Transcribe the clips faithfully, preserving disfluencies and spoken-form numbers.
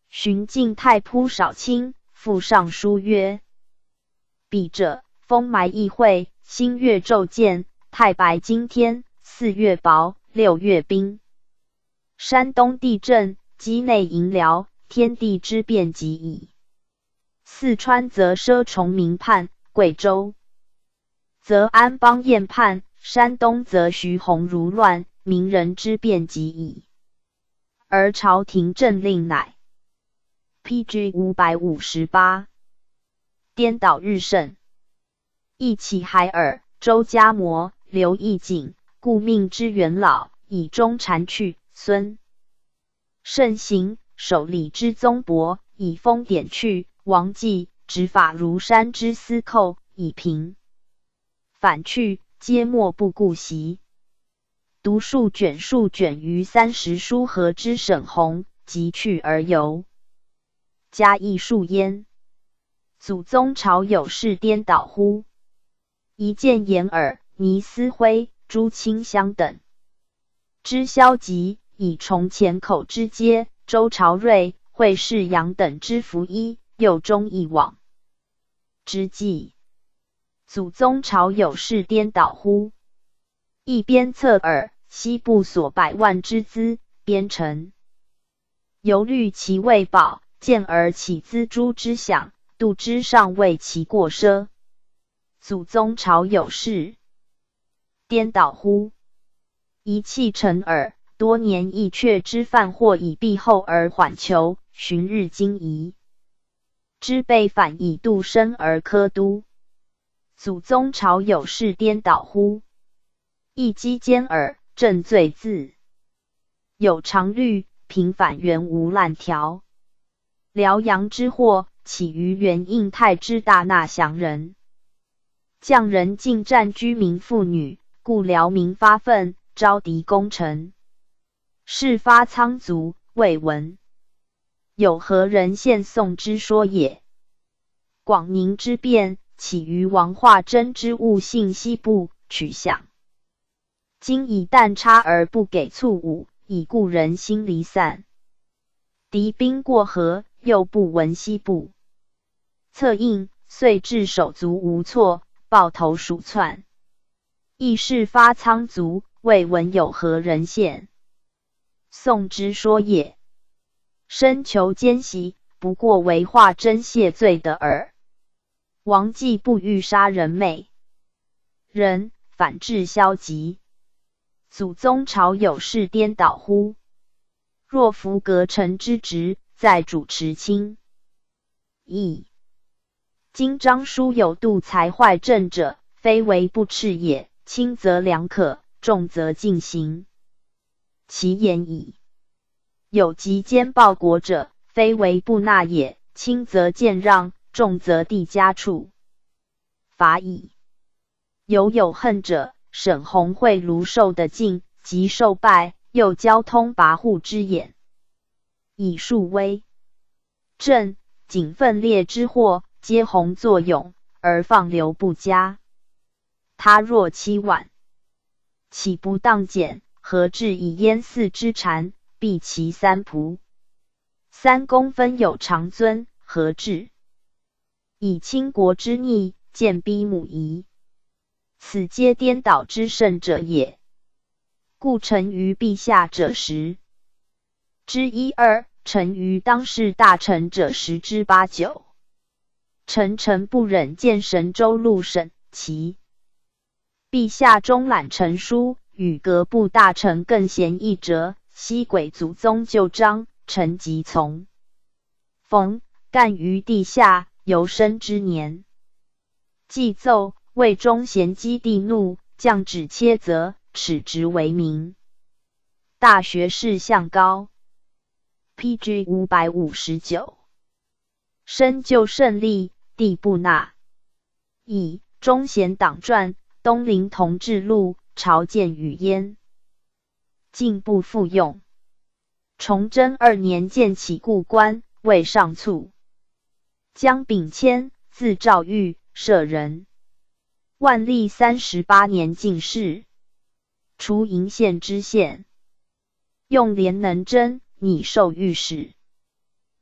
寻晋太仆少卿，复上书曰：笔者封埋议会，新月昼见，太白今天，四月雹，六月冰。山东地震，畿内淫辽，天地之变极矣。四川则奢崇民叛，贵州则安邦宴叛，山东则徐弘儒乱，民人之变极矣。而朝廷政令乃 P G 五百五十八 颠倒日盛，亦其海尔、周家谟、刘义景，故命之元老，以忠谗去，孙慎行、守礼之宗伯，以封典去，王继、执法如山之司寇，以平反去，皆莫不顾袭。读数卷数卷于三十书和之沈弘，即去而游。加议数焉。祖宗朝有事颠倒乎？一见言耳，倪思辉、朱清香等之消极，以重前口之阶，周朝瑞、惠世阳等之服一，又忠义往之计。祖宗朝有事颠倒乎？一鞭策耳，西部所百万之资，边城犹虑其未保，见而起锱铢之饷，度之尚未其过奢。祖宗朝有事颠倒乎？一气沉耳，多年亦却之犯祸以避后而缓求，旬日惊疑之备反以度生而科都。祖宗朝有事颠倒乎？一击坚耳，正罪自有常律，平反原无滥条。辽阳之祸，起于元应泰之大纳降人，匠人尽占居民妇女，故辽民发愤，招敌攻城。事发仓卒，未闻有何人献颂之说也。广宁之变，起于王化贞之误信西部，取饷。今以弹插而不给卒伍，以故人心离散。敌兵过河，又不闻西部策应，遂至手足无措，抱头鼠窜。亦事发仓卒，未闻有何人献颂之说也。深求奸习，不过为化贞谢罪的耳。王继不欲杀人美人，反致消极。祖宗朝有事颠倒乎？若服阁臣之职，在主持卿义。今章书有度才坏政者，非为不斥也，轻则良可，重则禁行。其言矣。有极奸报国者，非为不纳也，轻则见让，重则递加处罚矣。有有恨者，沈弘会卢受的进，即受败，又交通跋扈之眼，以树威震，仅分裂之祸，皆弘作勇，而放流不佳。他若欺晚，岂不当减？何至以燕四之禅，避其三仆？三公分有长尊，何至？以倾国之逆，见逼母夷。此皆颠倒之甚者也。故臣于陛下者十之一二，臣于当世大臣者十之八九。臣诚不忍见神州路审其陛下中览臣书，与各部大臣更嫌一折，西轨祖宗旧章，臣即从逢干于地下，由生之年。既奏魏忠贤激帝怒，降旨切责，耻直为民。大学士向高 P G 五百五十九。深究胜利，帝不纳。以忠贤党传，东陵同治录，朝见语焉。进不复用。崇祯二年建起故官，为上卒。江秉谦，字兆玉，舍人。万历三十八年进士，除鄞县知县，用廉能征，拟授御史。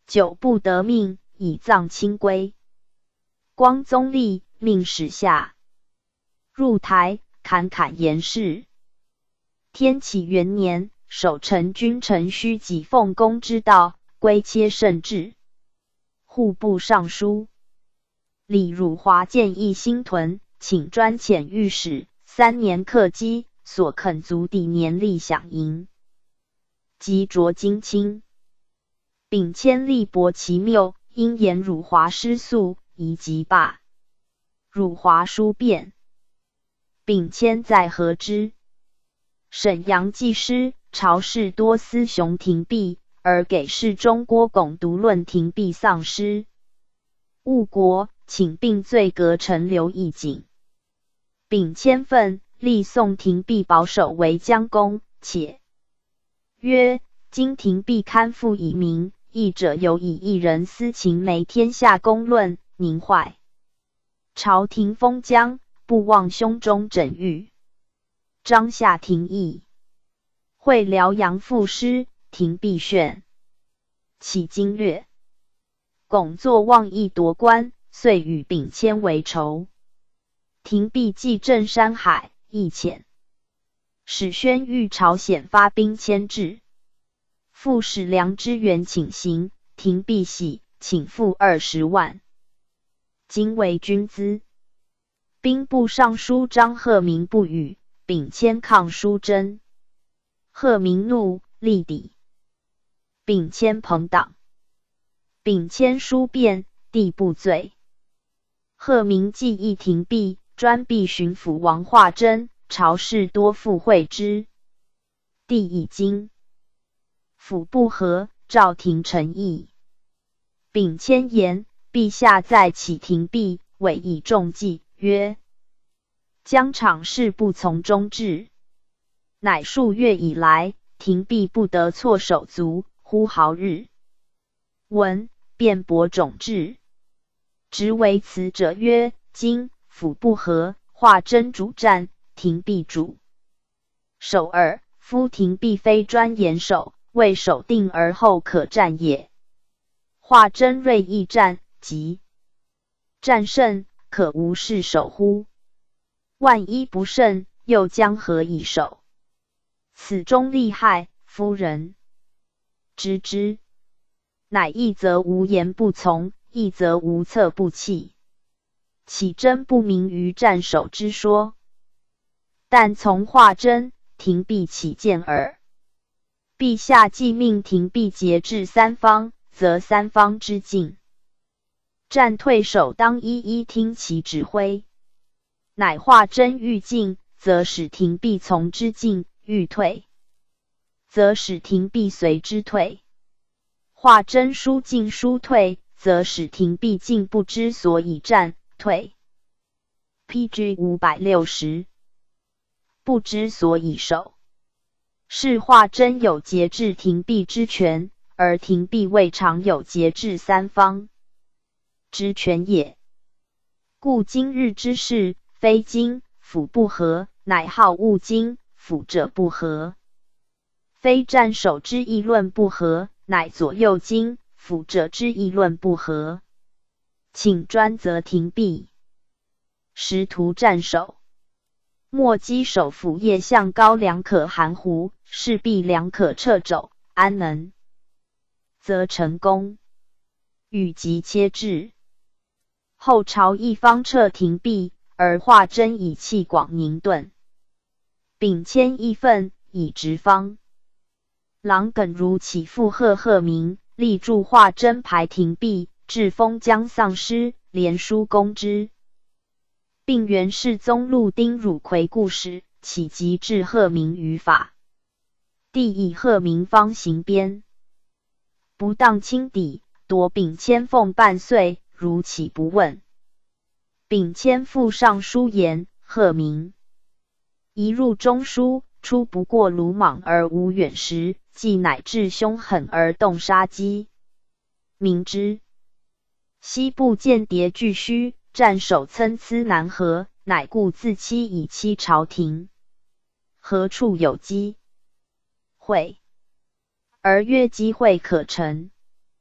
久不得命，以葬亲归。光宗立，命使下入台，侃侃言事。天启元年，守臣君陈顼己奉公之道，归切甚至。户部尚书李汝华建议新屯，请专遣御史，三年克基，所肯足抵年例饗银。即着金卿。秉谦力博其谬，因言汝华失速，宜即罢。汝华书变。秉谦在何之？沈阳记师，朝事多思雄廷弼，而给事中郭拱独论廷弼丧失。误国，请并罪阁臣刘义景。秉谦愤，立宋廷弼保守为将功，且曰：今廷弼堪复以明，义者有以一人私情媒天下公论，宁坏朝廷封疆，不忘胸中枕玉。张夏廷议会辽阳赋诗，廷弼炫起经略。拱作妄议夺官，遂与秉谦为仇。廷弼既镇山海，亦遣使宣谕朝鲜发兵牵制。副使梁之元请行，廷弼喜，请付二十万，今为军资。兵部尚书张鹤鸣不与，秉谦抗书真。鹤鸣怒，力抵。秉谦朋党。秉谦书变，帝不罪。鹤鸣既议廷弼，专逼巡抚王化贞，朝事多附会之。帝以经府不和，召廷臣议。秉谦言：陛下在启廷弼，委以重计，曰：疆场事不从中治。乃数月以来，廷弼不得措手足，忽毫日。文辩驳种质。直为此者曰：今府不和，化贞主战，廷弼主守耳。夫廷弼非专严守，为守定而后可战也。化贞锐易战，即战胜，可无事守乎？万一不胜，又将何以守？此中利害，夫人知之。乃一则无言不从，一则无策不弃。岂真不明于战守之说？但从化贞，廷弼起见耳。陛下既命廷弼节制三方，则三方之进战退守当一一听其指挥。乃化贞欲进，则使廷弼从之进；欲退，则使廷弼随之退。化贞疏进疏退，则使廷弼进不知所以战退。P G 五百六十 不知所以守。是化贞有节制廷弼之权，而廷弼未尝有节制三方之权也。故今日之事，非今府不和，乃好恶今府者不和；非战守之议论不和，乃左右今府者之议论不和。请专责廷弼，实图战守。莫击守府业向高梁可含糊，势必梁可掣肘，安能则成功？与即切至。后朝一方撤廷弼，而化贞以弃广宁顿。秉谦义愤，以直方。郎耿如起附贺鹤鸣，力助化贞排廷弼，至封疆丧失，连书攻之。并元世宗陆丁汝魁故事，起即治鹤鸣于法。帝以鹤鸣方行鞭，不当轻抵，夺秉谦俸半岁，如岂不问？秉谦复上书言：鹤鸣一入中书，出不过鲁莽而无远识，既乃至凶狠而动杀机。明之。西部间谍俱虚，战守参差难合，乃故自欺以欺朝廷。何处有机会？而曰机会可乘。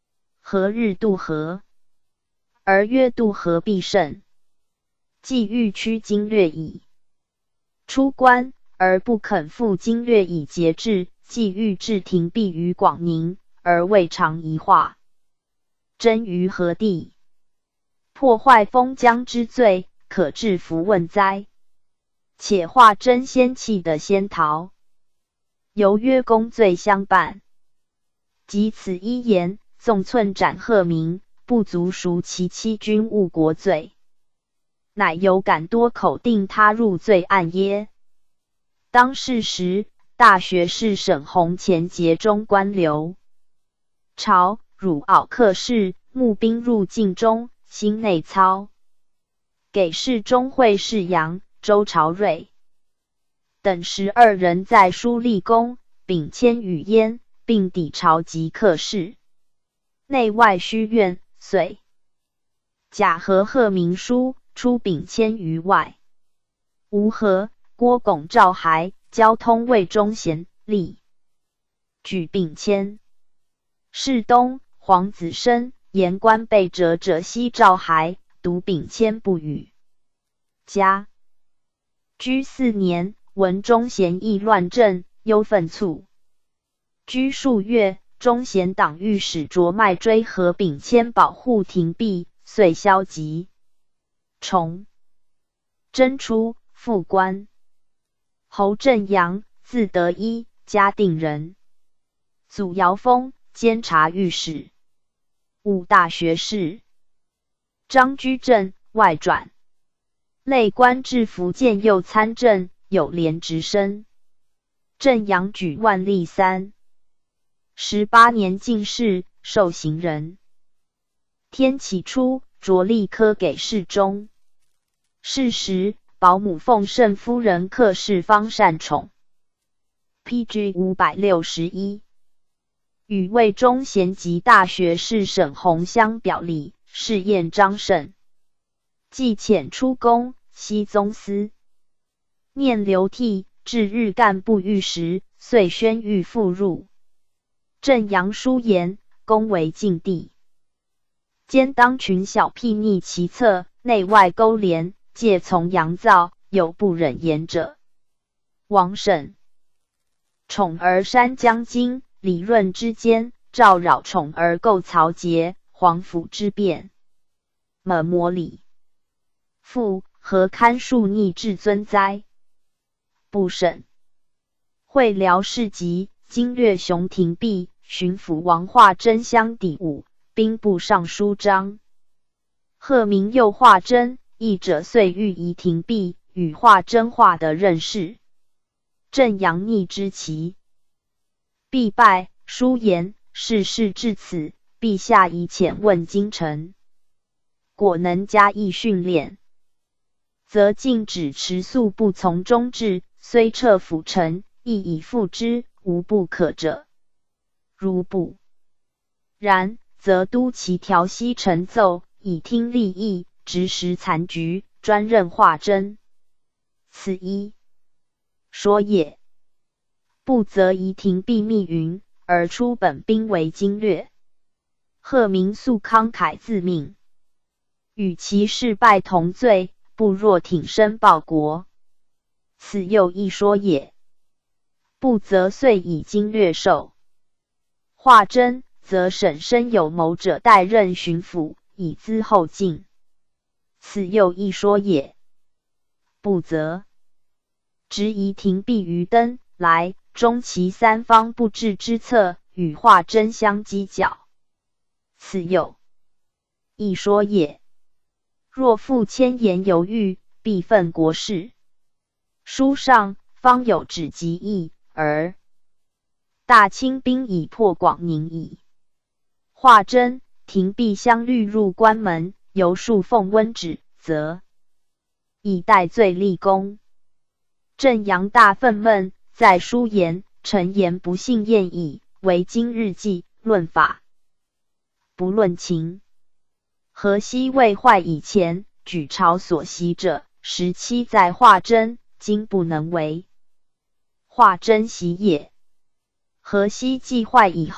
何日渡河？而曰渡河必胜，既欲趋经略矣。出关而不肯赴经略以节制，既欲置廷弼于广宁，而未尝一化。真于何地？破坏封疆之罪，可治服问哉？且化真先气的先逃，犹曰公罪相伴。及此一言，纵寸斩鹤鸣，不足赎其欺君误国罪，乃有敢多口定他入罪案耶？当世时，大学士沈弘前节中官刘朝汝敖克氏募兵入晋中，兴内操，给事中会士杨、周朝瑞等十二人在书立功，秉谦与焉，并抵朝及克氏，内外虚怨，遂假和贺明书，出秉谦于外。吴和、郭拱、赵还交通魏忠贤，立举秉谦。世东、黄子申言官被折者西赵还，独秉谦不语。嘉居四年，闻忠贤议乱政，忧愤卒。居数月，忠贤党御史卓迈追和秉谦保护廷弼，遂消极。崇祯初，复官。侯正阳，字德一，嘉定人，祖尧封，监察御史，武大学士。张居正，外转累官至福建右参政，有连职升。正阳举万历三十八年进士，受行人。天启初，着吏科给事中。是时，保姆奉圣夫人克氏方善宠。P G 五百六十一，与魏忠贤及大学士沈弘相表里，试验张胜。既遣出宫，西宗司。念流涕，至日干部御史，遂宣谕复入。正阳书言，恭为晋帝。兼当群小睥睨其侧，内外勾连，借从阳造，有不忍言者。王审宠儿山将金，李润之间，赵扰宠儿构曹节，皇甫之变，某摩礼。父何堪恕逆至尊哉？不审。会辽事急，经略熊廷弼、巡抚王化贞相抵武，兵部尚书张鹤鸣诱化贞，议者遂欲移廷弼，与化贞化的任事。正阳逆之其必败，书言事事至此，陛下以遣问京城，果能加以训练，则禁止持宿不从中制，虽撤府城，亦以复之，无不可者。如不然，则都其调息陈奏，以听利益，执时残局，专任化贞。此一说也。不则宜廷弼密云，而出本兵为经略。鹤鸣素慷慨自命，与其事败同罪，不若挺身报国。此又一说也。不则遂以经略授化贞，则审身有谋者代任巡抚，以资后进。此又一说也。不则执宜廷弼于登来，终其三方不治之策，与化贞相犄角。此又一说也。若复千言犹豫，必愤国事。书上方有止疾意，而大清兵已破广宁矣。化贞、廷弼相虑入关门，由数奉温旨，则以待罪立功。正阳大愤懑，在书言：臣言不信验矣，为今日记，论法不论情。河西未坏以前，举朝所袭者，时期在化贞，今不能为。化贞袭也。河西既坏以后，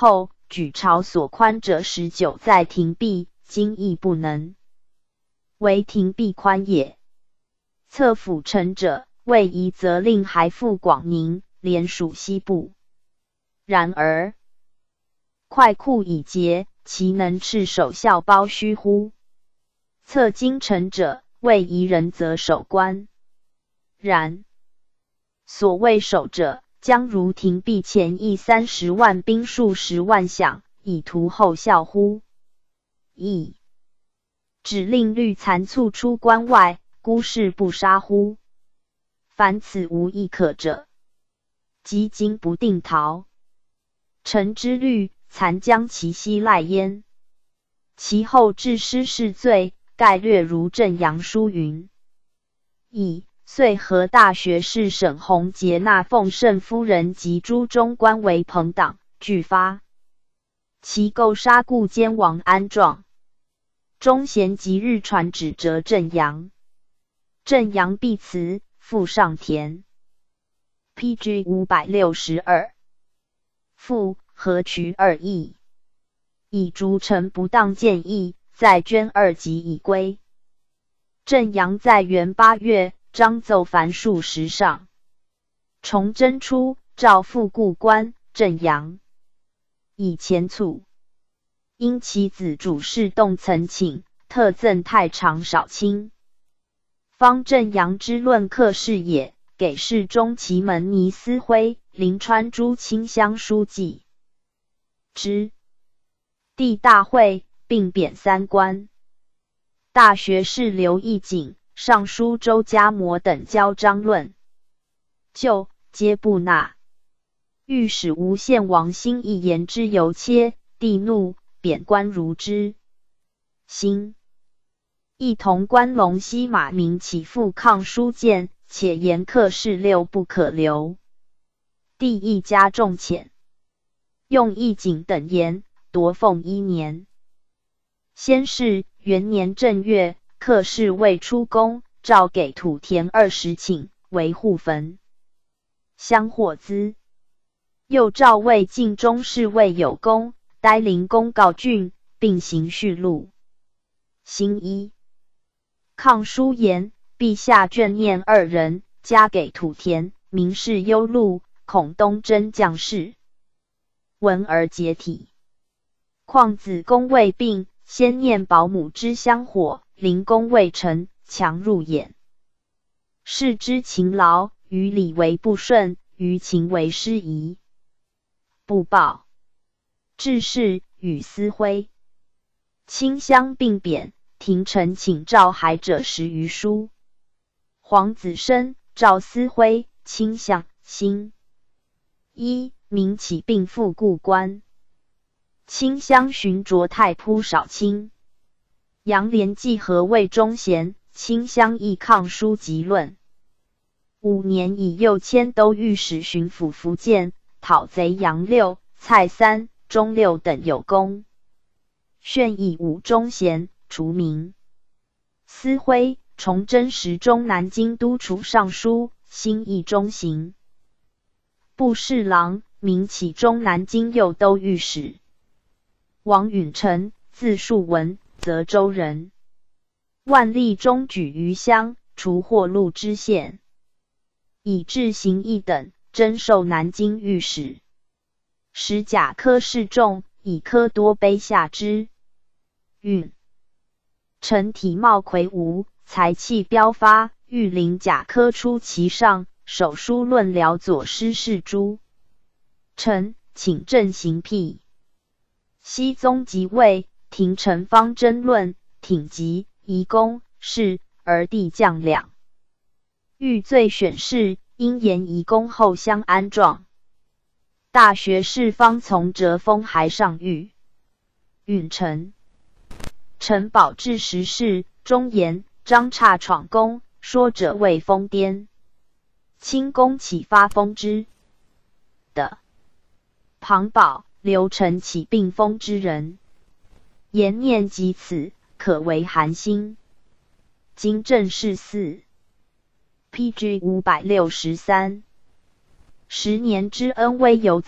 举朝所宽者十九在廷璧，今亦不能为廷璧宽也。策辅臣者，未夷则令还复广宁，连属西部。然而快库已竭，其能赤手效包虚乎？策京城者，未夷人则守关。然所谓守者，将如廷璧前役三十万兵，数十万饷，以图后效乎？亦只令律残促出关外，孤事不杀乎？凡此无亦可者，即今不定逃。臣之虑，残将其息赖焉。其后致失事罪，概略如正阳书云：乙遂和大学士沈弘接纳奉圣夫人及诸中官为朋党，俱发其构杀故奸王安状。忠贤即日传旨折正阳，正阳必辞，复上田。P G 五百六十二。复何渠二议，以逐臣不当谏议，在捐二级已归。正阳在元八月，章奏凡数十上。崇祯初，诏复故官。正阳以前卒，因其子主事动曾请，特赠太常少卿。方正阳之论客事也，给事中其门尼司徽、临川诸清乡书记之。帝大会，并贬三官。大学士刘义景、尚书周家谟等交章论，就皆不纳。御史吴献王兴义言之犹切，帝怒，贬官如之。兴亦同关陇西马明起复抗书谏，且言客事六不可留。帝亦加重谴，用义景等言，夺俸一年。先是元年正月，客事未出宫，诏给土田二十顷为护坟、香火资。又诏为晋中侍卫有功，呆临公告郡，并行序录。新一抗书言，陛下眷念二人，加给土田，民事忧禄，恐东征将士，闻而解体。况子宫未病，先念保姆之香火，灵宫未成，强入眼。事之勤劳，于礼为不顺，于情为失仪。不报致仕与司徽、卿相并贬，廷臣请召还者十余书。皇子申召司徽、卿相、兴一民起并复故官。卿相寻擢太仆少卿。杨连济和魏忠贤，卿相议抗书集论。五年以右迁都御史巡抚福建，讨贼杨六、蔡三、钟六等有功。炫以武忠贤，除名。司徽崇祯时中南京都署尚书，兴义中行。部侍郎，名启中南京右都御史。王允臣，字树文，泽州人。万历中举余乡，除获禄知县。以至行义等，征授南京御史。时甲科示众，以科多卑下之。允臣体貌魁梧，才气彪发，御临甲科出其上，手书论辽左师事诸。臣请正行辟。熹宗即位，廷臣方争论，挺疾、夷公、事而帝降两。欲罪选士，因言夷公后相安状。大学士方从折封还上谕。允臣臣保至时事，忠言张差闯宫，说者谓疯癫。清宫启发封之的。庞宝、刘承启并封之人，言念及此，可为寒心。今正是四 P G 五百六十三。十年之恩威犹在，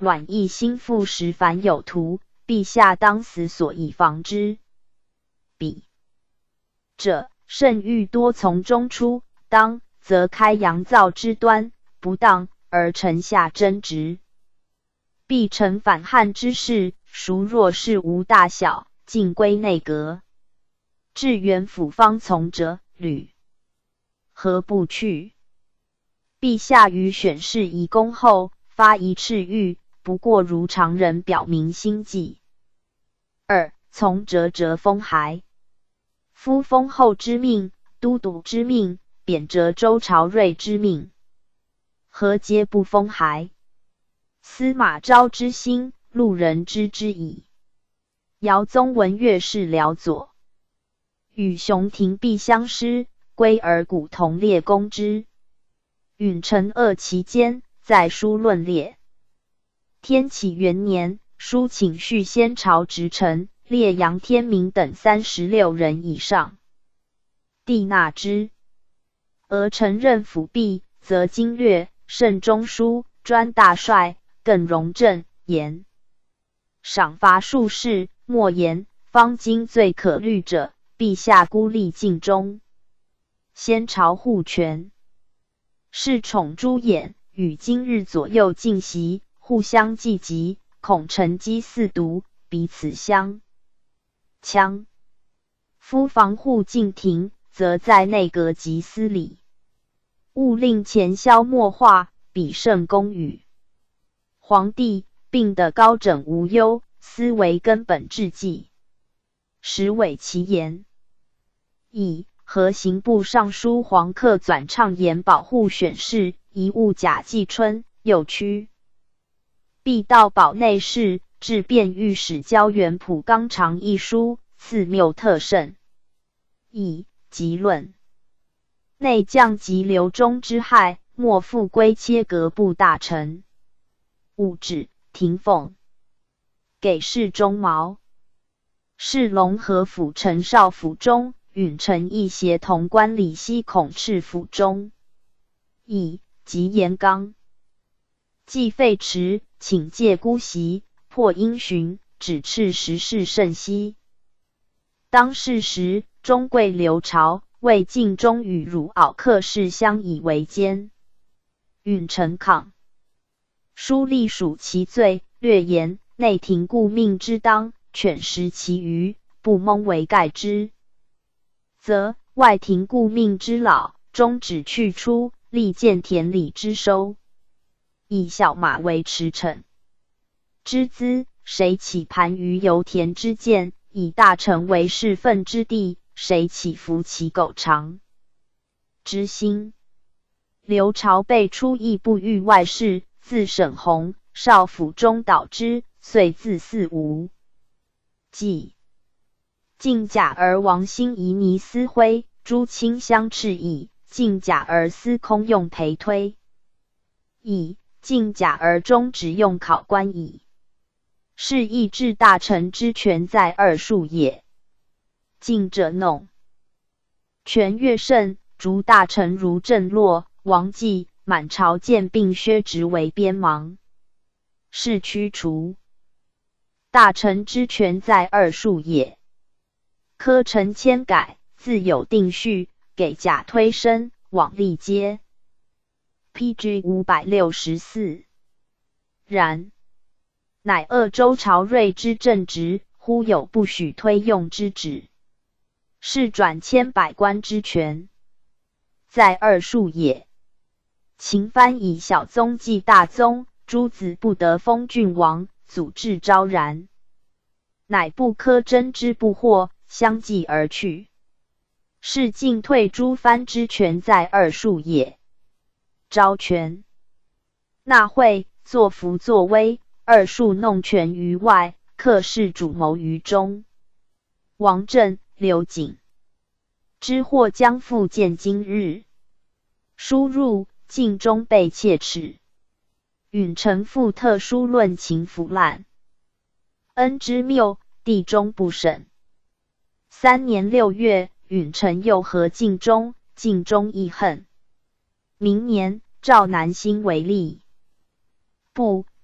阮义心腹时凡有图，陛下当死所以防之。彼者圣欲多从中出，当则开阳造之端，不当而臣下争执。必臣反汉之事，孰若事无大小，尽归内阁。至元府方从者，屡何不去？陛下于选事遗功后，发一敕谕，不过如常人表明心迹。二从折折封还。夫封后之命，都督之命，贬谪周朝瑞之命，何皆不封还？司马昭之心，路人知之矣。尧宗文乐是辽左，与熊廷弼相师，归而古同列公之。允臣恶其间，在书论列。天启元年，书请续先朝直臣列杨天明等三十六人以上，帝纳之。而臣任辅弼，则经略、慎中书、专大帅，更容正言。赏罚术士，莫言。方今最可虑者，陛下孤立尽忠，先朝护权。是宠朱衍，与今日左右进袭，互相忌疾，恐乘机四毒，彼此相戕。夫防护禁庭，则在内阁及司礼，勿令前宵默化，彼胜公语。皇帝病得高枕无忧，思为根本治计，实违其言。以和刑部尚书黄克纂畅言保护选事，宜勿假季春，又屈。必到保内侍，至便御史交元溥纲常一书，赐谬特甚。以集论内降及刘忠之害，莫复归切革部大臣。戊旨廷奉，给事中毛。是隆和府陈少府中，允臣亦协同观礼西孔赤府中。以及严纲。既废弛，请借姑息，破因循，指斥时事甚稀。当世时，中贵刘朝，为晋中与汝敖客氏相以为奸。允臣抗。书隶属其罪，略言内廷顾命之当，犬食其余，不蒙为盖之。则外廷顾命之老，终止去出，力见田里之收。以小马为驰骋之资，谁起盘于油田之见？以大臣为侍奉之地，谁起服其苟长之心？刘朝备出亦不欲外事，自沈弘、少府中导之，遂自嗣无忌。晋假而王兴夷尼私徽，诸卿相斥矣。晋假而司空用陪推矣。晋假而中只用考官矣。是议治大臣之权在二庶也。晋者弄权越甚，逐大臣如郑洛、王继，满朝见并削职为边芒，是驱除。大臣之权在二庶也。科臣迁改，自有定序，给假推升，往历皆。P G 五百六十四。然，乃恶周朝瑞之正直，忽有不许推用之旨，是转千百官之权，在二庶也。秦藩以小宗继大宗，诸子不得封郡王，祖制昭然，乃不苛征之不惑，相继而去。是进退诸藩之权在二庶也。昭权纳贿，作福作威，二庶弄权于外，克氏主谋于中。王振、刘瑾之祸将复见今日。书入，晋中被切齿。允臣复特书论秦腐烂，恩之谬，地中不审。三年六月，允臣又合晋中，晋中亦恨。明年，赵南兴为吏部，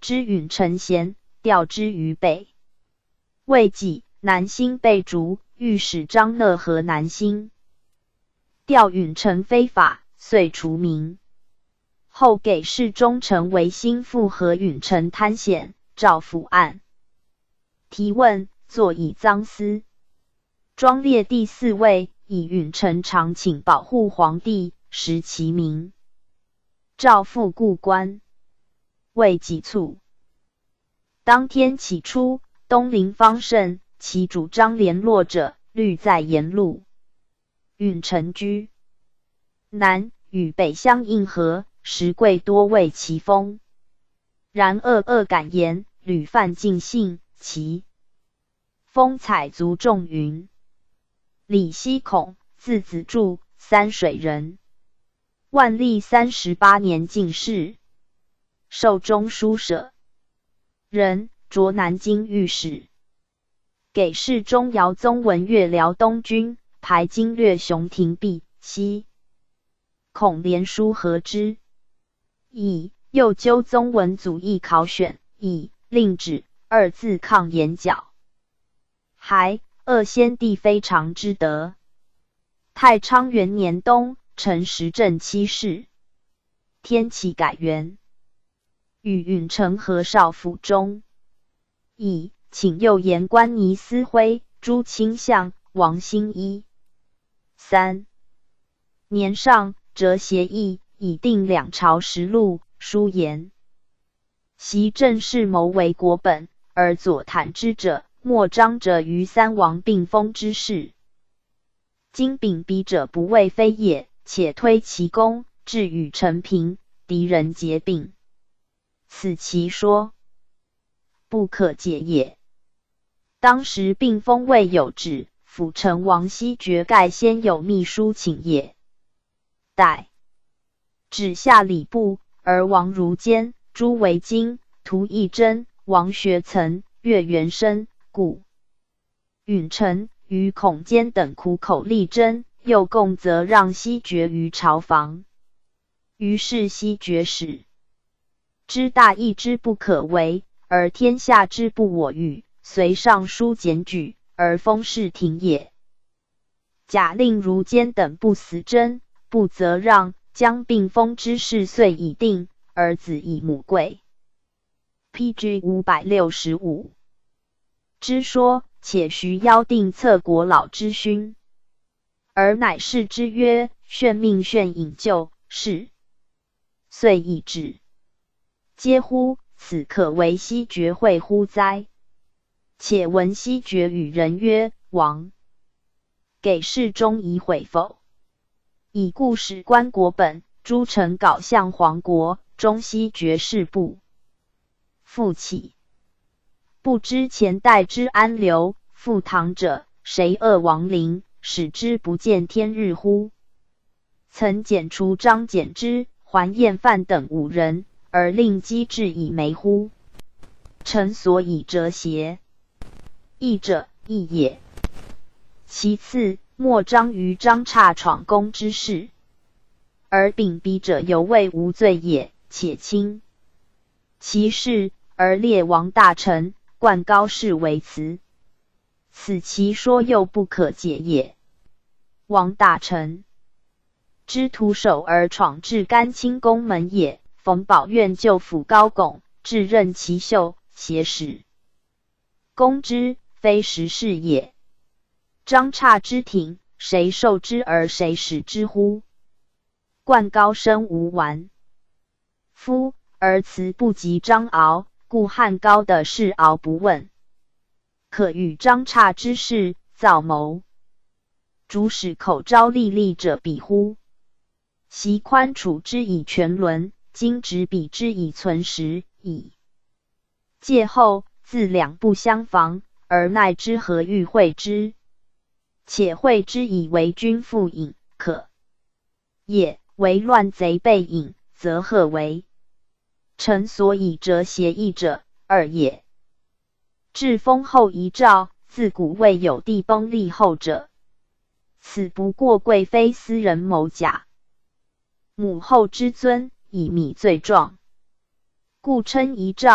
之允臣贤，调之于北。未几，南兴被逐，御史张讷河南兴，调允臣非法，遂除名。后给事中丞为心腹和允臣贪险，诏伏案。提问，坐以赃司。庄列第四位，以允臣常请保护皇帝，实其名。诏复故官。未几卒。当天起初，东临方盛，其主张联络者，虑在沿路。允臣居南，与北相应和，时贵多为其封。然恶恶敢言，屡犯尽信，其风采足重云。李希孔，字子柱，三水人。万历三十八年进士，授中书舍人，擢南京御史。给事中姚宗文越辽东军，排经略熊廷弼，西孔连书和之。以又纠宗文祖义考选，以令旨二字抗言角。还恶先帝非常之德。太昌元年冬，承时政七事。天启改元，与允臣和少府中。以请右言官倪思辉、朱清相、王兴一。三年上，折协议，以定两朝实录，书言。习政事谋为国本，而左袒之者，莫彰者于三王并封之事。今秉笔者不谓非也，且推其功，至与陈平，敌人结并。此其说，不可解也。当时并封未有旨，辅臣王熙爵盖先有密书请也。待旨下礼部，而王如坚、朱维京、涂义真、王学岑、岳元生、故允臣与孔坚等苦口力争，又共责让西爵于朝房。于是西爵使知大义之不可为，而天下之不我与，遂上书检举，而封事廷也。假令如坚等不死争，不责让，将并封之事遂已定，而子以母贵。P G 五百六十五之说，且徐邀定策国老之勋，而乃是之曰：炫命炫引咎，是。遂议之。嗟乎！此可为西爵会乎哉？且闻西爵与人曰：王给事中已悔否？以故使官国本，诸臣稿向皇国，中西爵士部复起。不知前代之安流，复唐者，谁恶亡灵，使之不见天日乎？曾剪除张柬之、桓彦范等五人，而令机智以没乎？臣所以折邪？义者，义也。其次，莫彰于张差闯宫之事，而秉笔者犹未无罪也，且轻其事，而列王大臣，冠高士为辞。此其说又不可解也。王大臣之徒手而闯至甘清宫门也，冯保院就辅高拱，至任其袖，挟使攻之，非实事也。张差之挺，谁受之而谁使之乎？冠高身无完夫，而辞不及张敖，故汉高的事敖不问。可与张差之事造谋，主使口招利利者比乎？习宽处之以全伦，今执比之以存实矣。戒后自两不相防，而奈之何欲会之？且会之以为君复隐，可也；为乱贼被隐，则何为？臣所以折协议者，二也。至封后遗诏，自古未有地崩立后者，此不过贵妃私人谋假，母后之尊，以米罪状，故称遗诏，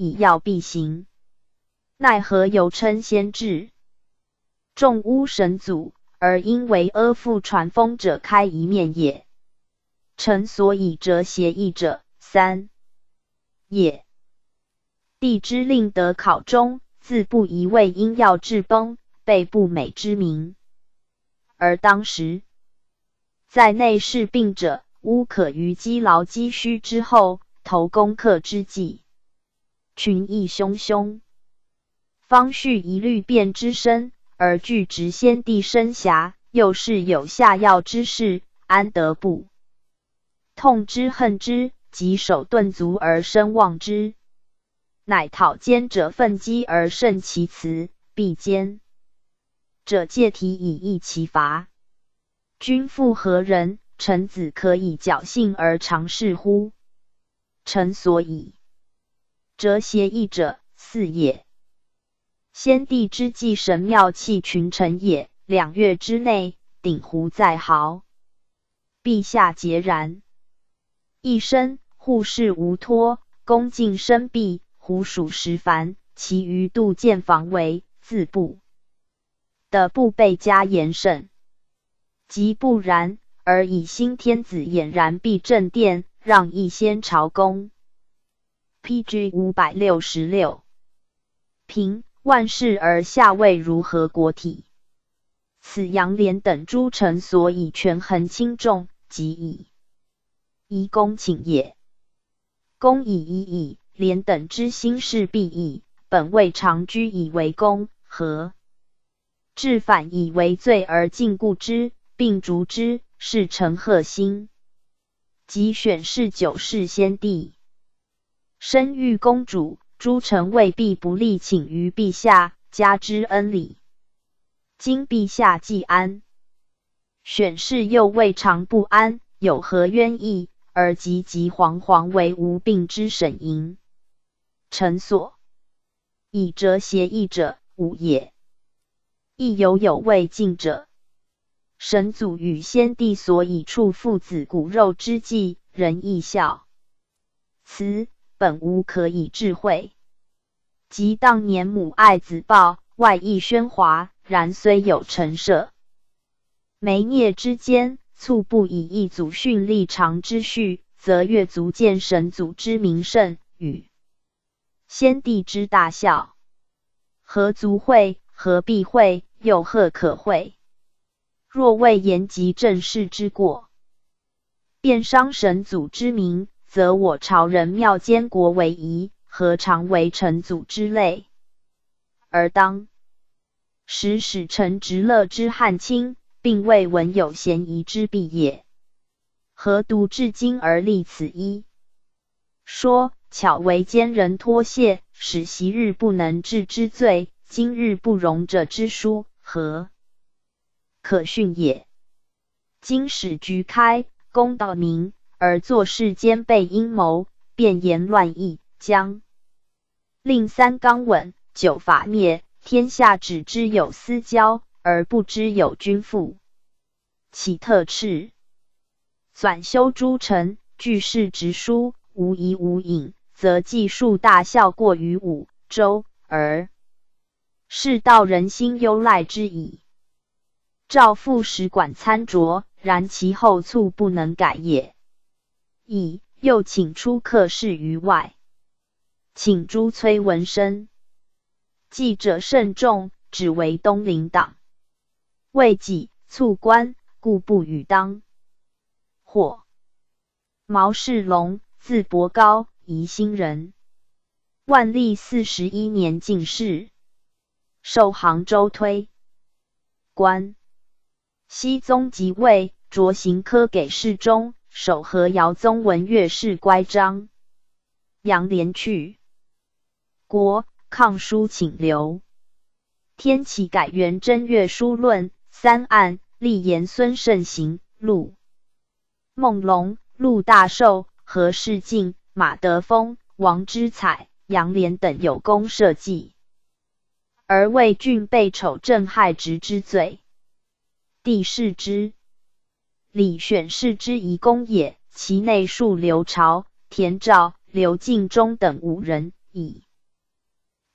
以要必行。奈何有称先至，众巫神祖，而因为阿父传风者开一面也。臣所以折邪义者，三也。帝之令得考中，自不疑为因要至崩，备不美之名。而当时在内侍病者，巫可于积劳积虚之后，投攻克之际，群议汹汹，方续一律变之身，而据执先帝身辖，又是有下药之事，安得不痛之恨之，及手顿足而身忘之？乃讨奸者奋击而胜其辞，必奸者借题以抑其罚。君复何人？臣子可以侥幸而尝试乎？臣所以折邪义者，四也。先帝之祭神庙器群臣也，两月之内，鼎湖在豪，陛下节然。一身护士无托，恭敬深毕，胡属十凡，其余度见防为，自不的不备加严慎。即不然，而以新天子俨然避正殿，让一先朝宫。P G 五百六十六 平万世而下位如何国体？此杨廉等诸臣所以权衡轻重，即以宜公请也。公以已矣，廉等之心事必矣。本未常居以为公，何至反以为罪而禁锢之，并逐之，是成贺心。即选侍九世先帝，身遇公主，诸臣未必不力请于陛下，加之恩礼。今陛下既安，选侍又未尝不安，有何冤意？而急急惶惶为无病之审淫。臣所以折邪义者，五也。亦有有未尽者。神祖与先帝所以处父子骨肉之际，人亦笑。此本无可以智慧。即当年母爱子报，外溢喧哗，然虽有陈设，眉颞之间，卒不以一祖训立长之序，则越足见神祖之名盛与先帝之大孝。何足讳？何必讳？又何可讳？若未言及正事之过，便伤神祖之名，则我朝人庙监国为宜，何尝为臣祖之类？而当时使臣直乐之汉卿，并未闻有嫌疑之弊也。何独至今而立此一说，巧为奸人脱卸，使昔日不能治之罪，今日不容者之书，何可训也？今使局开，公道明，而做事兼备阴谋，变言乱议，将令三纲稳，九法灭，天下只知有私交，而不知有君父。岂特斥纂修诸臣，据事直书，无疑无隐，则计数大效过于五周，而是道人心忧赖之矣。诏复使管参酌，然其后卒不能改也。乙又请出客事于外，请诸崔文生。记者甚众，只为东林党。为己卒官，故不与当。或毛世龙，字伯高，宜兴人，万历四十一年进士，授杭州推官。熹宗即位，擢刑科给事中，守和姚宗文乐士乖张。杨廉去国，抗书请留。天启改元真乐书论三案，立言孙慎行、陆梦龙、陆大寿、何世敬、马德丰、王之彩、杨廉等有功社稷，而为郡被丑正害直之罪。帝视之，李选侍之遗公也，其内属刘朝、田肇、刘敬忠等五人，以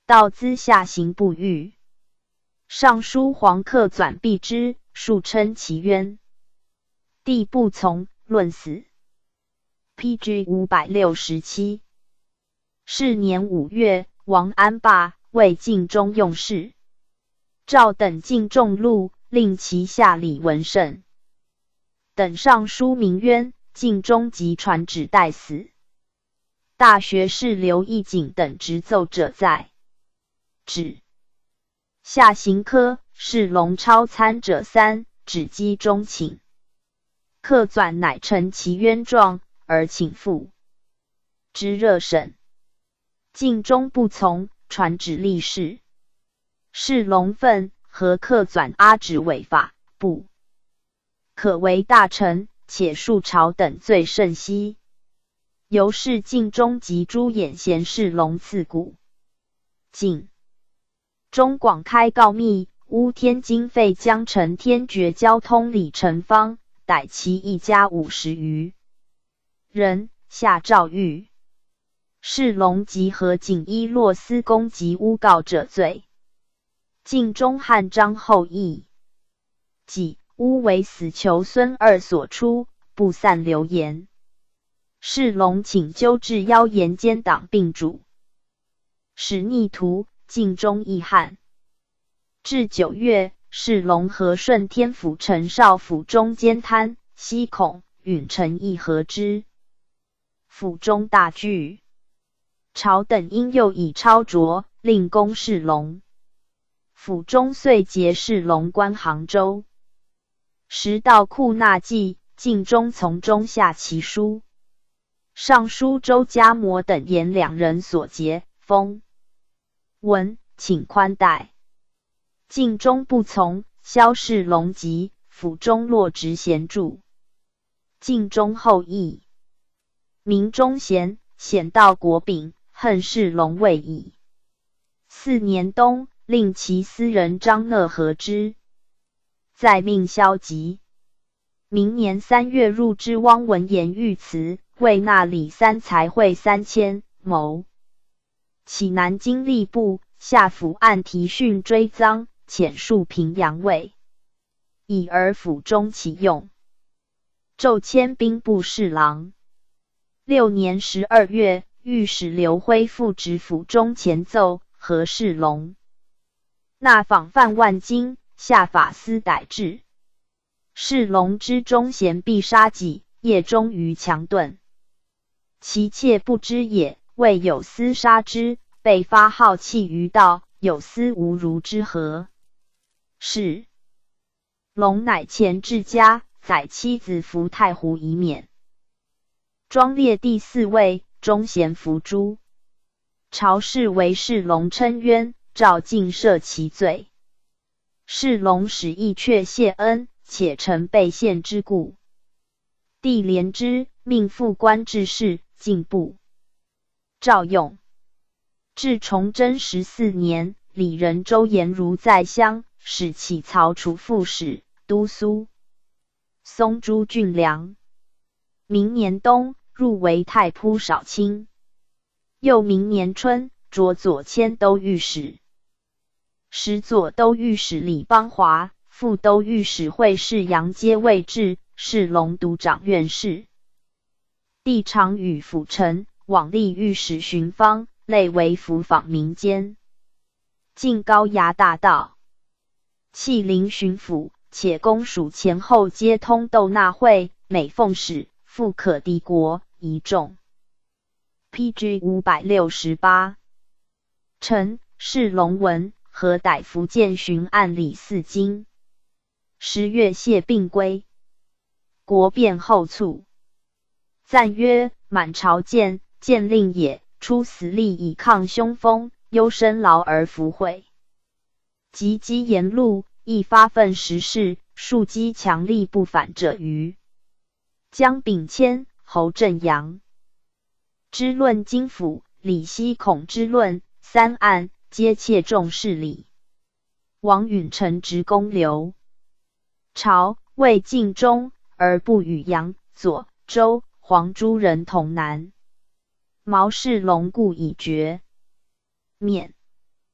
道兹下行不遇。尚书黄克纂避之，数称其冤。帝不从，论死。P G 五百六十七。是年五月，王安霸为晋中用事，诏等进重禄，令其下李文胜等上书鸣冤，晋中即传旨待死。大学士刘义景等执奏者在。旨下行科是龙超参者三，指击中请。克纂乃陈其冤状，而请复之热审。晋中不从，传旨立事。是龙愤，和克纂阿指违法，不可为大臣，且数朝等罪甚稀。由是晋中及诸眼贤士龙赐谷。晋中广开告密，乌天经费江城天爵交通里程方，逮其一家五十余人，下诏狱。是龙及和锦衣洛司公及诬告者罪。晋中汉章后议。己诬为死囚孙二所出，不散流言。是龙请纠治妖言奸党并主，使逆徒，晋中议汉。至九月，是龙和顺天府陈少府中监贪，西孔、允陈议和之。府中大惧。朝等因诱以超卓，令公是龙。府中遂结是龙关杭州。时到库纳季，晋中从中下其书。尚书周家模等言两人所结，封文，请宽待。晋中不从，萧氏龙籍，府中落职贤著。晋中后裔，名忠贤，显道国秉，恨是龙未矣。四年冬，令其私人张讷和之，再命萧疾。明年三月入知汪文言御祠，为纳礼三才会三千，谋起南京吏部，下府按提训追赃，遣戍平阳尉，以而府中启用。骤迁兵部侍郎。六年十二月，御史刘辉复职府中前奏，和事龙。纳访犯万金，下法司逮治。是龙之忠贤必杀己，业忠于强盾。其妾不知也，未有私杀之，被发好气于道，有私无如之何？是龙乃前至家，载妻子伏太湖以免。庄列第四位，忠贤伏诛。朝士为是龙称冤，诏尽赦其罪。是龙使意却谢恩，且臣被陷之故。帝怜之，命复官至事，进步。诏用。至崇祯十四年，李仁周延如在乡，使起曹楚副使、都苏松诸郡梁。明年冬，入为太仆少卿。又明年春，擢左迁都御史。时左都御史李邦华、副都御史会试杨皆未至，是龙督掌院事。帝常与辅臣往历御史寻方，类为辅访民间。进高衙大道，弃陵巡抚，且公署前后皆通斗纳会，每奉使，复可敌国，宜重。P G 五百六十八。臣是龙文，何逮福建巡按理四京。十月谢病归。国变后卒。赞曰：满朝见，见令也，出死力以抗凶风，忧深劳而弗悔。及积言录，亦发愤时事，庶积强力不反者余。江秉谦、侯振阳之论经府，李希孔之论，三案皆切重事理。王允臣直公刘朝，魏晋中，而不与杨、左、周、黄诸人同南。毛氏龙故已绝。免。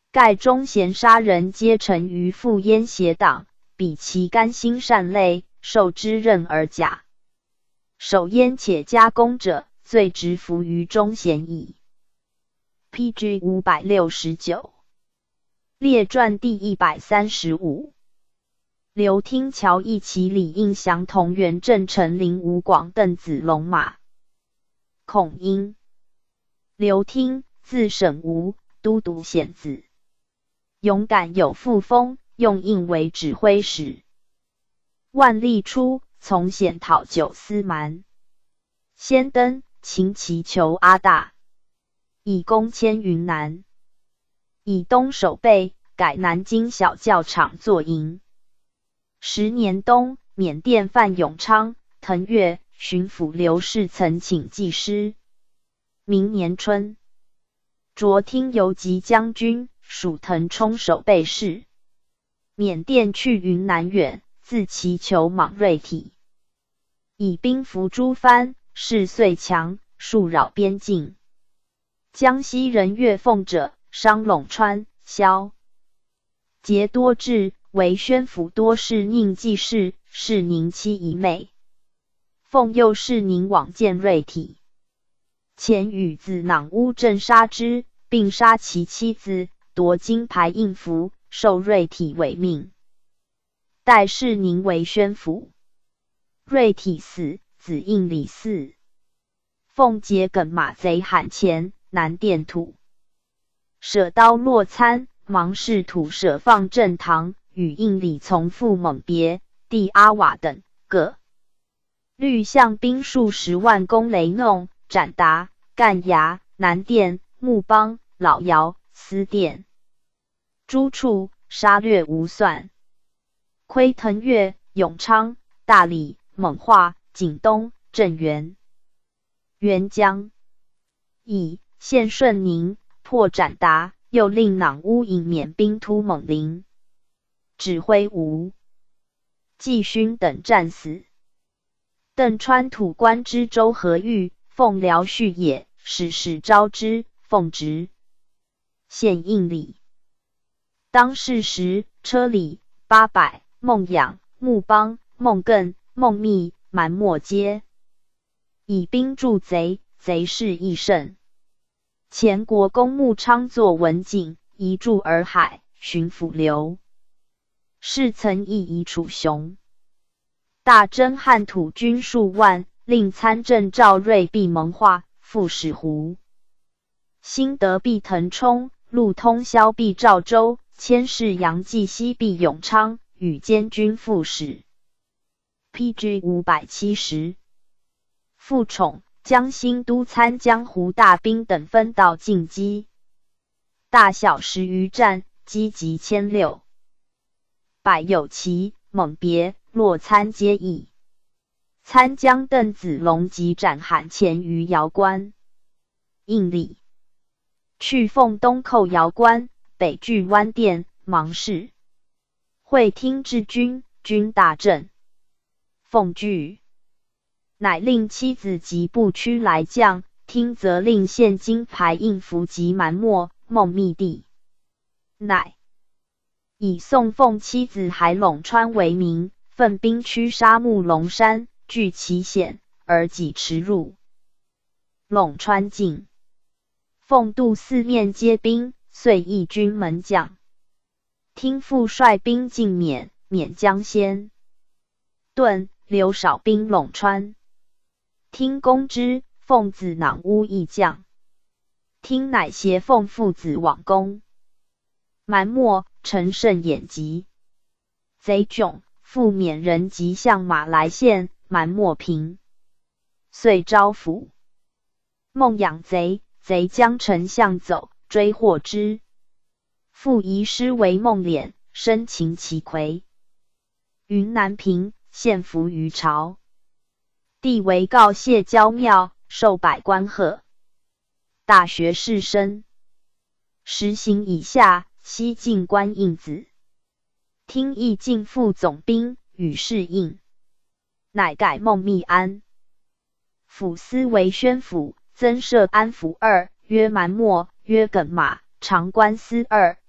盖忠贤杀人皆成于负燕邪党，彼其甘心善类，受之任而假。守燕且加功者，罪直服于忠贤矣。P G 五百六十九列传第一百三十五。刘听乔义其李应祥同元郑成林吴广邓子龙马孔英。刘听，字沈吴，都督显子，勇敢有副风，用印为指挥使。万历初，从显讨九司蛮，先登秦祈求阿大，以攻迁云南，以东守备，改南京小教场作营。十年冬，缅甸范永昌、腾越巡抚刘氏曾请祭师。明年春，擢听游击将军，属腾冲守备事。缅甸去云南远，自祈求莽锐体，以兵伏诸藩，势遂强，数扰边境。江西人越凤者，商陇川、萧节多智，为宣府多事宁记事，是宁妻一妹。凤幼是宁往见锐体，前与子囊乌镇杀之，并杀其妻子，夺金牌印符，受锐体为命。代世宁为宣府。锐体死，子应李嗣。凤结梗马贼罕前，南甸土。舍刀落参，忙试图舍放正堂，与应李从父猛别，弟阿瓦等各律相兵数十万攻雷弄、斩达、干牙、南甸、木邦、老姚、思甸诸处，杀掠无算。窥腾越、永昌、大理、蒙化、景东、镇元、元江、以献顺宁，破斩达，又令囊乌引缅兵突蒙陵，指挥吴季勋等战死。邓川土官知州何玉，奉辽续也，使使招之，奉职县印礼。当世时，车里、八百、孟养、穆邦、孟艮、孟密、蛮莫皆以兵助贼，贼势亦甚。前国公穆昌作文景，移驻洱海，巡抚刘氏曾议以楚雄。大征汉土军数万，令参政赵瑞必蒙化，副使胡新德必腾冲，路通宵必赵州，牵事杨继西必永昌，与监军副使。P G 五百七十。副宠江兴都参江湖大兵等分道进击，大小十余战，击及千六百有骑，猛别，落参皆矣。参将邓子龙及斩罕前于瑶关，应礼。去奉东寇瑶关，北据湾店，芒市。会听至军，军大振。奉惧，乃令妻子及部驱来将，听则令现金牌印符及蛮莫、孟密地。乃以宋奉妻子海陇川为名，奋兵驱杀木龙山，据其险，而己驰入陇川境。奉度四面皆兵，遂义军门将。听父率兵进缅，缅将先遁，留少兵陇川。听攻之，奉子囊乌亦将。听乃携奉父子往攻。蛮莫陈胜眼疾，贼窘，复缅人即向马来县，蛮莫平，遂招抚。孟养贼，贼将丞相走，追获之。复遗师为孟敛，生擒其魁。云南平，献俘于朝。帝为告谢交庙，受百官贺。大学士生。实行以下，西晋官印子。听议进副总兵，与世应。乃改孟密安府司为宣府，增设安府二，曰蛮莫，曰耿马，长官司二，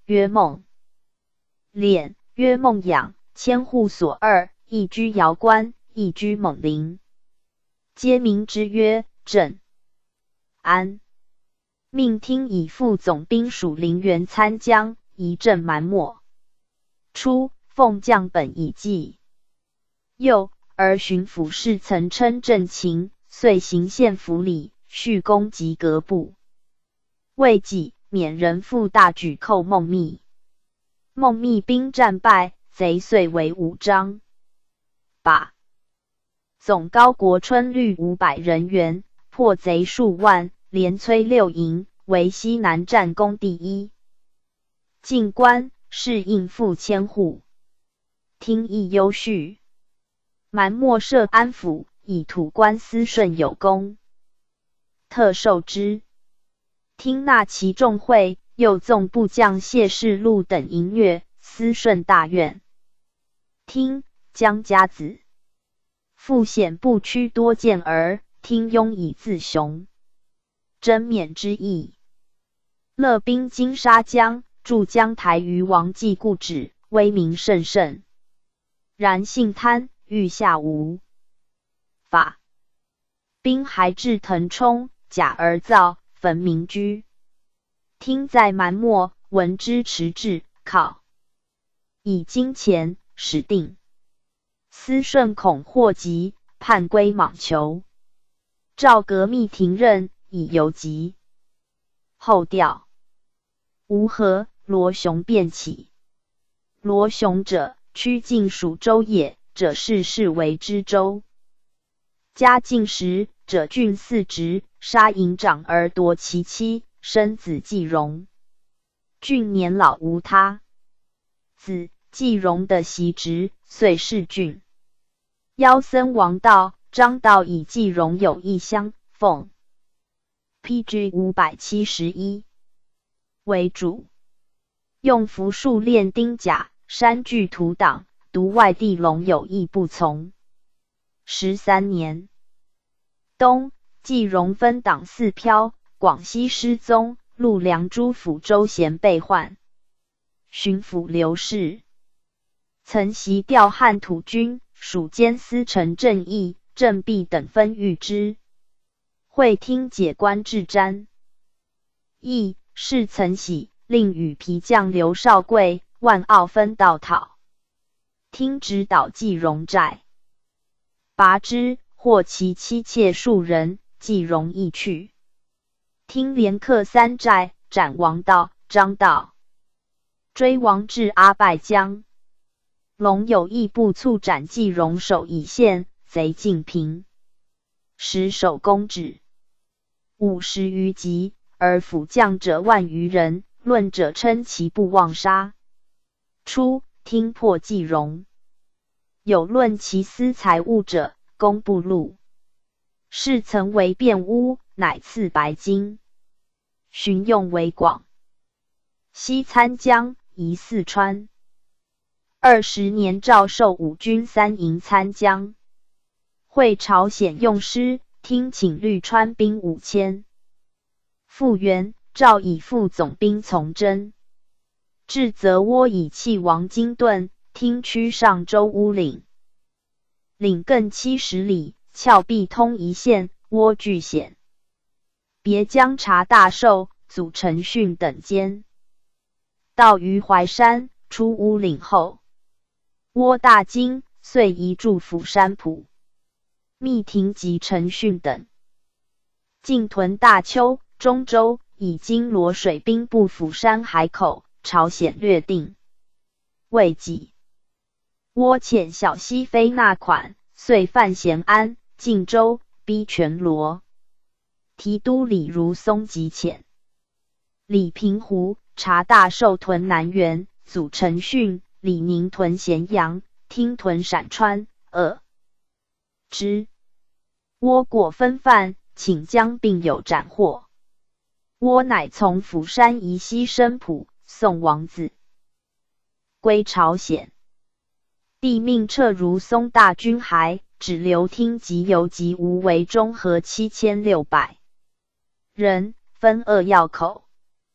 曰孟敛，曰孟养，千户所二，一居瑶关，一居锰陵，皆名之曰郑安。命听以副总兵属陵园参将，仪镇蛮漠。初，奉将本以计。又而巡抚事曾称郑勤，遂行县府里，续攻及革部。未几，免人复大举寇孟密。孟密兵战败，贼遂为武章。把总高国春率五百人员，破贼数万，连摧六营，为西南战功第一。进关，是应付千户。听议优叙。蛮漠设安抚，以土官司顺有功，特授之。听纳其众会，又纵部将谢世禄等淫虐，司顺大怨。听江家子，复显不屈多见儿，听拥以自雄，真免之意。乐兵经沙江，驻江台于王继故址，威名甚盛。然性贪，欲下无法。兵还至腾冲，假而造，焚民居。听在蛮漠，闻之迟滞，考以金钱始定。司顺恐祸及，叛归莽求。诏革密停任，以游疾。后调吴河，罗雄便起。罗雄者，曲靖属州也，者世世为知州。嘉靖时，者郡四职，杀营长而夺其妻，生子季荣。郡年老无他，子季荣的袭职，遂弑郡。妖僧王道、张道以季荣有一乡，奉 P G 五百七十一 为主，用符术炼丁甲，山具土党，独外地龙有意不从。十三年冬，季荣分党四飘，广西失踪，陆良诸府州衔被换。巡抚刘氏曾袭调汉土军，属监司陈正义、郑弼等分御之。会听解官至瞻。义是曾喜，令与皮将刘少贵、万傲分道讨。听指导季荣寨，拔之，获其妻妾数人，季荣亦去。听连克三寨，斩王道、张道，追王至阿拜江。龙有意不促斩季荣首以献，贼尽平。时守公止五十余级，而辅将者万余人，论者称其不忘杀。初，听破季荣，有论其私财物者，公布录。是曾为便屋，乃赐白金。巡用为广西参将，移四川。二十年诏授五军三营参将。会朝鲜用师，听请律川兵五千。复原，诏以副总兵从征。至泽窝以弃王金盾，听驱上州乌岭。岭亘七十里，峭壁通一线，窝据险。别将察大寿、祖承训等监。到于淮山，出乌岭后，窝大惊，遂移驻釜山浦。密廷及陈训等进屯大邱、中州，以经罗水兵布釜山海口，朝鲜略定。未几，窝遣小西非纳款，遂犯咸安、晋州，逼全罗。提督李如松及遣。李平湖、察大寿屯南原，祖陈训、李宁屯咸阳，听屯陕川。二之倭果分犯，请将并有斩获。倭乃从釜山移西申浦，送王子归朝鲜。帝命撤如松大军骸，只留听及游及吴为中和七千六百人，分扼要口。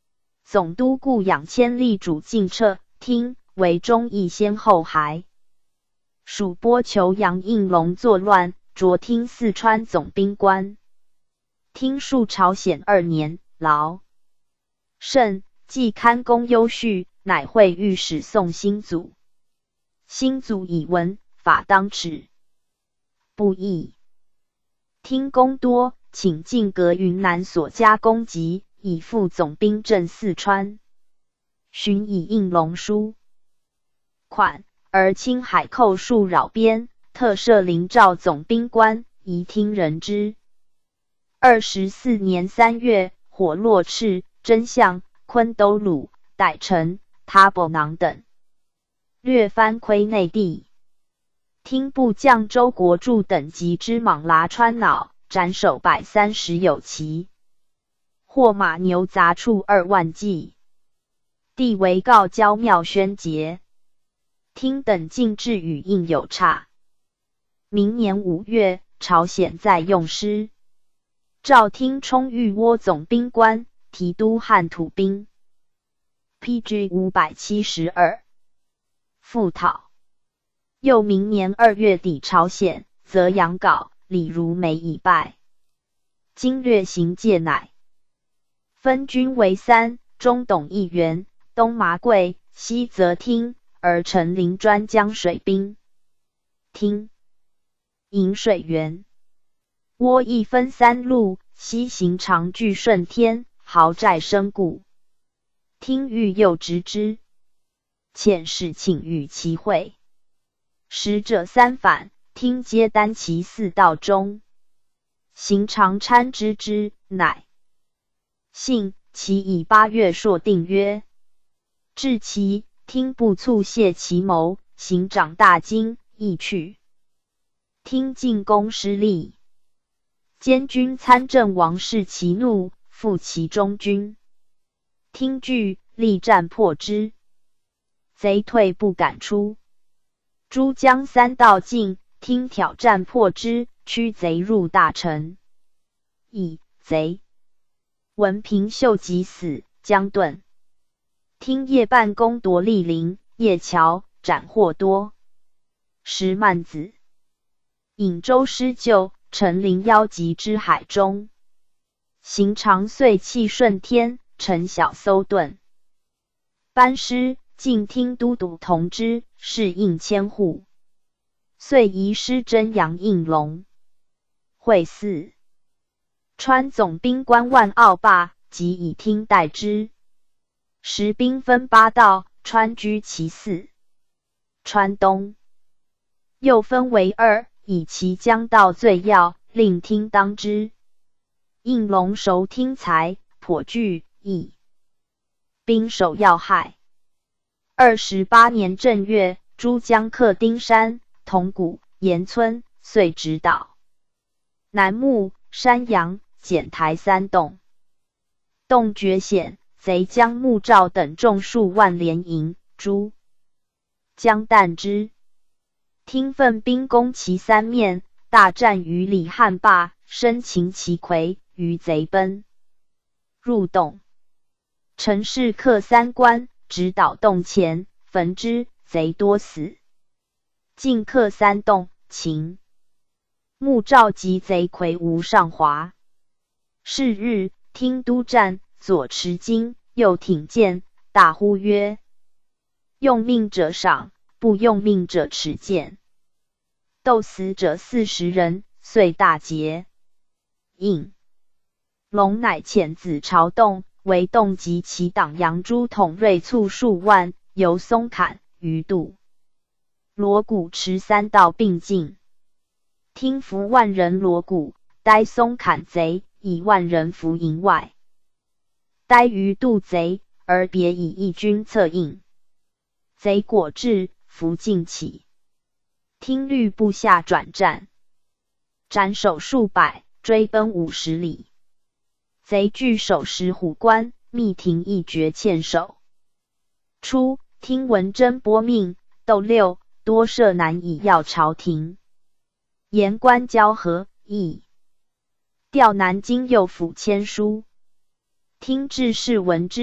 总督顾养千力主进撤，听为忠义先后还。属播求杨应龙作乱，着听四川总兵官。听数朝鲜二年，劳甚，既堪公优叙，乃会御史宋兴祖。兴祖以闻，法当齿，不义。听功多，请进阁云南所加公籍，以副总兵镇四川。寻以应龙书款，而青海寇戍扰边，特设临赵总兵官，宜听人之。二十四年三月，火落赤、真相、昆都鲁、傣城、塔博囊等，略藩窥内地。听部将周国柱等级之莽剌川脑，斩首百三十有奇，获马牛杂畜二万计。帝为告交庙宣节。听等进至与应有差。明年五月，朝鲜再用师。赵听充御倭总兵官，提督汉土兵。P G 五百七十二。复讨。又明年二月抵朝鲜，则杨镐、李如梅已败。经略行界乃分军为三：中董一员，东麻贵，西则听，而陈临专江水兵。听引水源。倭亦分三路，西行长据顺天，豪寨深固。听欲诱直之，遣使请与其会。使者三反，听皆单其四道中。行长参知之，乃信。其以八月朔定曰：至其听不促谢其谋，行长大惊，亦去。听进攻失利，监军参政王视其怒，复其中军。听惧，力战破之，贼退不敢出。诸将三道进，听挑战破之，驱贼入大城。以贼闻平秀即死，将遁。听夜半攻夺莅陵、叶桥，斩获多。时曼子引舟施救，陈临邀集之海中。行长遂弃顺天，陈晓搜遁。班师，进听都督同知，是应千户。遂移师征杨应龙。会四。川总兵官万鏖罢，即以听代之。时兵分八道，川居其四。川东又分为二，以其江道最要，令听当之。应龙熟听才，颇具义，兵守要害。二十八年正月，诸将克丁山、铜鼓、岩村，遂直捣南木、山阳、简台三洞。洞绝险，贼将木赵等众数万连营，诸将啖之。听奋兵攻其三面，大战于李汉坝，生擒其魁，于贼奔入洞。陈氏克三关，直捣洞前，焚之，贼多死。进克三洞，擒木赵及贼魁无上华。是日，听督战，左持金，右挺剑，大呼曰：用命者赏，不用命者持剑。斗死者四十人，遂大捷。应龙乃遣子朝洞，为洞及其党杨朱统锐卒数万，由松坎、鱼渡、锣鼓持三道并进。听伏万人锣鼓，待松坎贼，以万人伏营外。待鱼渡贼，而别以一军策应。贼果至，伏进起。听律部下转战，斩首数百，追奔五十里。贼据守石虎关，密庭一绝欠守。初，听闻征拨命，斗六多设难以要朝廷。言官交合，议调南京右府签书。听致仕闻之，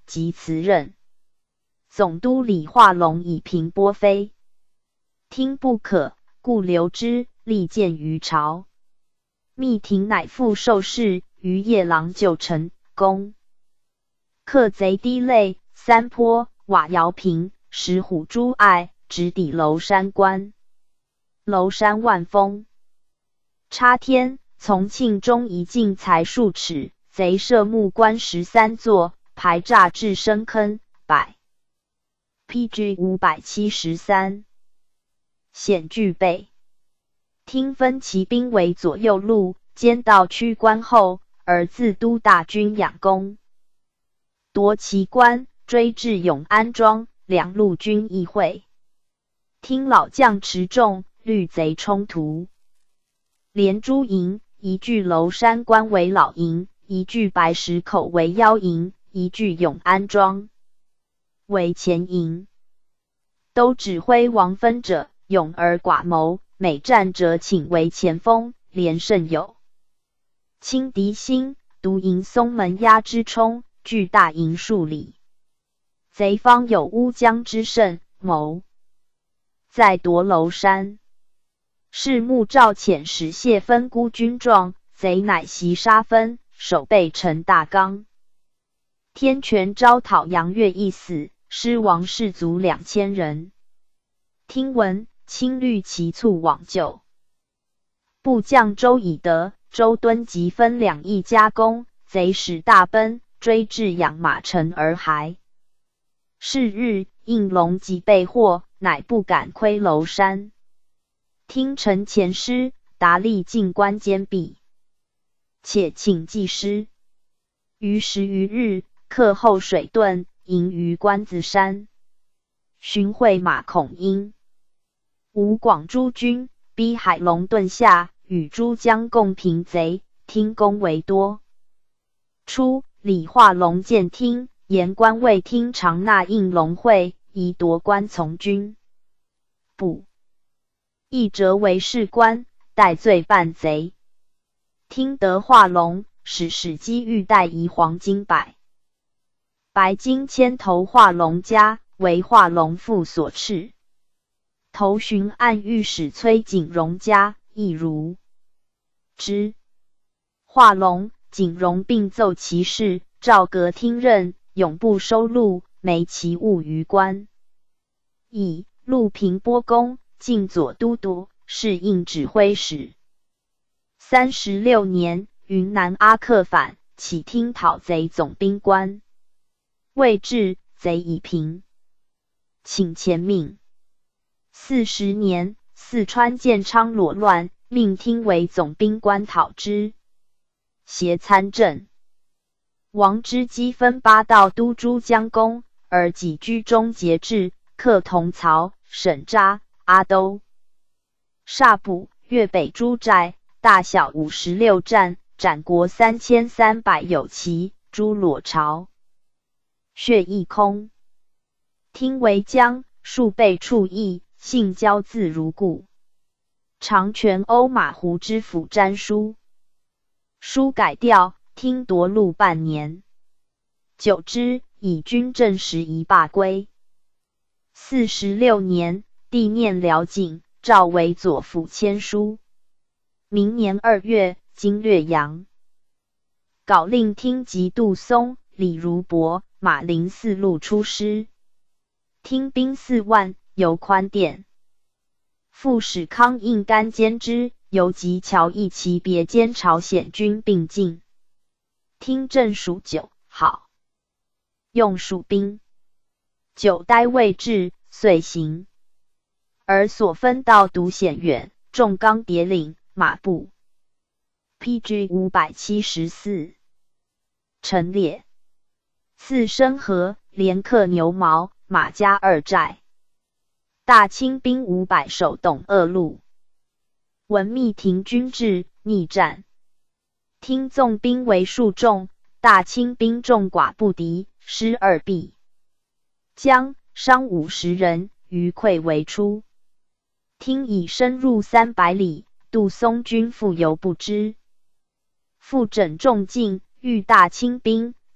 即辞任。总督李化龙以平波非，听不可，故留之，力荐于朝。密廷乃复受事，于夜郎就成功。克贼低类，三坡、瓦窑坪、石虎诸隘，直抵娄山关。娄山万峰，插天，从庆中一进才数尺，贼设木关十三座，排栅至深坑，百。P G 五百七十三，显具备。听分骑兵为左右路，兼道趋关后，而自督大军养攻，夺其关，追至永安庄，两路军议会。听老将持重，虑贼冲突，连诸营，一据娄山关为老营，一据白石口为腰营，一据永安庄为前营。都指挥王分者，勇而寡谋，每战者请为前锋，连胜有。轻敌心，独营松门压之冲，据大营数里。贼方有乌江之胜，谋再夺娄山。是穆兆遣使谢分孤军状，贼乃袭杀分，守备陈大纲。天权招讨杨岳一死，失亡士卒两千人。听闻，亲虑其促往救。部将周以德、周敦即分两翼夹攻，贼使大奔，追至养马城而还。是日，应龙即被获，乃不敢窥娄山。听陈前师，达力进关坚壁，且请祭师。于十余日，克后水遁，营于关子山。寻会马孔英、吴广诸军，逼海龙遁下，与诸将共平贼，听攻为多。初，李化龙见听，言关未听常纳应龙会，宜夺关从军。不。一折为士官，戴罪办贼。听得化龙，使使机欲带移黄金百白金千头化龙家，为化龙父所赐。头巡按御史崔景荣家，亦如之。化龙、景荣并奏其事，诏革听任，永不收录，没其物于官。以陆平波公晋左都督，是应指挥使。三十六年，云南阿克反，起听讨贼总兵官。未至，贼已平，请前命。四十年，四川建昌裸乱，命听为总兵官讨之，协参政。王之基分八道都诸将攻，而己居中节制，克同曹、沈扎、阿都、煞部、粤北诸寨，大小五十六战，斩国三千三百有奇，诸裸巢，血亦空。听为将，数倍处役，性骄自如故。常权欧马胡之府詹书，书改调，听夺禄半年。久之，以军政时一罢归。四十六年，帝念辽景，诏为左辅签书。明年二月，经略阳。稿令听及杜松、李如伯、马林四路出师。听兵四万，由宽甸。副使康应干兼之，由及乔义其别兼朝鲜军并进。听镇属九，好用蜀兵。九待未至，遂行。而所分道独险远，重钢叠岭，马步。P G 五百七十四，陈列。次申河，连克牛毛、马家二寨。大清兵五百守董二路。闻密廷军至，逆战。听纵兵为数众，大清兵众寡不敌，失二毙。将伤五十人，余溃为出。听已深入三百里，杜松军复犹不知。复整众进，遇大清兵，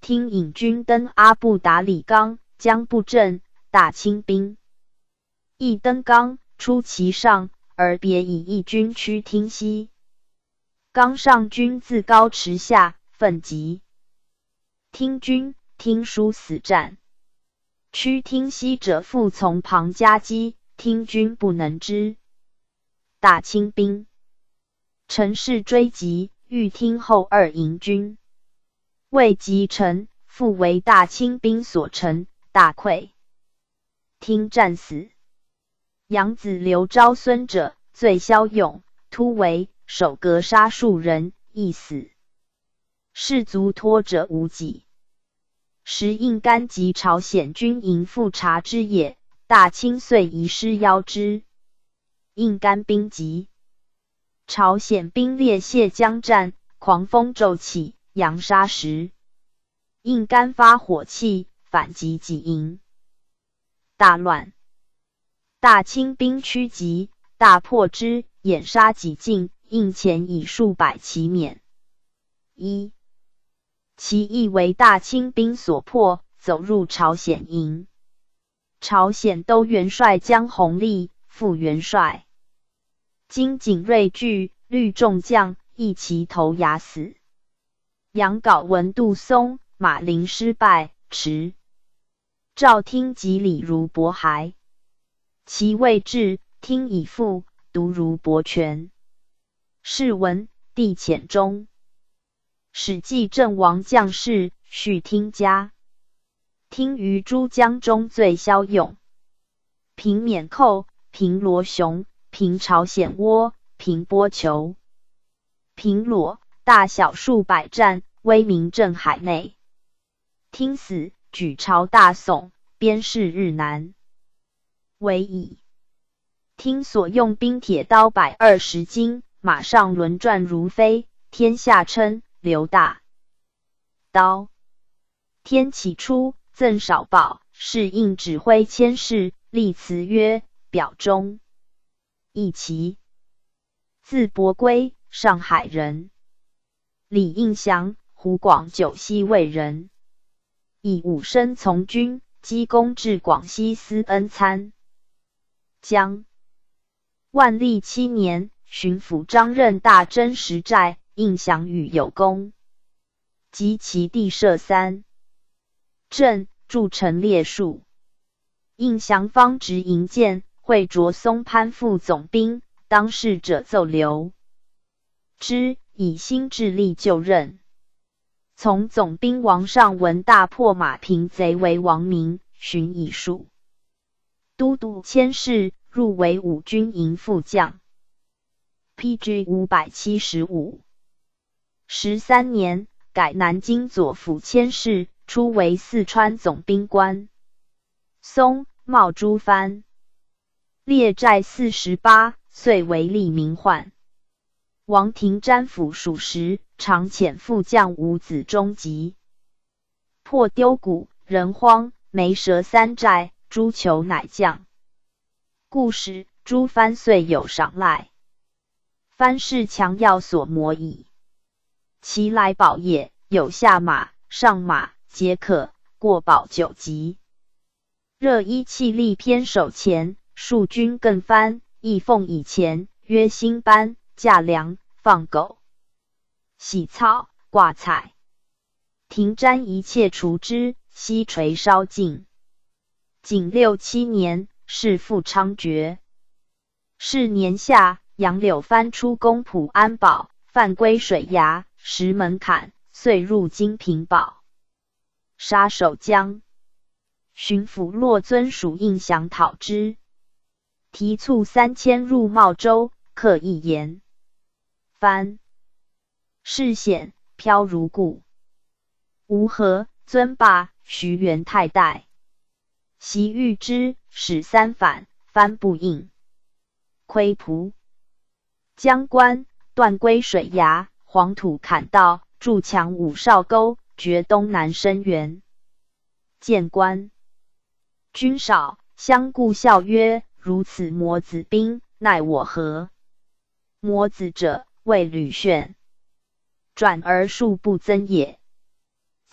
听引军登阿布达里冈，将布阵，大清兵。亦登冈，出其上，而别以一军趋听西。冈上军自高池下，奋击。听军，听书死战。趋听西者复从旁夹击，听军不能支。大清兵陈氏追击，欲听后二营军。未及城，复为大清兵所城，大溃。听战死。养子刘昭孙者，最骁勇，突围，手格杀数人，亦死。士卒脱者无几。时应干及朝鲜军营复察之也，大清遂移师邀之。应干兵急，朝鲜兵列谢江战，狂风骤起，扬沙石。应干发火气，反击己营。大乱。大清兵趋急，大破之，掩杀几尽，应前以数百骑免。一其意为大清兵所破，走入朝鲜营。朝鲜都元帅江弘立，副元帅金景瑞惧，率众将，一齐投崖死。杨镐闻杜松、马陵失败，驰。赵听及李如渤骸。其未至，听已复，独如伯权。是闻帝遣中。史记阵亡将士，续听家。听于诸将中最骁勇。平缅寇，平罗雄，平朝鲜倭，平波求。平裸，大小数百战，威名震海内。听死，举朝大悚，边事日难。为矣。听所用兵铁刀百二十斤，马上轮转如飞，天下称刘大刀。天启初，赠少保，是应指挥千事，立辞曰：表忠。义其。字伯圭，上海人。李应祥，湖广九溪卫人。以武生从军，积功至广西司恩参将。万历七年，巡抚张任大征石寨，应祥与有功，及其地设三镇，筑城列数。应祥方执营建，会着松潘副总兵，当事者奏留之，以新智力就任。从总兵王尚文大破马平贼为王明，寻以数。都督佥事，入为五军营副将。P G 五百七十五。十三年，改南京左辅佥事，出为四川总兵官。松、茂诸藩。列寨四十八，遂为吏民患。王庭瞻抚属时，常遣副将吴子忠疾。破丢谷、人荒、梅蛇三寨，诸酋乃降。故使诸藩遂有赏赖。藩士强要所磨矣。其来宝也，有下马、上马，皆可过保九级。热依气力偏守前，数军更藩，亦奉以前，曰新班、架粮、放狗、洗草、挂彩。庭瞻一切除之，悉垂烧尽。景六七年，事复猖獗。是年夏，杨柳藩出攻普安堡，犯归水崖，石门槛，遂入金平堡，杀守将。巡抚骆遵属应降讨之，提卒三千入茂州，克一言。藩事险，飘如故。吴和、尊霸、徐元太代。袭遇之，使三反，藩不应。窥蒲将关，断归水崖，黄土砍道，筑墙五哨沟，绝东南深渊。见关军少，相顾笑曰：如此魔子兵，奈我何？魔子者，谓吕炫。转而数不增也。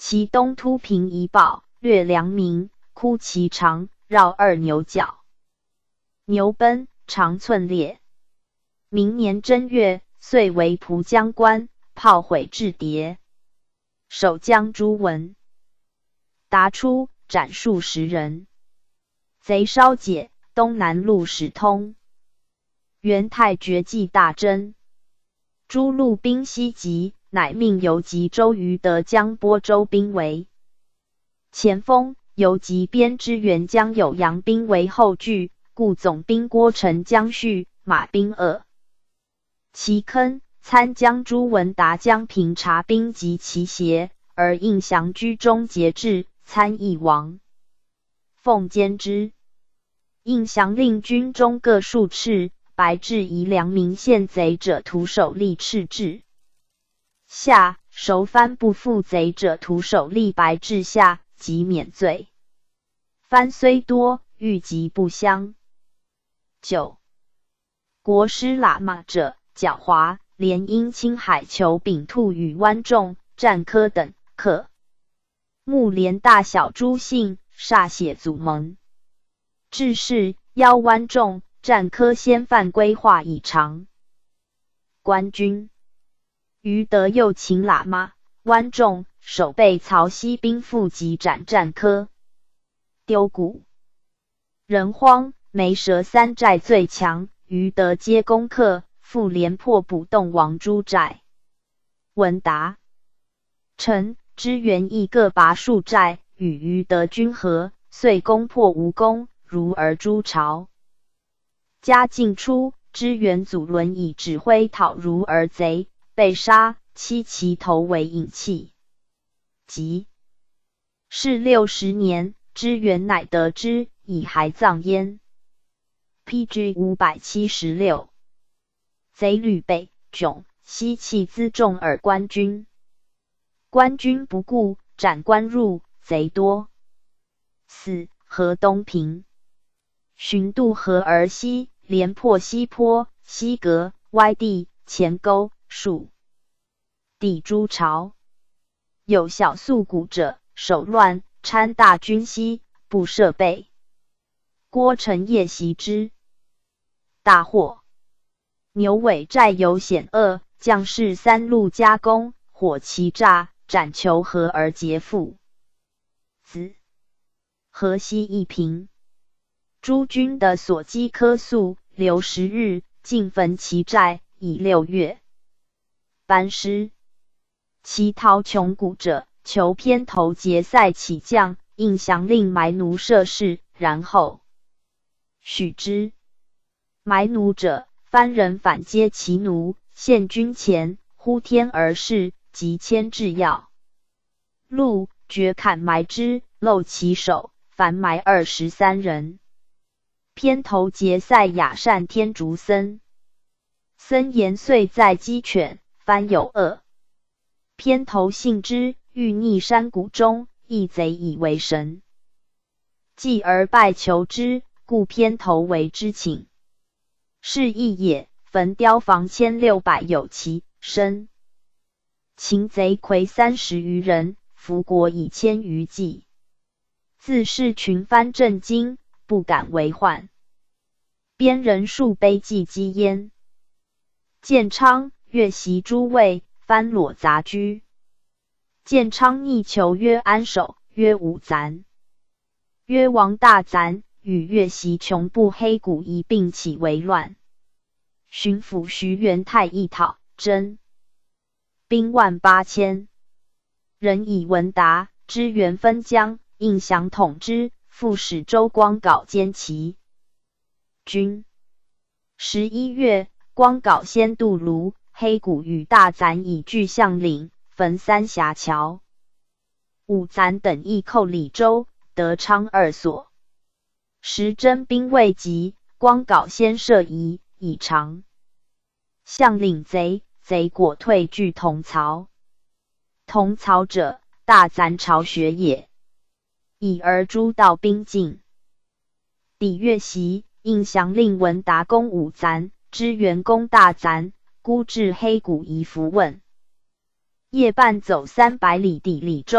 其东突平夷堡，略梁明，窟其长，绕二牛角。牛奔，长寸列。明年正月，遂为蒲江关，炮毁雉叠。守将朱文达出，斩数十人。贼稍解，东南路始通。元泰绝迹大征。诸路兵西急，乃命游击周瑜得将播州兵为前锋，游击边支援将有杨兵为后据，故总兵郭成将续，马兵二其坑。参将朱文达将平察兵及其协，而应降居中节制，参议王奉监之。应降令军中各数斥，白至夷良民陷贼者，徒手立斥至下；熟番不负贼者，徒手立白至下，即免罪。番虽多，欲及不相。九、国师喇嘛者，狡猾，连因青海酋丙兔与湾众、战科等，可目连大小诸姓，歃血祖盟。至是，邀湾众、战科先犯规划已长。官军余得右擒喇嘛、湾众，守备曹溪兵复及斩战科。丢谷人荒，梅蛇三寨最强，余得皆攻克，复连破捕洞王诸寨。文达、陈、支援亦各拔数寨，与余得军合，遂攻破吴宫，如而诛巢。嘉靖初，支援祖伦以指挥讨如而贼，被杀，妻其头为引器。即是六十年，支援乃得之，以还葬焉。P G 五百七十六。贼屡北迥，西弃辎重而官军。官军不顾，斩官入，贼多。四、河东平。寻渡河而西，连破西坡、西阁、歪地、前沟、树地诸巢。有小宿谷者，手乱，参大军西，不设备。郭成夜袭之，大获。牛尾寨有险恶，将士三路夹攻，火其栅，斩求河而劫富。子河西一平。诸军的所击科宿，留十日，尽焚其寨，以六月。班师。其逃穷谷者，求偏头节塞起将，应降令埋奴设事，然后许之。埋奴者，番人反接其奴，献军前，呼天而逝，即牵制要路，决砍埋之，漏其首，凡埋二十三人。偏头节塞雅善天竺僧，僧言遂在鸡犬，番有恶。偏头信之，欲匿山谷中，亦贼以为神。继而拜求之，故偏头为之请。是亦也，焚雕房千六百有其身。擒贼魁三十余人，俘国以千余计。自是群番震惊，不敢为患。边人数悲泣积焉。建昌越袭诸卫，番裸杂居。建昌逆求曰安守，曰无咱。曰王大咱，与越袭穷部黑谷一并起为乱。巡抚徐元泰议讨，征兵万八千。人以文达、支援分疆，应降统之，复使周光杲兼其军。十一月，光杲先渡卢，黑谷与大咱以据相领，焚三峡桥。五咱等亦寇李州、德昌二所。时征兵未及，光杲先设疑，以长相领贼，贼果退据同曹。同曹者，大咱巢穴也。已而诸道兵进。抵越袭，应降令文达攻五咱，支援攻大咱，孤至黑谷夷伏问。夜半走三百里抵李州，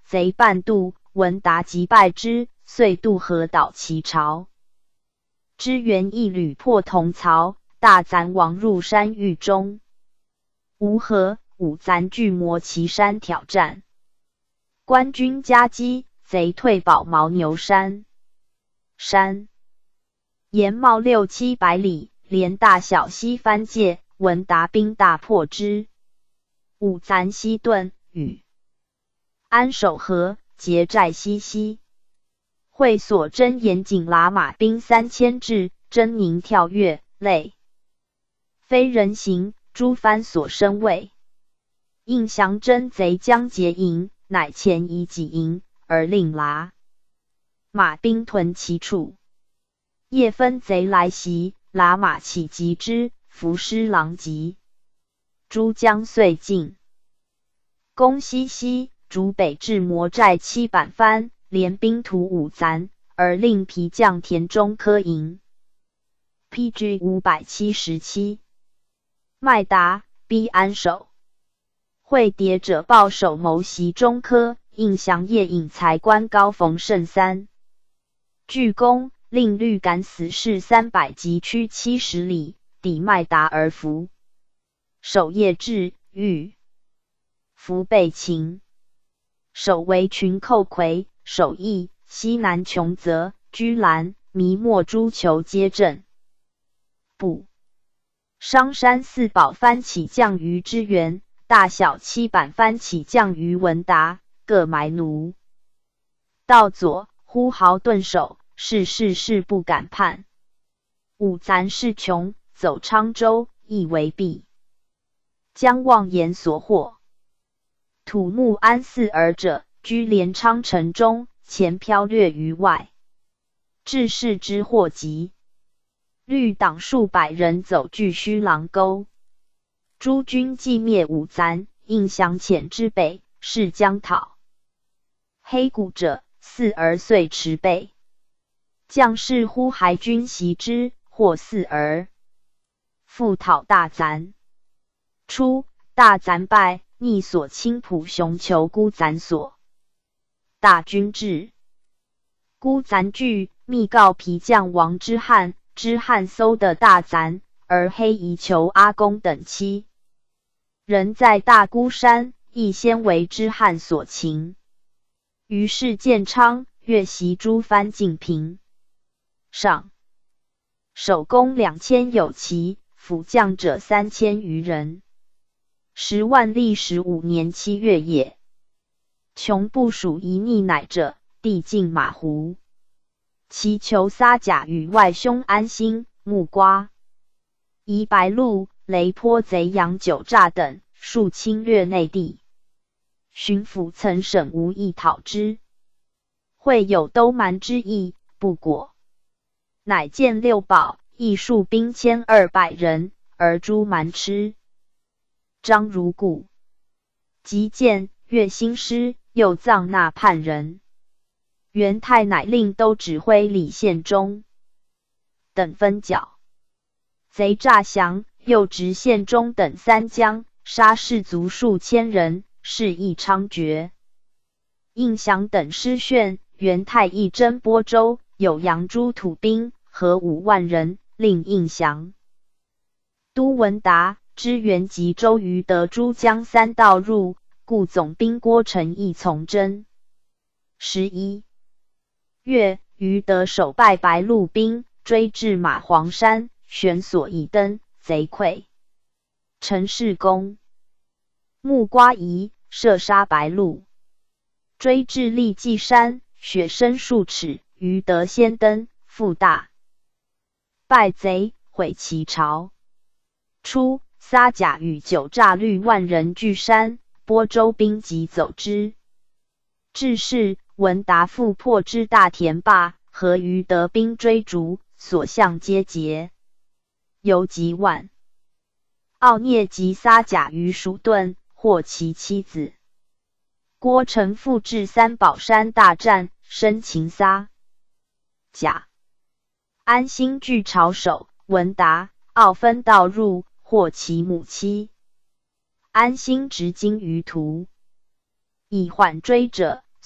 贼半渡，文达击败之，遂渡河倒其巢。支援一旅破同曹，大簪王入山狱中。吴河，五簪拒磨其山挑战。官军夹击，贼退保牦牛山。山延茂六七百里，连大小溪翻界，文达兵大破之。五簪西遁，与安守河，结寨西溪。会所真严谨喇马兵三千至，狰狞跳跃，累非人形，诸藩所生畏。应降真贼将劫营，乃前以己营，而令喇马兵屯其处。夜分贼来袭，喇马起击之，伏尸狼藉。诸将遂尽。攻西溪，逐北至魔寨七板藩，连兵屠五簪，而令皮将田中科营。P G 五百七十七。麦达，逼安守。会谍者报首谋袭中科，应降夜引才官高冯胜三。据攻，令律赶死士三百，急驱七十里，抵麦达而伏。守夜至，遇伏被擒。守为群寇魁，守义、西南穷泽、居兰、弥墨诸酋皆阵。不商山四宝藩起将于支援，大小七板藩起将于文达，各埋卢。道左，呼号顿首，是事事不敢叛。五簪势穷，走昌州，亦为弊。将妄言所获。土木安四儿者，居连昌城中，前飘掠于外。致士之祸急。律党数百人走据虚狼沟。诸军既灭五簪，应降遣之北，是将讨。黑谷者，四儿遂驰备。将士呼还军袭之，获四儿。复讨大簪。初，大簪败，逆所青浦雄求孤簪所。大军至，孤簪惧，密告皮将王之汉，之汉搜得大簪，而黑夷求阿公等妻。人在大孤山，亦先为之汉所擒。于是建昌，越袭诸藩尽平。上守攻两千有骑，辅将者三千余人。十万历时五年七月也。穷部署一逆乃者，地尽马胡。其求撒甲与外兄安兴、木瓜、夷白鹿、雷坡贼杨九诈等，数侵略内地。巡抚曾审无意讨之，会有兜蛮之意，不果。乃建六保，亦数兵千二百人，而诛蛮痴。张如故，即见越兴师，又葬纳叛人。元泰乃令都指挥李献忠等分剿贼诈降，又执献忠等三将，杀士卒数千人，事亦猖獗。应降等失炫，元泰亦征播州，有扬诸土兵合五万人，令应降。都文达、支援及周瑜得诸江三道入，故总兵郭成亦从征。十一月，余得手败白鹿兵，追至马黄山，悬索以登，贼溃。陈世公木瓜夷，射杀白鹿，追至利济山，雪深数尺，余得先登，复大败贼，毁其巢。初，撒甲与九诈率万人据山，播州兵急走之。至是，文达复破之大田坝，何余得兵追逐，所向皆捷。犹及万奥聂及撒甲于蜀顿，获其妻子。郭成复至三宝山大战，生擒撒甲。安兴据巢守，文达、奥分道入，获其母妻。安兴执金于途，以缓追者，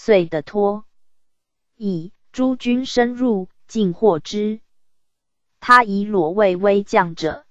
遂得脱。以诸军深入，尽获之。他以裸卫威将者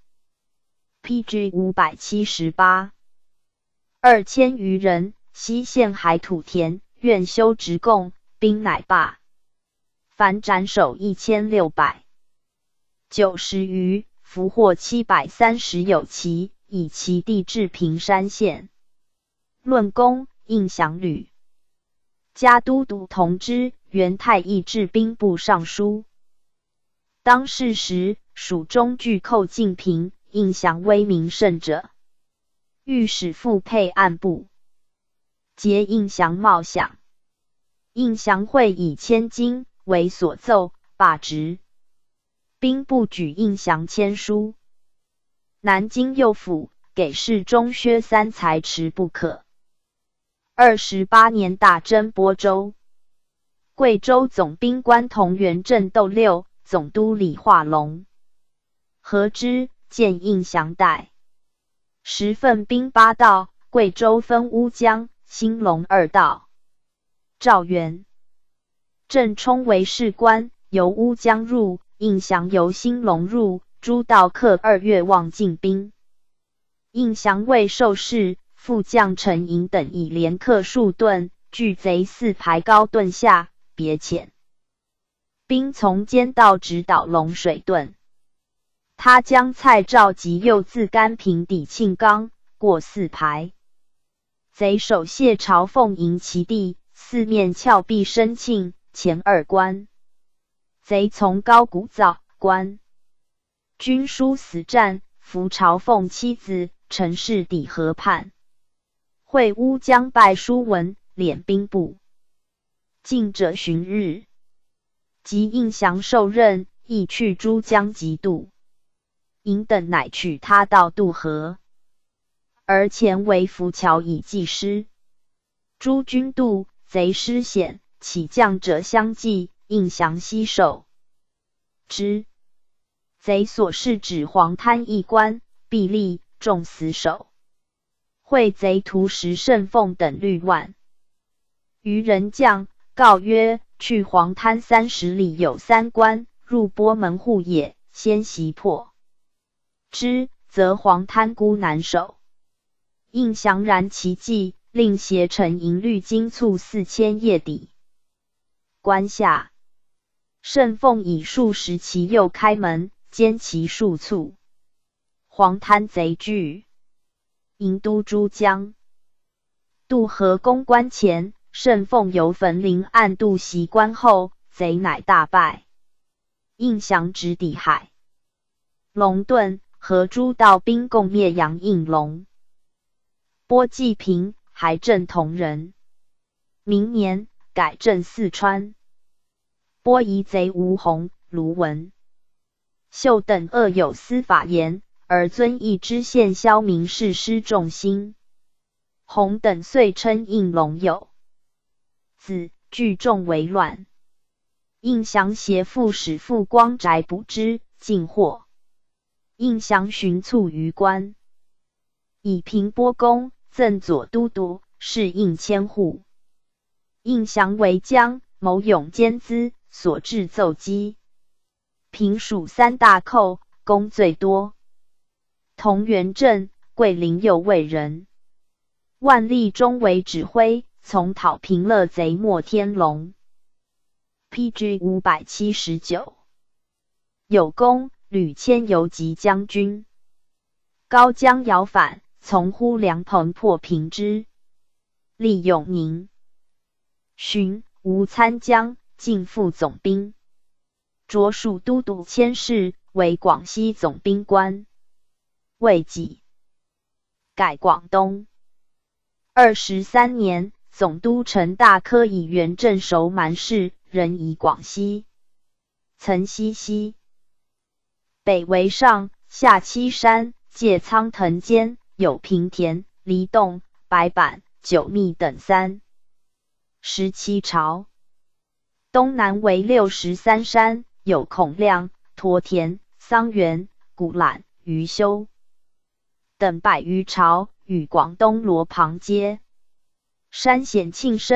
，P G 五百七十八，二千余人，西陷海土田，愿修直贡，兵乃罢。凡斩首一千六百九十余，俘获七百三十有奇，以其地至平山县。论功，应降吕加都督同知、元太尉至兵部尚书。当世时，蜀中巨寇进平，应降威名甚者，御史复配案部，皆应降冒饷。应降会以千金为所奏，罢职。兵部举应降签书。南京右府给事中薛三才持不可。二十八年大征播州，贵州总兵官同元镇斗六，总督李化龙何之，见应降代。时分兵八道，贵州分乌江、兴隆二道。赵元郑冲为士官，由乌江入，应降由兴隆入。诸道客二月望进兵，应降未受事，副将陈寅等以连克数顿，拒贼四排高盾下，别遣兵从间道直捣龙水顿。他将蔡兆及右自甘平抵庆冈，过四排。贼守谢朝奉迎其地，四面峭壁深庆，前二关。贼从高谷造关。军书死战，伏朝奉妻子，陈氏抵河畔。会乌江败书文，敛兵部。进者旬日，即应降受任，亦去诸江及渡。寅等乃取他道渡河，而前为浮桥以济师。诸军渡，贼失险，起将者相继，应降西守之。贼所事指黄滩一关，必立，众死守。会贼徒石胜凤等虑万余人将，告曰：去黄滩三十里有三关，入波门户也，先袭破之，则黄滩孤难守。应降然其计，令携陈银绿金簇四千夜抵关下。胜凤以数十骑右开门，歼其数簇。黄滩贼惧，迎都诸江。渡河攻关前，胜凤由汾陵暗渡袭关后，贼乃大败。应降直抵海龙顿，和诸道兵共灭杨应龙。波济平，还镇同人。明年改镇四川。波夷贼吴弘、卢文秀等恶有司法言，而遵义知县萧明士失众心。弘等遂称应龙有子，聚众为乱。应降携副使傅光宅捕之，尽获。应降寻卒于关，以平波公，赠左都督，是应千户。应降为将，谋勇兼资，所至奏击。平蜀三大寇，功最多。同元镇、桂林右卫人。万历中为指挥，从讨平乐贼莫天龙。P G 五百七十九。有功，屡迁游击将军。高江遥反，从呼梁鹏破平之。立永宁、寻、吴参将，进副总兵。擢属都督佥事，为广西总兵官。魏己，改广东。二十三年，总督陈大科以元镇守蛮事，仍以广西。曾西西，北为上，下七山，界苍藤间，有平田、黎洞、白板、九密等三十七朝。东南为六十三山，有孔亮、驼田、桑园、古览、余修等百余朝，与广东罗旁接。山险庆深，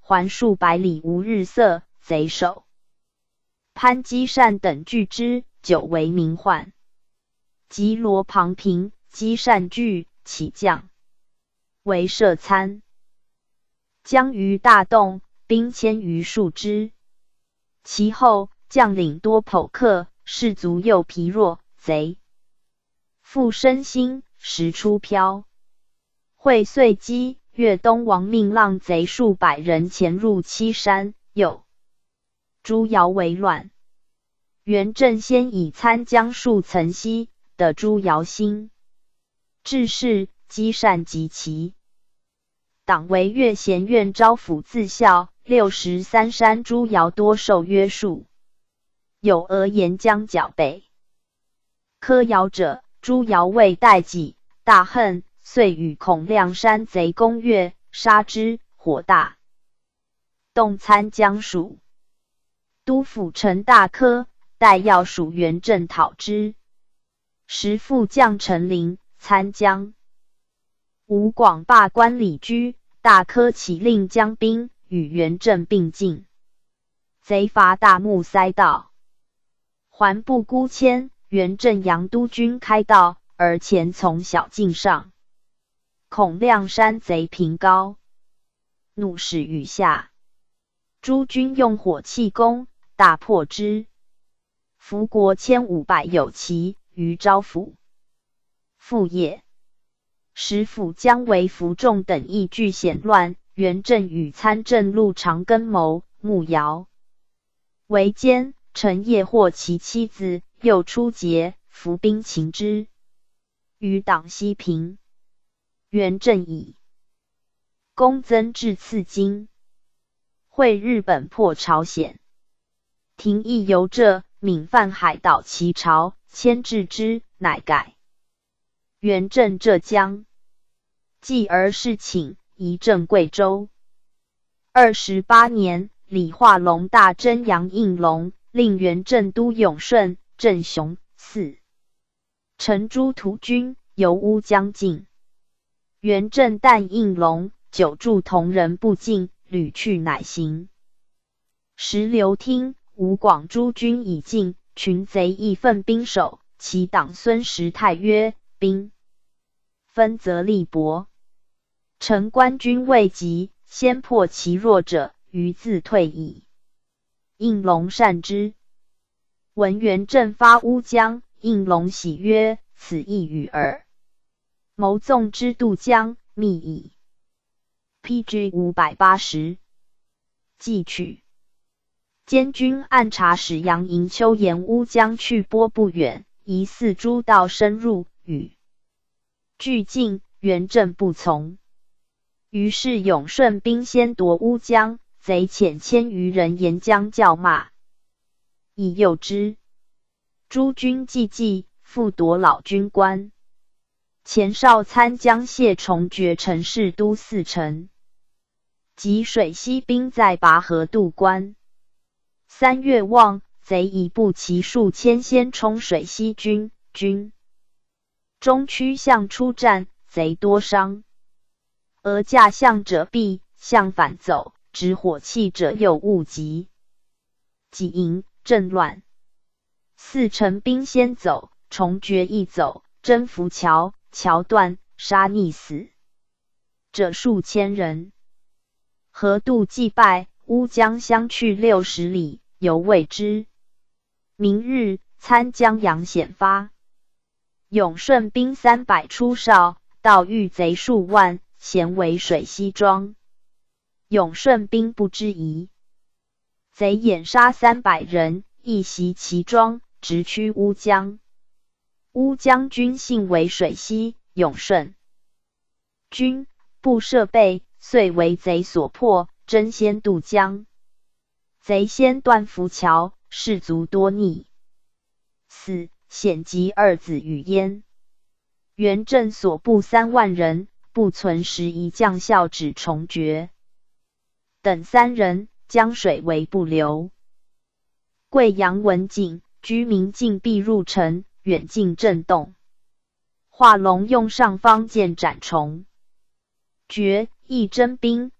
环数百里无日色，贼首。潘基善等拒之，久为民患。及罗旁平，基善惧，起将为射参。江于大动，兵千余数之。其后将领多剖克，士卒又疲弱，贼复身心，时出飘。会遂击越东王命浪贼数百人潜入七山，有朱瑶为乱。元正先以参将数曾息，得朱瑶心。致仕，积善及其党为越咸院招抚自校，六十三山朱瑶多受约束。有俄沿江剿北柯瑶者，朱瑶为代己，大恨，遂与孔亮山贼攻越，杀之，火大。动参将属都府陈大科，待要属元正讨之。时副将陈琳、参将吴广罢官李居，大科起令将兵与元正并进。贼伐大木塞道，还不孤谦，元正杨督军开道，而前从小径上。孔亮山贼平高，怒使雨下。诸军用火器攻，大破之。伏国千五百有骑于招抚。副业时府将为服众等亦俱险乱，元正与参政陆长庚谋，慕瑶为奸，陈夜获其妻子，又出劫，伏兵擒之。于党西平。元正以功增至次京，会日本破朝鲜。廷议由浙闽犯海岛齐朝，迁至之，乃改。元正浙江，继而事请，移政贵州。二十八年，李化龙大征杨应龙，令元正都永顺、郑雄、四陈诸屠军，由乌江进。元正但应龙，久驻同仁不进，屡去乃行。时刘听、吴广诸军已尽，群贼亦奋兵守，其党孙时泰曰：兵分则力薄，臣官军未及，先破其弱者，余自退矣。应龙善之。闻元正发乌江，应龙喜曰：此一与耳。谋纵之渡江，密矣。P G 五百八十。既取。监军按察使杨营秋沿乌江去波不远，疑似诸道深入，与俱进，元正不从。于是永顺兵先夺乌江，贼遣千余人沿江叫骂，以诱之。诸军既济，复夺老军官。前哨参将谢崇爵陈氏都四城，及水西兵在拔河渡关。三月望，贼以步骑数千先冲水西军，军中趋向出战，贼多伤。俄驾向者避，向反走，执火器者又误及。己营阵乱，四城兵先走，崇爵亦走，征服桥。桥断，杀溺死者数千人。河渡既败，乌江相去六十里，犹未之。明日，参将杨显发、永顺兵三百出哨，到遇贼数万，咸为水西庄。永顺兵不知疑，贼掩杀三百人，亦袭其庄，直趋乌江。乌江军信为水西，永顺军不设备，遂为贼所破，争先渡江。贼先断浮桥，士卒多溺，死，显及二子与焉。元正所部三万人，不存十一将校指崇爵等三人，江水为不流。贵阳闻警，居民尽避入城，远近震动。华龙用上方剑斩崇爵，亦征兵，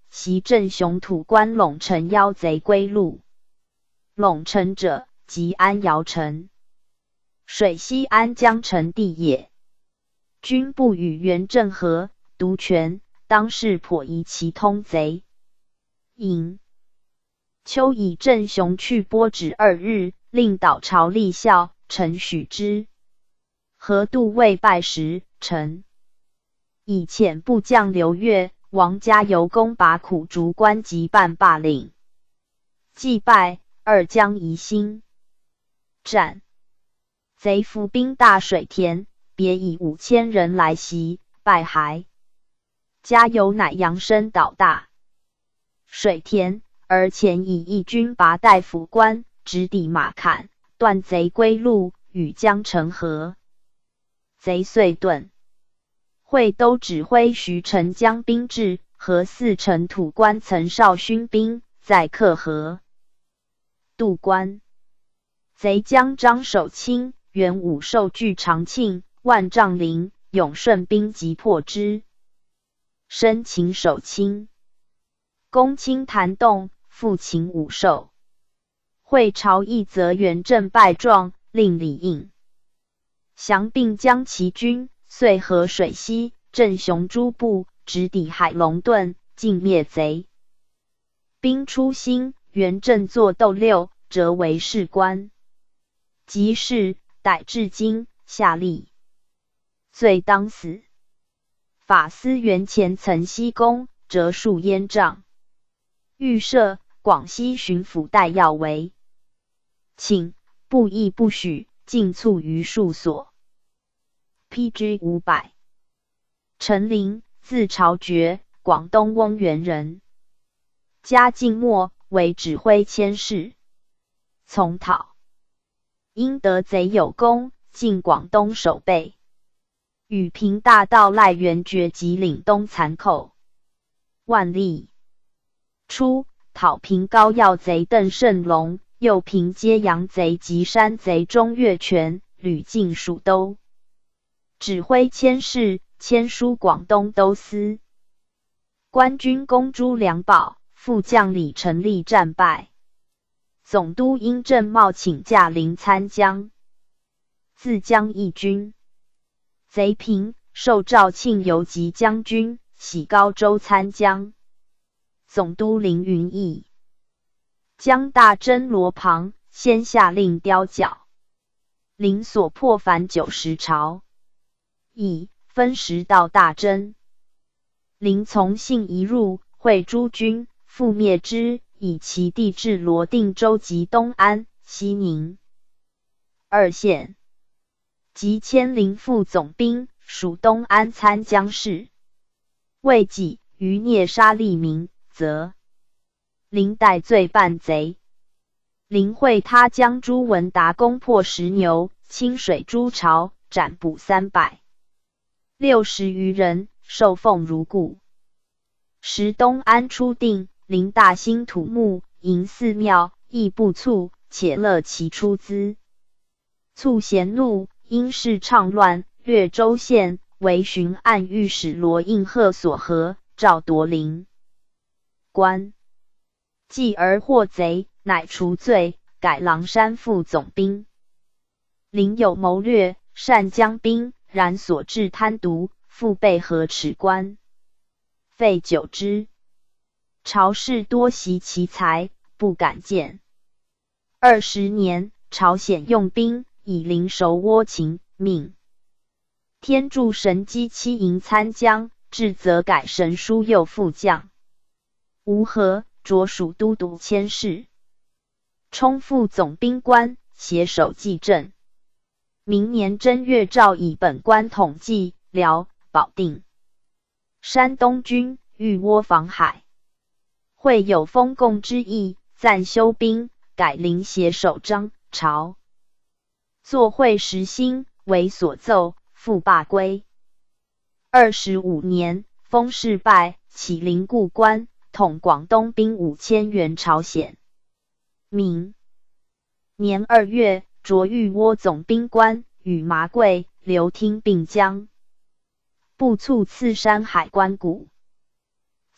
袭镇雄土官陇城妖贼归路。陇城者，即安瑶城，水西安江城地也。军不与元正和，独权，当是颇疑其通贼。寅，秋以镇雄去播止二日，令导朝立孝，臣许之。何度未拜时，臣以遣部将刘越、王家由攻拔苦竹关及半霸岭，既败，二将疑心。战，贼伏兵大水田，别以五千人来袭，败还。家由乃扬声倒大水田，而前以义军拔大夫关，直抵马坎，断贼归路，与江城合。贼遂遁。会都指挥徐成将兵至，和四城土官岑绍勋兵在克河。渡关，贼将张守清、元武受据长庆、万丈陵、永顺兵急破之。生擒守清，攻清潭洞，复擒武受。会朝议则元正败状，令李应降并将其军，遂河水西，镇雄诸部，直抵海龙顿，尽灭贼。兵出兴，元正作斗六，折为士官。即是，逮至今，下吏。罪当死。法司元前曾西宫，折数烟帐。预设广西巡抚戴耀为，请不义不许，尽卒于数所。P G 五百。陈琳，字朝觉，广东翁源人。嘉靖末为指挥佥事。从讨。因得贼有功，进广东守备。与平大盗赖元觉及岭东残寇。万历初，讨平高要贼邓胜龙，又平揭阳贼及山贼钟岳全，屡进蜀都。指挥佥事，迁书广东都司。官军攻朱良堡，副将李成立战败。总督殷正茂请假临参将。自江义军。贼平，受赵庆游及将军，喜高州参将。总督林云义。江大真罗旁，先下令雕角。林所破反九十朝。以分时到大真。林从信一入，会诸军，覆灭之，以其地至罗定州及东安、西宁二县。即迁林副总兵，属东安参将事。未己余孽杀吏民，则林代罪办贼。林会他将朱文达攻破石牛，清水诸巢，斩捕三百六十余人，受奉如故。时东安初定，林大兴土木，营寺庙，亦不促，且乐其出资。促贤怒，因事倡乱，略州县，为巡按御史罗应赫所合，诏夺林官。继而获贼，乃除罪，改狼山副总兵。林有谋略，善将兵，然所至贪渎，复被河池官。废久之。朝士多袭其财，不敢见。二十年，朝鲜用兵，以灵熟倭秦，命天柱神机七营参将，至则改神书右副将。吴和着属都督佥事，充副总兵官，携手蓟镇。明年正月诏以本官统计辽、保定、山东军，欲倭防海。会有封贡之意，暂休兵，改临携手张朝。作会时兴，为所奏，复罢归。二十五年，封事败，起临故官，统广东兵五千援朝鲜。明年二月，擢豫倭总兵官，与麻贵、刘听并将。步卒刺山海关谷。造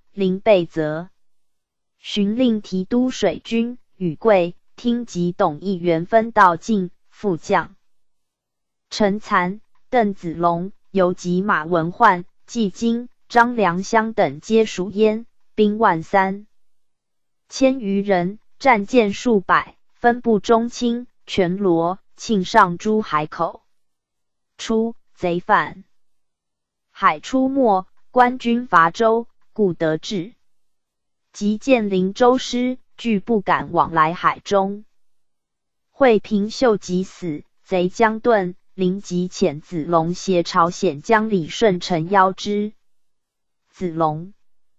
临被责。寻令提督水军宇贵听及董议员分道进副将陈蚕、邓子龙、游击马文焕、季经、张良相等皆属焉，兵万三千余人，战舰数百，分布中清、全罗、庆尚诸海口。初，贼犯海出没，官军伐州，故得志。即见灵州师，俱不敢往来海中。惠平秀即死，贼将遁，灵即遣子龙携朝鲜将李舜臣邀之。子龙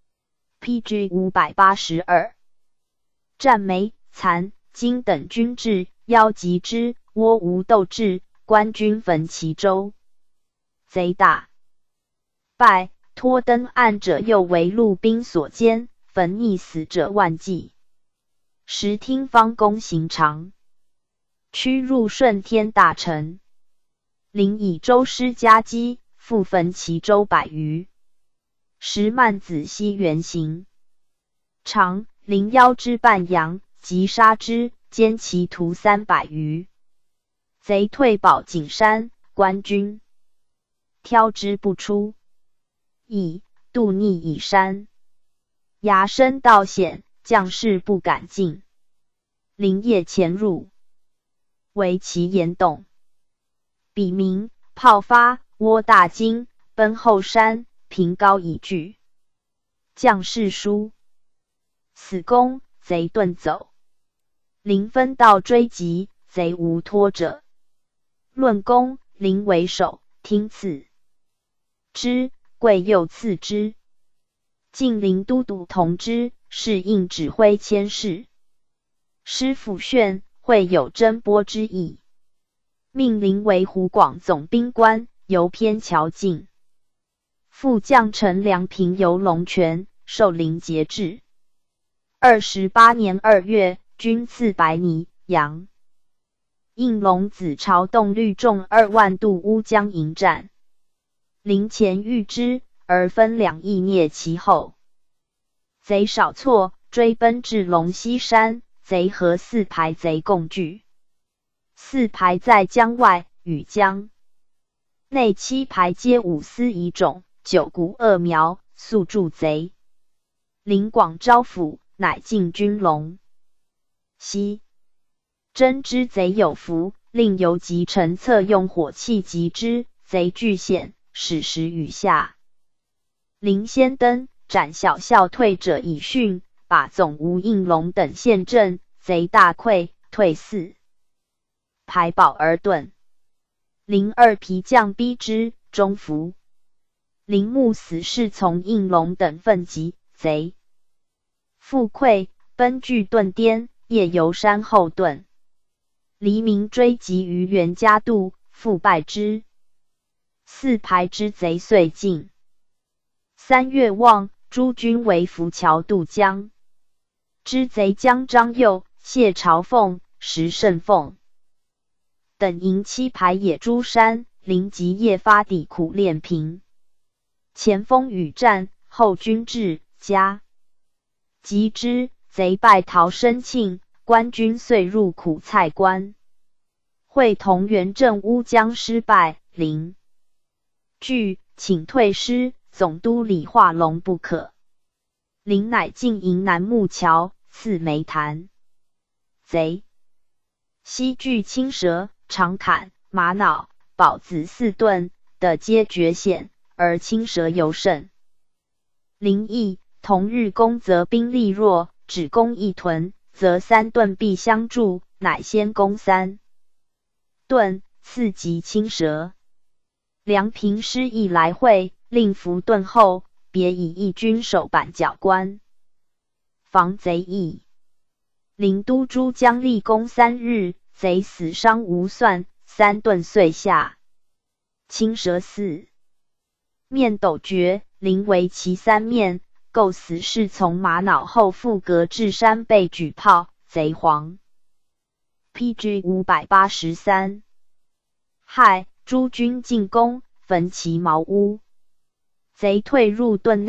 P G 五百八十二 战梅、残、荆等军至，邀击之，倭无斗志，官军焚其州。贼大败，脱登岸者又为陆兵所歼，焚溺死者万计。时听方公行长驱入顺天大城，灵以州师夹击，复焚其州百余。时曼子西原行，长灵邀之半阳，即杀之，歼其徒三百余。贼退保景山，官军挑之不出，以渡逆以山。崖深道险，将士不敢进。灵夜潜入，为其岩洞。笔名炮发，倭大惊，奔后山，凭高以拒。将士书死攻，贼遁走。灵分道追击，贼无脱者。论功，灵为首，听赐之，贵又赐之。晋灵都督同知，是应指挥佥事。师府炫，会有征波之意。命灵为湖广总兵官，游偏侨境。副将陈良平游龙泉，受灵节制。二十八年二月，军赐白泥阳。应龙子朝动率众二万渡乌江迎战。灵前遇之，而分两翼蹑其后。贼少错，追奔至龙溪山，贼和四排贼共聚。四排在江外，与江内七排皆五丝一种，九股恶苗，速助贼。灵广招抚，乃进军龙溪。真知贼有伏，令游击陈策用火器击之，贼惧险，矢石雨下。灵先登，斩小校退者以训，把总吴应龙等陷阵，贼大溃，退四排保而遁。灵二皮将逼之，终服。灵目死士从应龙等奋击，贼复溃，奔据遁颠，夜游山后遁。黎明追击于袁家渡，复败之。四排之贼遂尽。三月望，诸军为浮桥渡江。知贼将张佑、谢朝凤、石胜凤等营七排野猪山，灵即夜发抵苦练平。前锋与战，后军至，加击之，贼败逃生庆，官军遂入苦菜关。会同元镇乌江失败，灵惧，请退师，总督李化龙不可。灵乃进营南木桥，刺梅潭。贼西据青蛇、长坎、玛瑙、宝子四顿的皆绝险，而青蛇尤甚。灵亦同日攻则兵力弱，只攻一屯，则三顿必相助，乃先攻三顿，次击青蛇。梁平师亦来会，令伏顿后，别以一军守板角关，防贼役。灵都诸将立功三日，贼死伤无算，三顿遂下。青蛇四面陡绝，灵为其三面，构死士从玛瑙后复隔至山背举炮，贼惶。P G 五百八十三 亥，诸军进攻，焚其茅屋。贼退入盾内，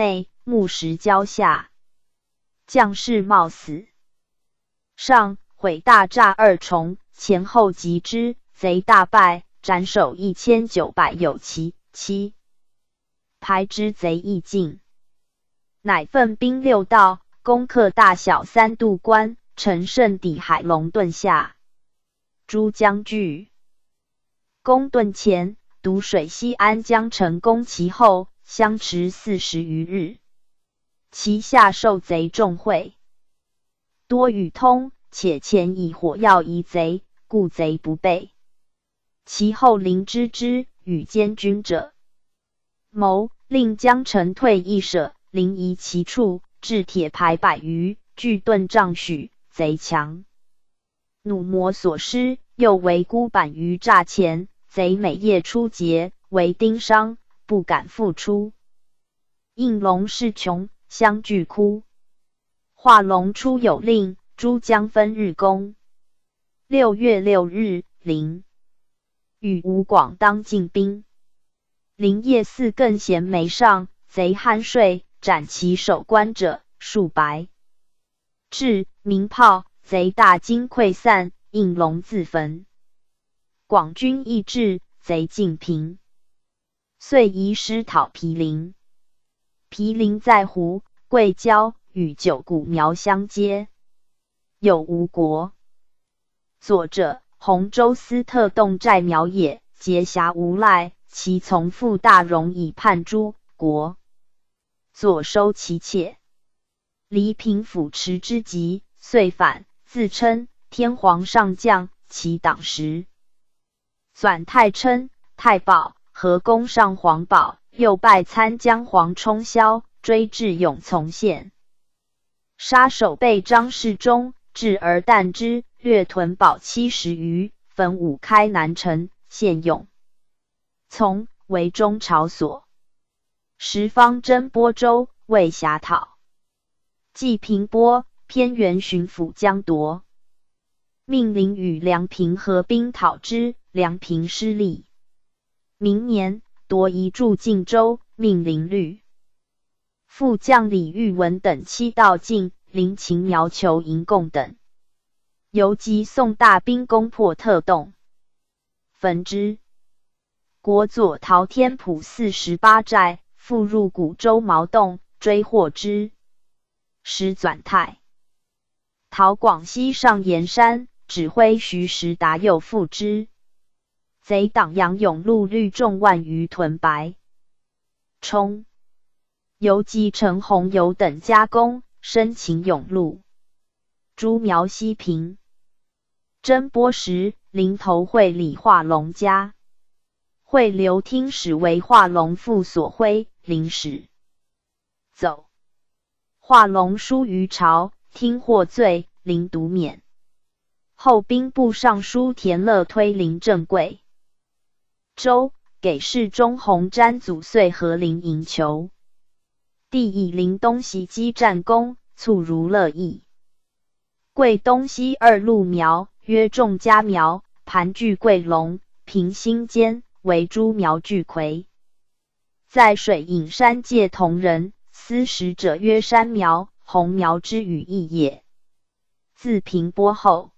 木石交下，将士冒死。上毁大栅二重，前后击之，贼大败，斩首一千九百有其七。排之贼亦尽，乃分兵六道，攻克大小三渡关，乘胜抵海龙遁下。诸将惧，攻遁前，独水西安江城攻其后，相持四十余日。其下受贼众会，多语通，且前以火药夷贼，故贼不备。其后临之之，与监军者谋，令江城退一舍，临夷其处，置铁牌百余，据盾丈许，贼强。弩魔所失，又为孤板于栅前，贼每夜出劫，为丁伤，不敢复出。应龙势穷，相俱哭。华龙出有令，诸将分日攻。六月六日，临与吴广当进兵。临夜四更闲没上，贼酣睡，斩其守关者数百。至，鸣炮，贼大惊溃散，应龙自焚。广军亦至，贼尽平。遂移师讨毗陵。毗陵在湖桂郊，与九股苗相接，有吴国。左者洪州司特洞寨苗也，结辖无赖，其从父大戎以叛诸国，左收其妾，黎平府持之急，遂反，自称天皇上将，其党时。转太称太保，河攻上皇堡，又拜参将黄冲霄，追至永从县，杀守备张世忠，至而啖之，掠屯堡七十余，焚五开南城，献永从为中朝所。时方征播州，为辖讨。既平播，偏原巡抚将夺，命令与梁平合兵讨之，梁平失利。明年，夺移驻晋州，命令律副将李玉文等七道进，临秦苗求营贡等。游击宋大兵攻破特洞，焚之。国佐陶天普四十八寨，复入古州毛洞，追获之。时转太陶广西上岩山，指挥徐时达又复之。贼党杨永禄率众万余屯白冲，游击陈弘游等加攻，生擒永禄。诸苗西平。征播时，临头会李化龙家，会刘听使为化龙父所挥，临使走。化龙书于朝，听获罪，临独免。后兵部尚书田乐推临正贵州，给事中弘瞻祖岁和临营求。帝以临东袭击战功，促如乐意。贵东西二路苗，约众家苗，盘踞桂龙、平兴间，为诸苗巨魁。在水隐山界同人，司使者曰山苗，红苗之语义也。自平播后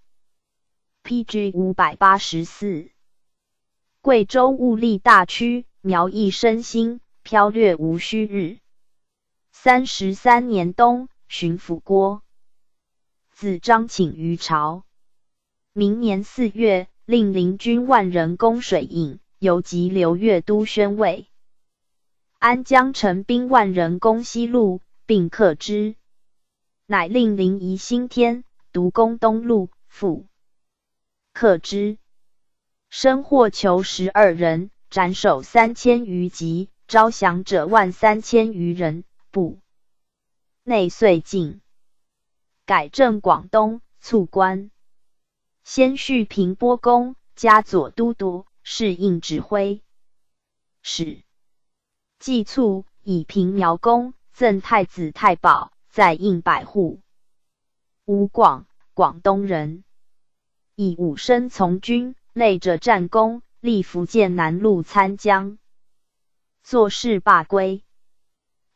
，P G 五百八十四。贵州务力大区，苗裔身心，飘掠无虚日。三十三年冬，巡抚郭子张请于朝。明年四月，令领军万人攻水隐，游击刘越都宣慰。安江陈兵万人攻西路，并克之。乃令临夷新天，独攻东路，复克之。生获囚十二人，斩首三千余级，招降者万三千余人。部内遂尽。改正广东，促官。先续平播公，加左都督，是应指挥使。既卒，以平苗公，赠太子太保，在应百户。吴广，广东人，以武生从军，累着战功，历福建南路参将，作事罢归。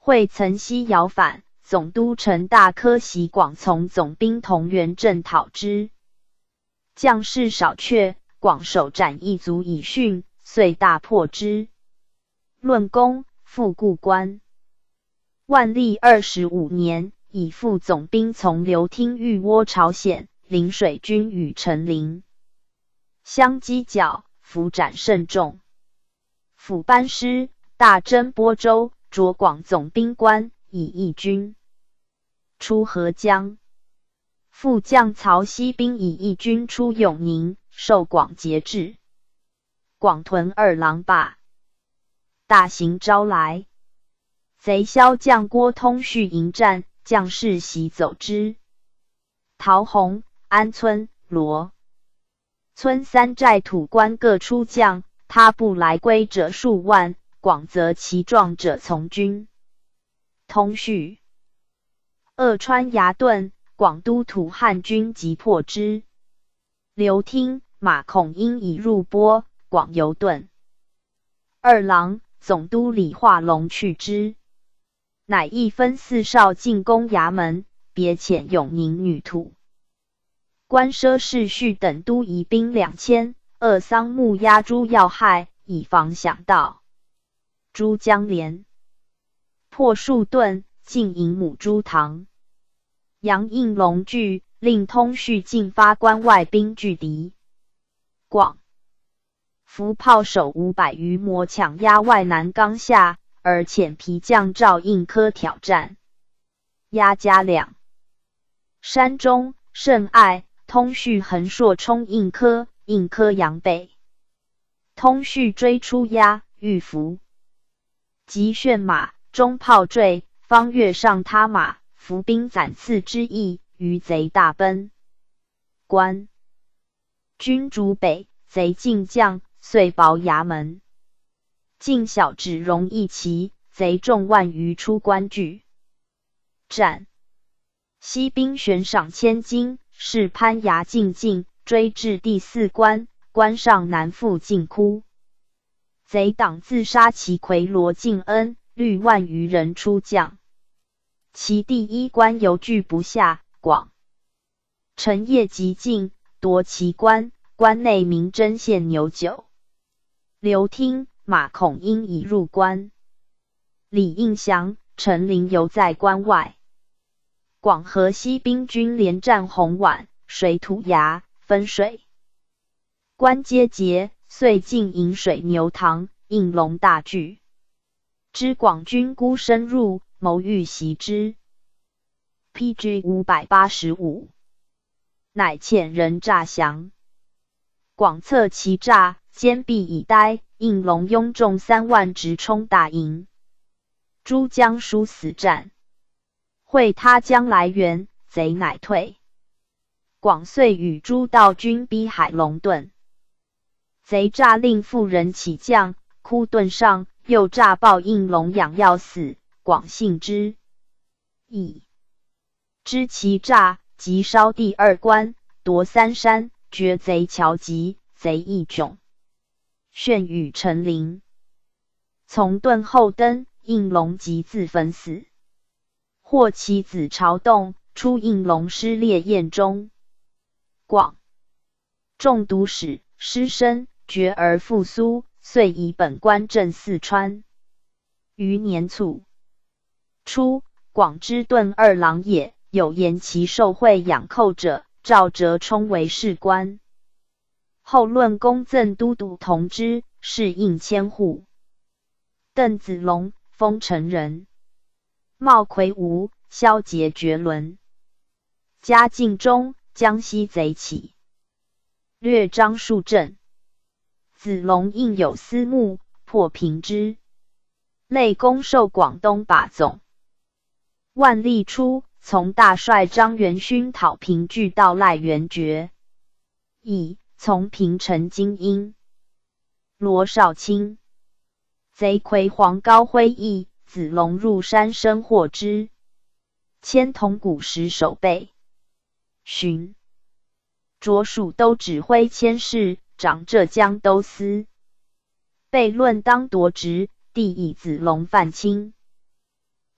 会曾西遥反，总督陈大科袭广从总兵同元镇讨之，将士少却，广守斩一卒以训，遂大破之。论功，复故官。万历二十五年，以副总兵从刘听御倭朝鲜，临水军与陈琳相击角，伏斩甚众。辅班师，大征播州，擢广总兵官，以义军。出合江。副将曹锡兵以义军出永宁，受广节制。广屯二郎坝，大行招来。贼骁将郭通绪迎战，将士袭走之。陶弘、安村、罗村三寨土官各出将，他部来归者数万，广则其壮者从军。通绪鄂川崖顿，广都土汉军急破之。刘听、马孔英已入波，广游遁。二郎、总督李化龙去之，乃一分四少进攻衙门，别遣永宁女土。官奢世绪等都移兵两千，扼桑木压诸要害，以防响道。诸将连破数顿，进营母诸堂。杨应龙据，令通绪进发关外兵拒敌。广伏炮手五百余模抢压外南冈下，而遣皮将赵应科挑战。压嘉两山中，甚爱。通绪横槊冲应科，应科扬北。通绪追出压，欲伏。即旋马，中炮坠，方跃上他马，伏兵斩刺之意，余贼大奔。关军逐北，贼进将，遂保衙门。进小指容一骑，贼众万余出关拒。战。西兵悬赏千金，是攀崖进进，追至第四关，关上南复进哭。贼党自杀其魁罗敬恩，率万余人出将。其第一关犹拒不下，广趁夜急进，夺其关，关内民争献牛酒。刘听、马孔英已入关。李应祥、陈琳犹在关外。广和西兵军连战红宛、水土崖、分水关皆捷，遂进营水牛塘，应龙大惧。知广军孤深入，谋欲袭之。P G 五百八十五，乃遣人诈降。广策其诈，坚壁以待，应龙拥众三万直冲大营。诸将殊死战。会他将来援，贼乃退。广遂与诸道军逼海龙遁。贼诈令妇人起将，哭遁上，又诈报应龙养要死，广信之。已知其诈，即烧第二关，夺三山，绝贼桥籍，贼亦窘。炫与陈琳从遁后登，应龙即自焚死。或其子朝栋出应龙失烈焰中。广中毒使，失身，绝而复苏，遂以本关镇四川。余年卒。初，广之遁二郎也，有言其受贿养寇者，赵哲冲为士官。后论功赠都督同知，是应千户。邓子龙，丰城人。冒魁梧，萧节绝伦。嘉靖中，江西贼起，略张数镇。子龙应有私募，破平之。累攻受广东把总。万历初，从大帅张元勋讨平据到赖元觉。乙，从平陈金英。罗少卿。贼魁黄高辉义。子龙入山生获之，迁铜鼓石守备。寻着蜀都指挥佥事，掌浙江都司。被论当夺职，帝以子龙犯卿。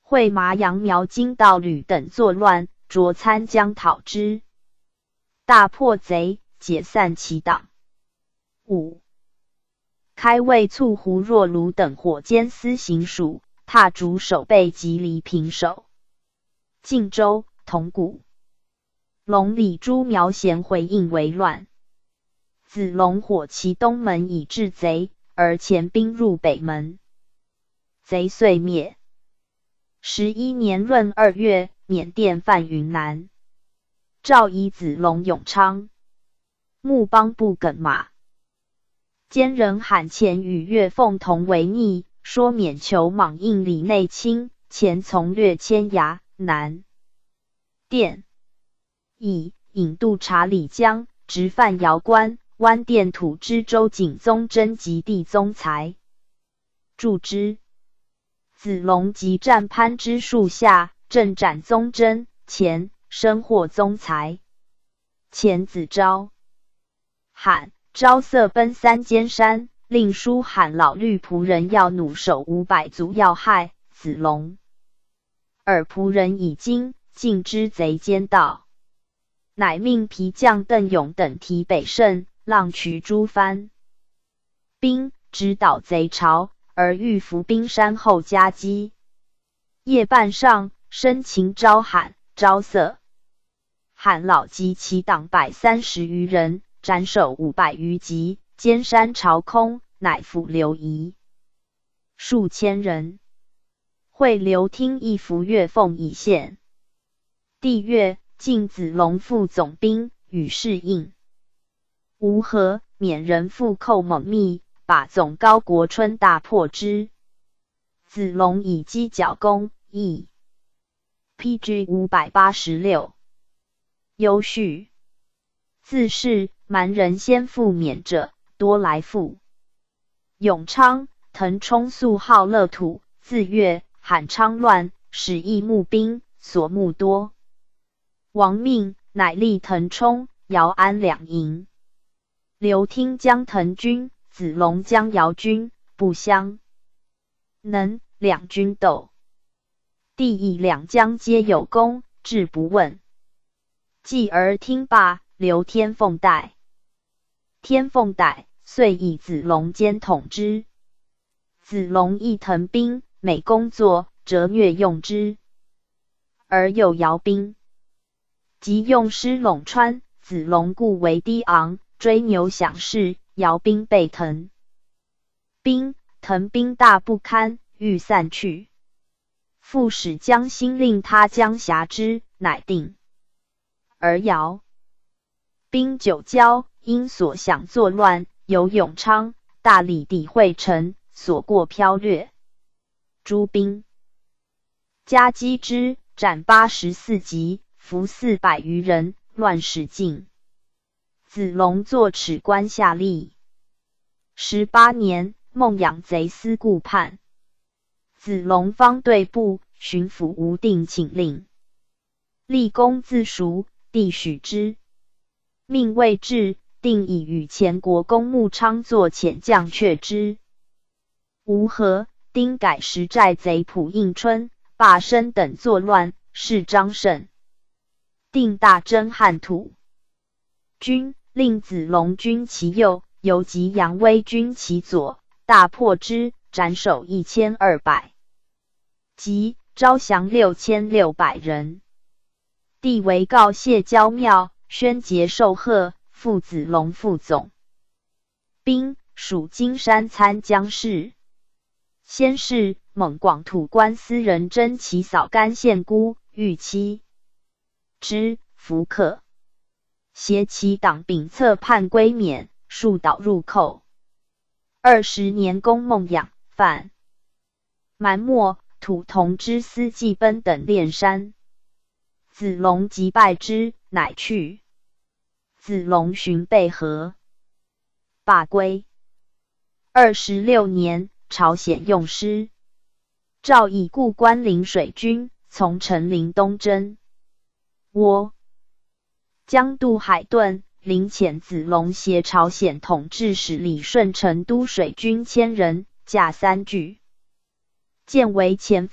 会麻杨苗金道吕等作乱，着参将讨之，大破贼，解散其党。五开卫卒胡若卢等火兼司行署，踏主守备及黎平守。晋州、铜鼓。龙里朱苗贤回应为乱。子龙火其东门以制贼，而前兵入北门，贼遂灭。十一年闰二月，缅甸犯云南。诏以子龙永昌。穆邦不耿马。奸人罕前与岳凤同为逆，说免求莽应李内卿，前从略迁衙南殿，以引渡察李江，直犯瑶关，湾甸土之周景宗真及地宗才。注之。子龙即战攀之树下，正斩宗真，前生获宗才。前子昭。罕昭色奔三间山，令书罕老律仆人要弩手五百卒要害子龙。尔仆人已惊，尽知贼奸盗，乃命皮将邓勇等提北胜，浪渠诸番兵，直捣贼巢，而欲伏兵山后夹击。夜半上，生擒昭罕、昭色。罕老及其党百三十余人，斩首五百余级，兼山朝空，乃俘刘夷数千人。会刘听一俘岳凤以献。帝曰：晋子龙副总兵，与世应。吴和缅人复寇猛密，把总高国春大破之。子龙以击剿攻，亦 P G 五百八十六。优叙。自是蛮人先赴缅者，多来赴。永昌、腾冲素好乐土，自越罕昌乱，使役募兵，所募多。王命，乃立腾冲、姚安两营。刘听将腾军，子龙将姚军，不相能，两军斗。帝以两将皆有功，至不问。继而听罢，留天凤代。天凤代遂以子龙兼统之。子龙亦腾兵，每工作，折虐用之。而有姚兵，即用师陇川，子龙故为低昂，追牛响势，姚兵被腾兵，腾兵大不堪，欲散去。复使将心令他将辖之，乃定。而姚兵久交，因所想作乱，有永昌、大理抵会城，所过飘掠。诸兵夹击之，斩八十四级，俘四百余人，乱使尽。子龙坐齿关下吏。十八年，孟养贼司顾叛。子龙方对部，巡抚吴定请令。立功自赎，帝许之。命未至，定以与前国公穆昌作遣将却之。吴和、丁改时寨贼蒲应春、罢申等作乱，是张胜。定大征汉土军，令子龙军其右，游击杨威军其左，大破之，斩首一千二百，及招降六千六百人。帝为告谢交庙，宣节受贺，复子龙副总兵，属金山参将事。先是，蒙广土官司人真其扫干县姑，欲妻之，弗可。挟其党秉策叛归缅，数岛入寇。二十年，公孟养、范蛮莫、土同之司祭奔等炼山。子龙即败之，乃去。子龙寻备和，罢归。二十六年，朝鲜用师，诏以故关临水军，从陈陵东征。倭将渡海顿，临遣子龙携朝鲜统制使李顺成都水军千人，驾三巨舰为前锋，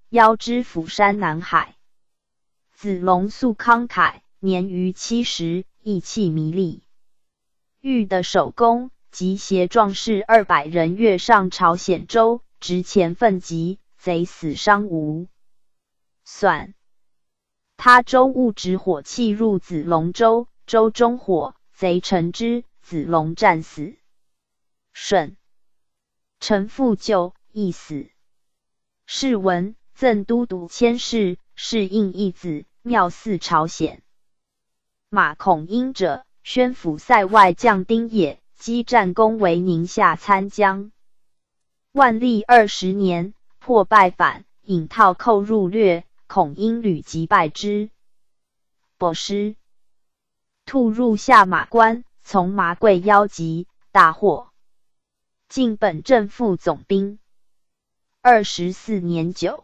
邀之釜山南海。子龙素慷慨，年逾七十，意气弥利。玉的首功，即携壮士二百人越上朝鲜州，执前奋击，贼死伤无算。他州误执火器入子龙州，州中火，贼乘之，子龙战死。舜臣复救，亦死。是闻赠都督佥事，是应义子，妙祀朝鲜。马孔英者，宣府塞外将丁也，击战功为宁夏参将。万历二十年，破败反，引套寇入掠，孔英屡击败之，不失。兔入下马关，从麻贵邀集，大获。晋本镇副总兵。二十四年九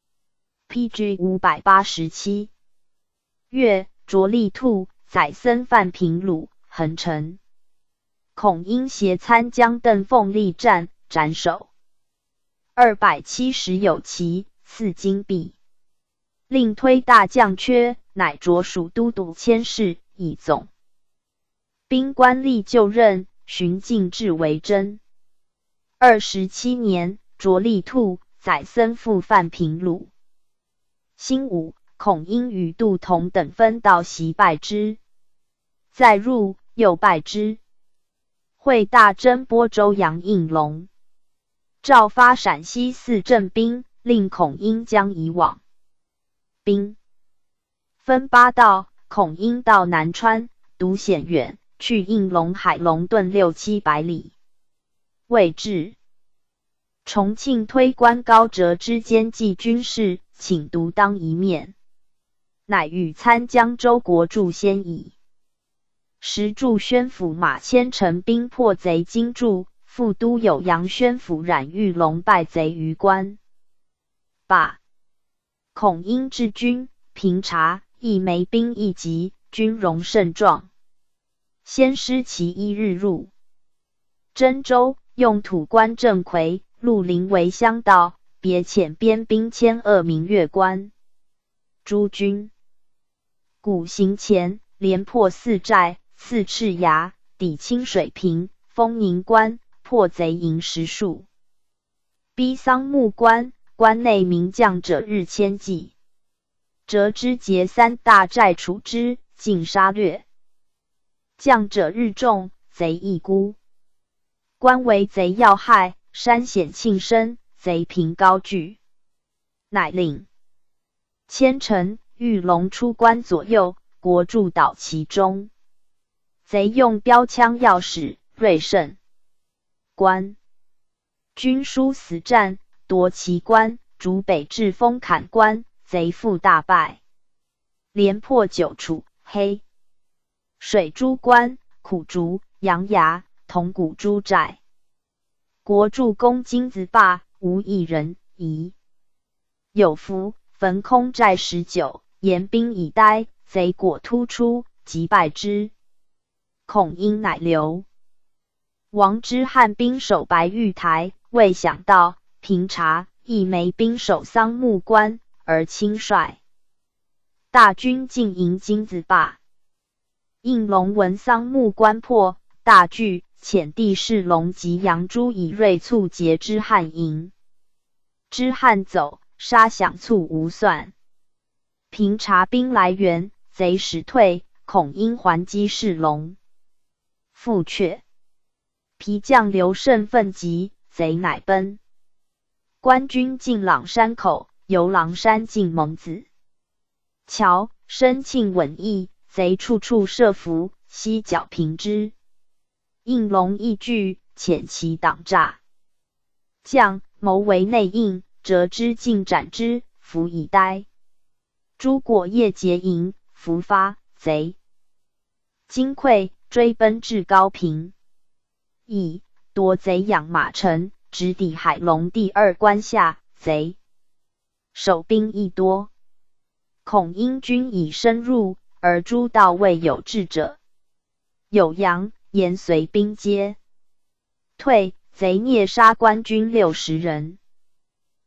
P G 五百八十七月，着力兔宰僧范平鲁，横城。孔英携参将邓凤力战，斩首。二百七十有奇，赐金币。令推大将缺，乃着属都督佥事，以总兵官吏就任，寻进至为真。二十七年，着力兔宰僧复范平鲁。辛午，孔英与杜同等分道袭败之，再入，又败之。会大征播州杨应龙，诏发陕西四镇兵，令孔英将以往。兵分八道，孔英到南川，独险远，去应龙海龙遁六七百里，未至。重庆推官高哲之监记军事，请独当一面，乃与参将周国柱先议。时驻宣府马千成兵破贼金柱，副都有杨宣府冉玉龙败贼于关。罢。孔英治军，平察，亦没兵一级，军容甚壮。先师其一日入真州，用土官郑奎、陆林为乡道，别遣边兵千二名越关。诸军古行前，连破四寨，四赤崖，抵清水平，封宁关，破贼营十数，逼桑木关，关内名将者日千计。折之劫三大寨处之，尽杀掠。将者日众，贼亦孤。关为贼要害，山险庆深，贼频高聚，乃令千城、玉龙出关左右，国柱倒其中。贼用标枪要使，锐胜。关军殊死战，夺其关，逐北至丰坎关，贼复大败，连破九处，黑水诸关、苦竹、杨崖、铜鼓诸寨。国柱攻金子坝，无一人疑。有伏，焚空寨十九，严兵以待，贼果突出，即败之。孔英乃留王之汉兵守白玉台，未想到平察、亦没兵守桑木关，而轻率大军进营金子坝。应龙闻桑木关破，大惧，遣帝释龙及杨朱以锐卒截之汉营。之汉走，杀饷卒无算。平察兵来援，贼使退，孔英还击释龙。复却皮将刘胜奋急，贼乃奔。官军进朗山口，由狼山进蒙子桥，申庆稳义，贼处处设伏，悉剿平之。应龙亦惧，遣其挡诈将谋为内应，折之尽斩之，伏以待。诸果夜劫营，伏发，贼惊溃，追奔至高平，以夺贼养马城，直抵海龙第二关下，贼守兵亦多。孔英军已深入，而诸道未有至者，有杨、延随兵皆退，贼孽杀官军六十人。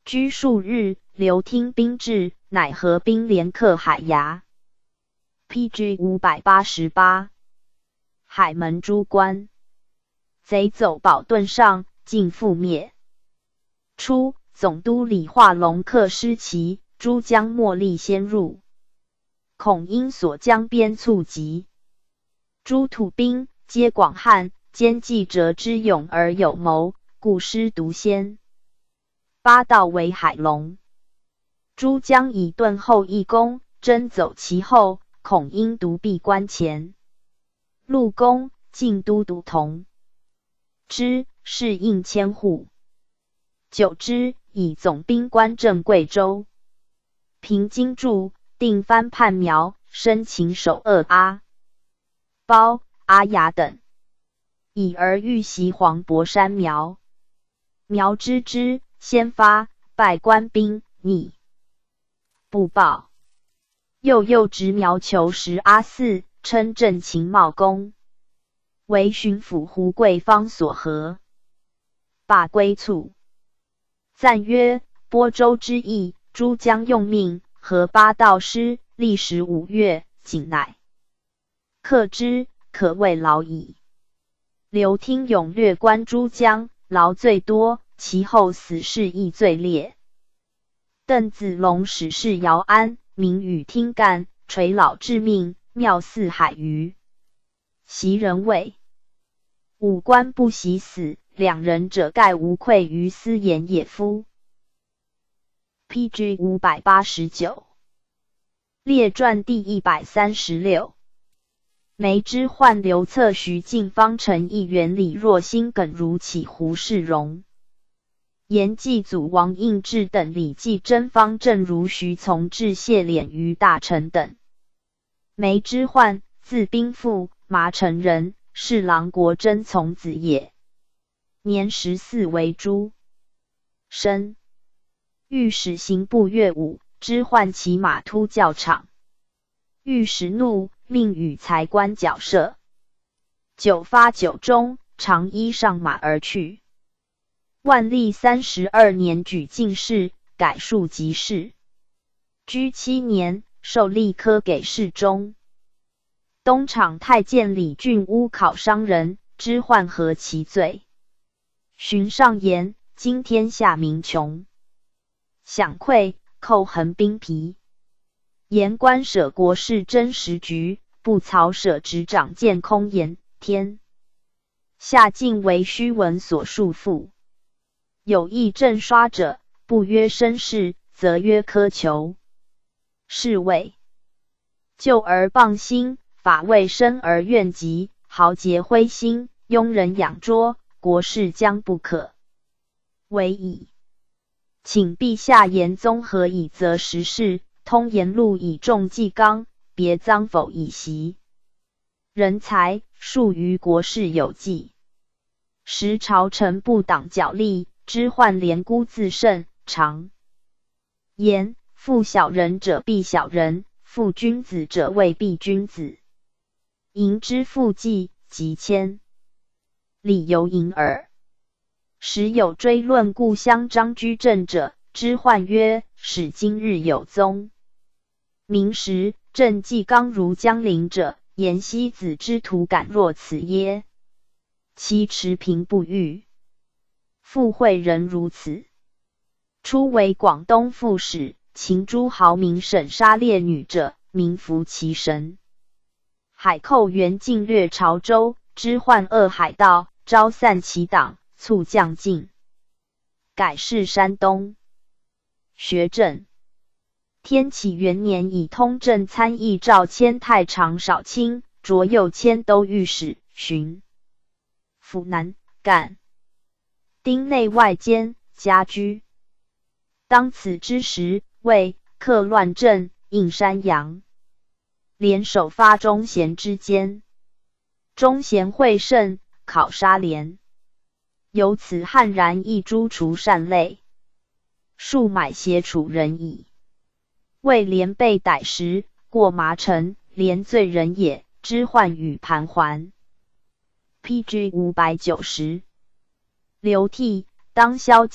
居数日，刘听兵至，乃合兵连克海牙。P G 五百八十八，海门诸关，贼走保盾上，尽覆灭。初，总督李化龙克失齐，诸将莫力先入，恐因所将边促急。诸土兵皆广汉，兼记者之勇而有谋，故失独先。八道为海龙，诸将以盾后一攻，争走其后，恐因独闭关前。陆公晋都督同之，是应千户。久之，以总兵官镇贵州。平津驻，定藩叛苗，生擒首鄂阿包、阿雅等，以而欲袭黄伯山苗。苗知之，先发，败官兵，逆不报。又诱直苗求食阿巳，称镇秦茂公，为巡抚胡贵方所合，罢归卒。赞曰：播州之役，诸将用命，合八道师，历时五月，仅乃克之，可谓劳矣。刘听勇略观诸将，劳最多，其后死事亦最烈。邓子龙使事姚安，名与听干，垂老致命，妙似海鱼。袭人谓：五官不喜死，两人者盖无愧于私言也夫。P G 五百八十九，列传第一百三十六。梅之患刘策徐敬方陈议员李若心耿如起胡世荣。延继祖王应志等李继真方正如徐从志谢敛于大臣等。梅之患，字宾父，麻城人，是郎国真从子也。年十四为诸生。御史刑部乐武，之患骑马突教场。御史怒，命与才官绞射。酒发酒中，常依上马而去。万历三十二年举进士，改庶吉士。居七年，授吏科给事中。东厂太监李俊诬考商人，知患何其罪？寻上言：今天下民穷，饷馈寇横兵疲。言官舍国事真实局，不曹舍执掌见空言天下尽为虚文所束缚。有意正刷者，不曰绅士，则曰苛求。是谓旧而谤心，法未深而怨极，豪杰灰心，庸人养拙，国事将不可为矣。请陛下言综合以则时事，通言录以重纪纲，别赃否以习。人才数于国事有记。时朝臣不党角力，知患连孤自胜，常言：负小人者必小人，负君子者未必君子。迎之复计，即迁。理由盈耳。时有追论故乡张居正者，知患曰：使今日有宗。明时正纪纲如江陵者，言西子之徒敢若此耶？其持平不遇。附会人如此。初为广东副使，秦诸豪民审杀猎女者，名服其神。海寇援晋略潮州，知患恶海盗，招散其党，促将进，改仕山东学政。天启元年，以通政参议赵迁太常少卿，擢右迁都御史，巡抚南赣丁内外监，家居。当此之时，为克乱政，应山阳，联手发忠贤之间。忠贤会甚，考杀廉。由此悍然一诛除善类，数买挟处人矣。为廉被逮时，过麻城，廉罪人也，知患与盘桓。P G 五百九十。流涕，当消极，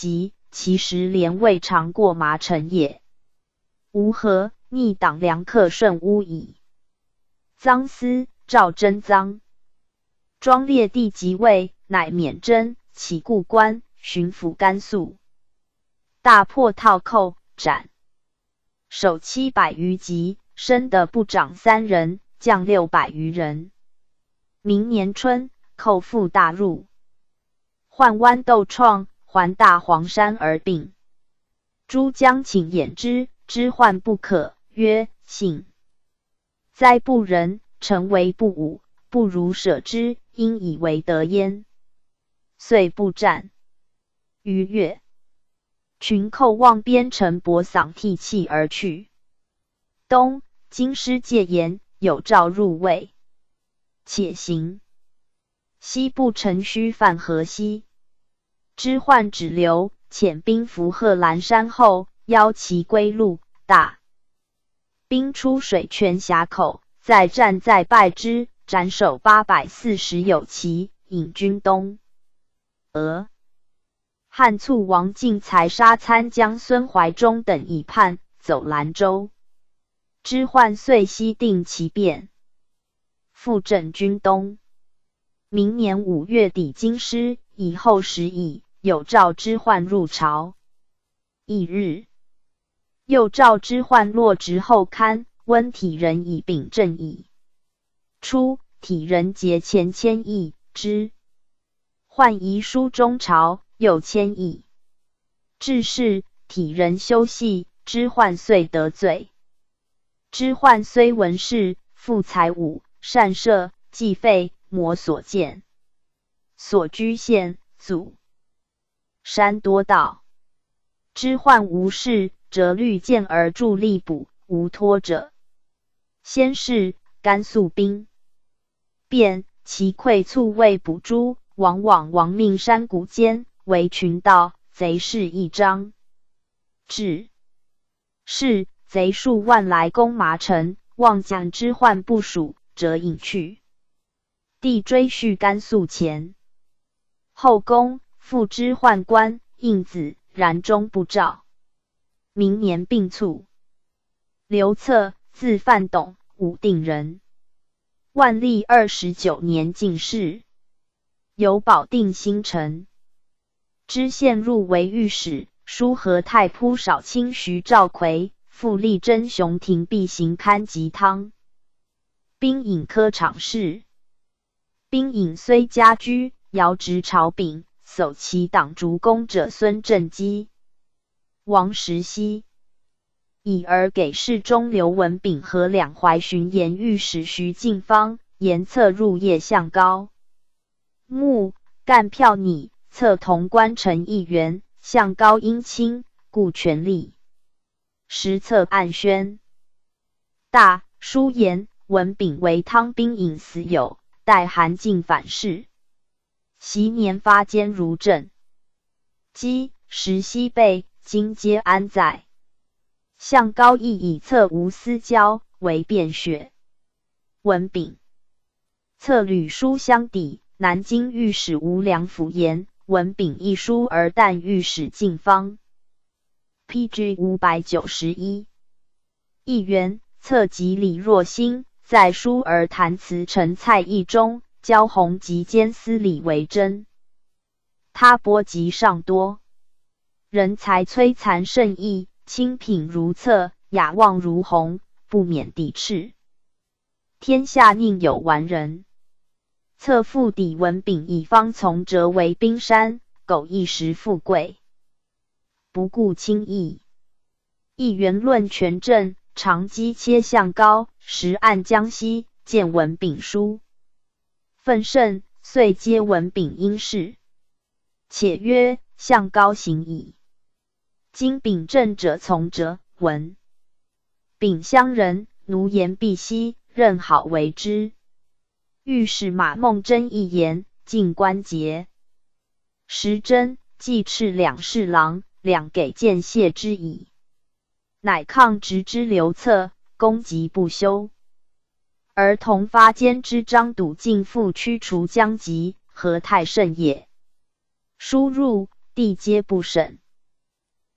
其实连未尝过麻城也。吾何逆党梁克顺乌矣。臧思、赵祯臧庄烈帝即位，乃免征，起故官，巡抚甘肃，大破套寇，斩首七百余级，生的部长三人，将六百余人。明年春，寇复大入，宦豌斗创，还大黄山而病。诸将请掩之，知患不可，曰：幸哉不仁，臣为不武，不如舍之，应以为德焉。遂不战。余月，群寇望边城博嗓涕泣而去。冬，京师戒严，有诏入魏，且行。西部城虚犯河西，知患止流，遣兵伏贺兰山后，邀其归路。大兵出水泉峡口，再战再败之，斩首八百四十有奇，引军东俄。汉卒王进才杀参将孙怀忠等以叛，走兰州。知患遂西定其变，复镇军东。明年五月抵京师，以后时矣，有诏知患入朝。翌日，又诏知患落职后刊，温体仁以秉正矣。初，体仁节前迁议之，患遗书中朝，又迁议。至是，体仁休息，知患遂得罪。知患虽文士，富才武，善射，既废，摩所见。所居县、祖山多盗。知患无事，折律剑而助吏捕，无托者。先是，甘肃兵变，其溃卒未捕诛，往往亡命山谷间，为群盗，贼势一张。至是，贼数万来攻麻城，望将知患部署，折引去。帝追叙甘肃前，后宫复知宦官，应子，然终不召。明年病卒。刘策，字范董，武定人。万历二十九年进士，由保定新城。知县入为御史，书和太仆少卿徐兆奎，复力征雄廷弼行勘及汤。兵引科场事。兵引虽家居，遥执朝柄，守其党逐公者孙正基、王时熙，以而给事中刘文炳和两淮巡盐御史徐敬方，言策入夜向高穆干票拟，策同官臣议员，向高因亲，故权力。实策暗宣。大书言文炳为汤兵引死友，待韩进反噬，昔年发坚如阵。姬时西备，今皆安在？向高义以策无私交，为辩学。文炳策吕书相抵，南京御史吴良辅言文炳一书而但御史敬方。P G 五百九十一。议员策及李若欣，在书而谈辞陈蔡议中，焦弘及兼司礼为真。他波及尚多，人才摧残甚异，清品如策，雅望如虹，不免抵斥。天下宁有完人？策复抵文炳以方从折为冰山，苟一时富贵，不顾轻易。议员论权政，常击切向高，时按江西，见文炳书，愤甚，遂皆文炳因事。且曰：向高行矣。今秉正者从者，文秉乡人，奴颜必息，任好为之。御史马孟真一言，进官节。时真既斥两侍郎，两给见谢之矣。乃抗直之刘策，攻击不休。而同发监之张笃进复驱除将籍，何太甚也？书入，帝皆不审。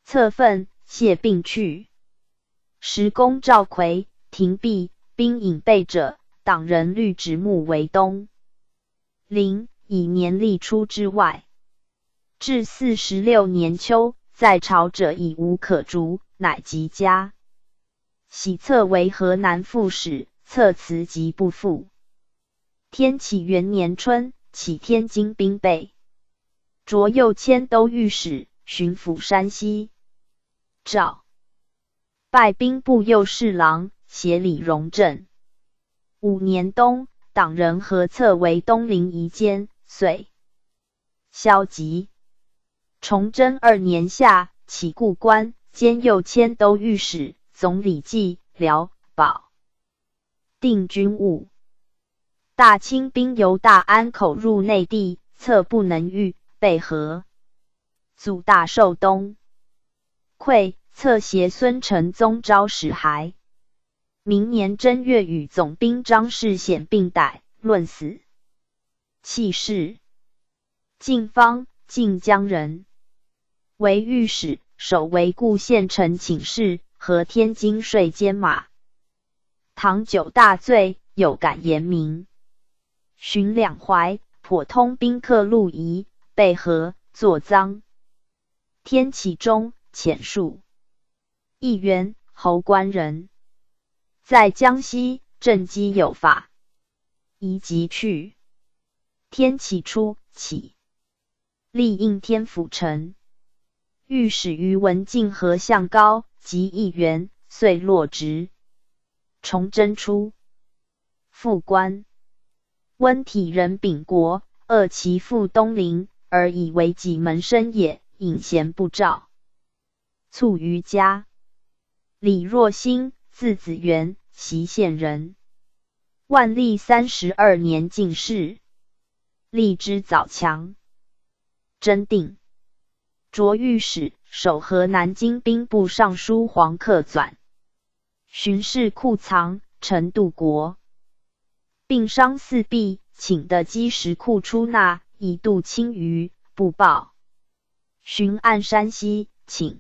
册愤，谢并去。时公赵逵廷弼，兵引备者，党人虑直目为东陵，以年历出之外。至四十六年秋，在朝者已无可逐，乃即家。喜册为河南副使，册辞疾不复。天启元年春，起天津兵备，擢右迁都御史，巡抚山西。诏拜兵部右侍郎，协理荣政。五年冬，党人合册为东陵仪监，遂消极。崇祯二年夏，起故官，兼右迁都御史、总理记、辽、保定军务。大清兵由大安口入内地，策不能御，被合。祖大寿东溃，策携孙承宗招使还。明年正月，与总兵张世显并逮，论死。弃世。晋方，晋江人，为御史，守为固县丞请事，和天津税监马。唐九大罪，有感严明。巡两淮，颇通宾客路仪，被合，作赃。天启中，遣戍。义元，侯官人，在江西，政绩有法，宜即去。天启初，起历应天府丞。御史于文静和向高及议员，遂落职。崇祯初，复官。温体人秉国，恶其父东陵，而以为己门生也，隐贤不召。卒于家。李若兴，字子元，习县人。万历三十二年进士，立之早强。真定擢御史，守河南京兵部尚书黄克纂。巡视库藏，陈度国。并伤四壁，请的积石库出纳，以度清余，不报。巡按山西，请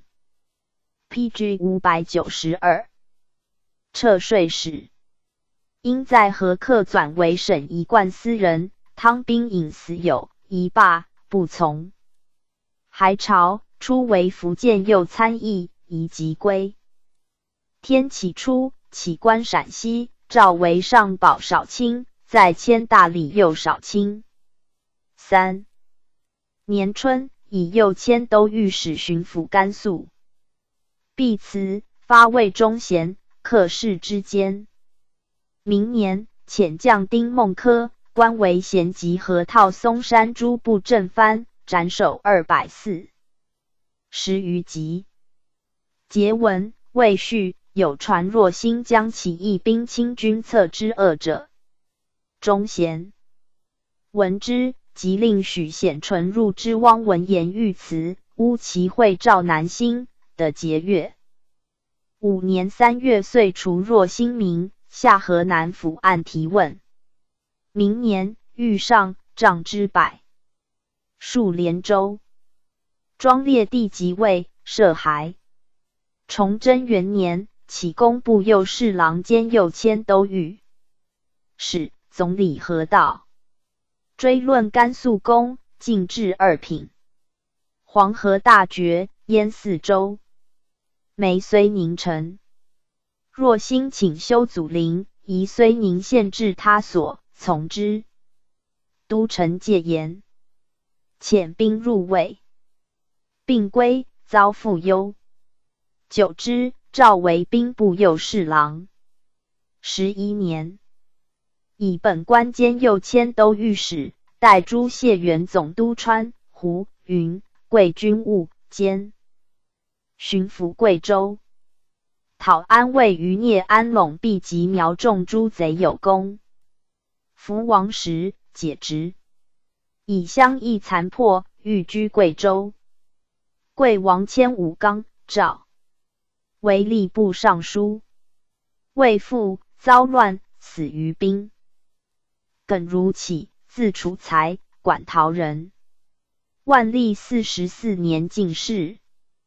P G 五百九十二。撤税使。因在和克纂为省一贯司人，汤宾引死有一罢，不从。还朝，初为福建右参议，宜即归。天启初，起官陕西，召为上保少卿，在迁大理右少卿。三年春，以右迁都御史巡抚甘肃。毕辞，发魏忠贤，客士之间。明年，遣将丁孟轲，官为衔吉河套松山诸部正藩，斩首二百四十余级。节文魏续，有传若兴将起义兵清君侧之恶者。忠贤闻之，即令许显纯入之汪文言御词，乌其会赵南兴的节钺。五年三月，遂除若兴名，下河南府按提问。明年，遇上仗之百数连州。庄烈帝即位，设还。崇祯元年，起工部右侍郎兼右迁都御史，总理河道。追论甘肃公，进至二品。黄河大决，淹四州。梅睢宁城。若兴请修祖陵，宜睢宁县治他所，从之。都城戒严，遣兵入魏，并归，遭复忧。久之，召为兵部右侍郎。十一年，以本官兼右迁都御史，代诸谢元总督川、湖、云、贵军务兼巡抚贵州。讨安卫于聂安陇壁及苗众诸贼有功。福王时，解职。以乡邑残破，寓居贵州。贵王迁武冈，诏为吏部尚书。魏父遭乱，死于兵。耿如起，字楚才，馆陶人。万历四十四年进士。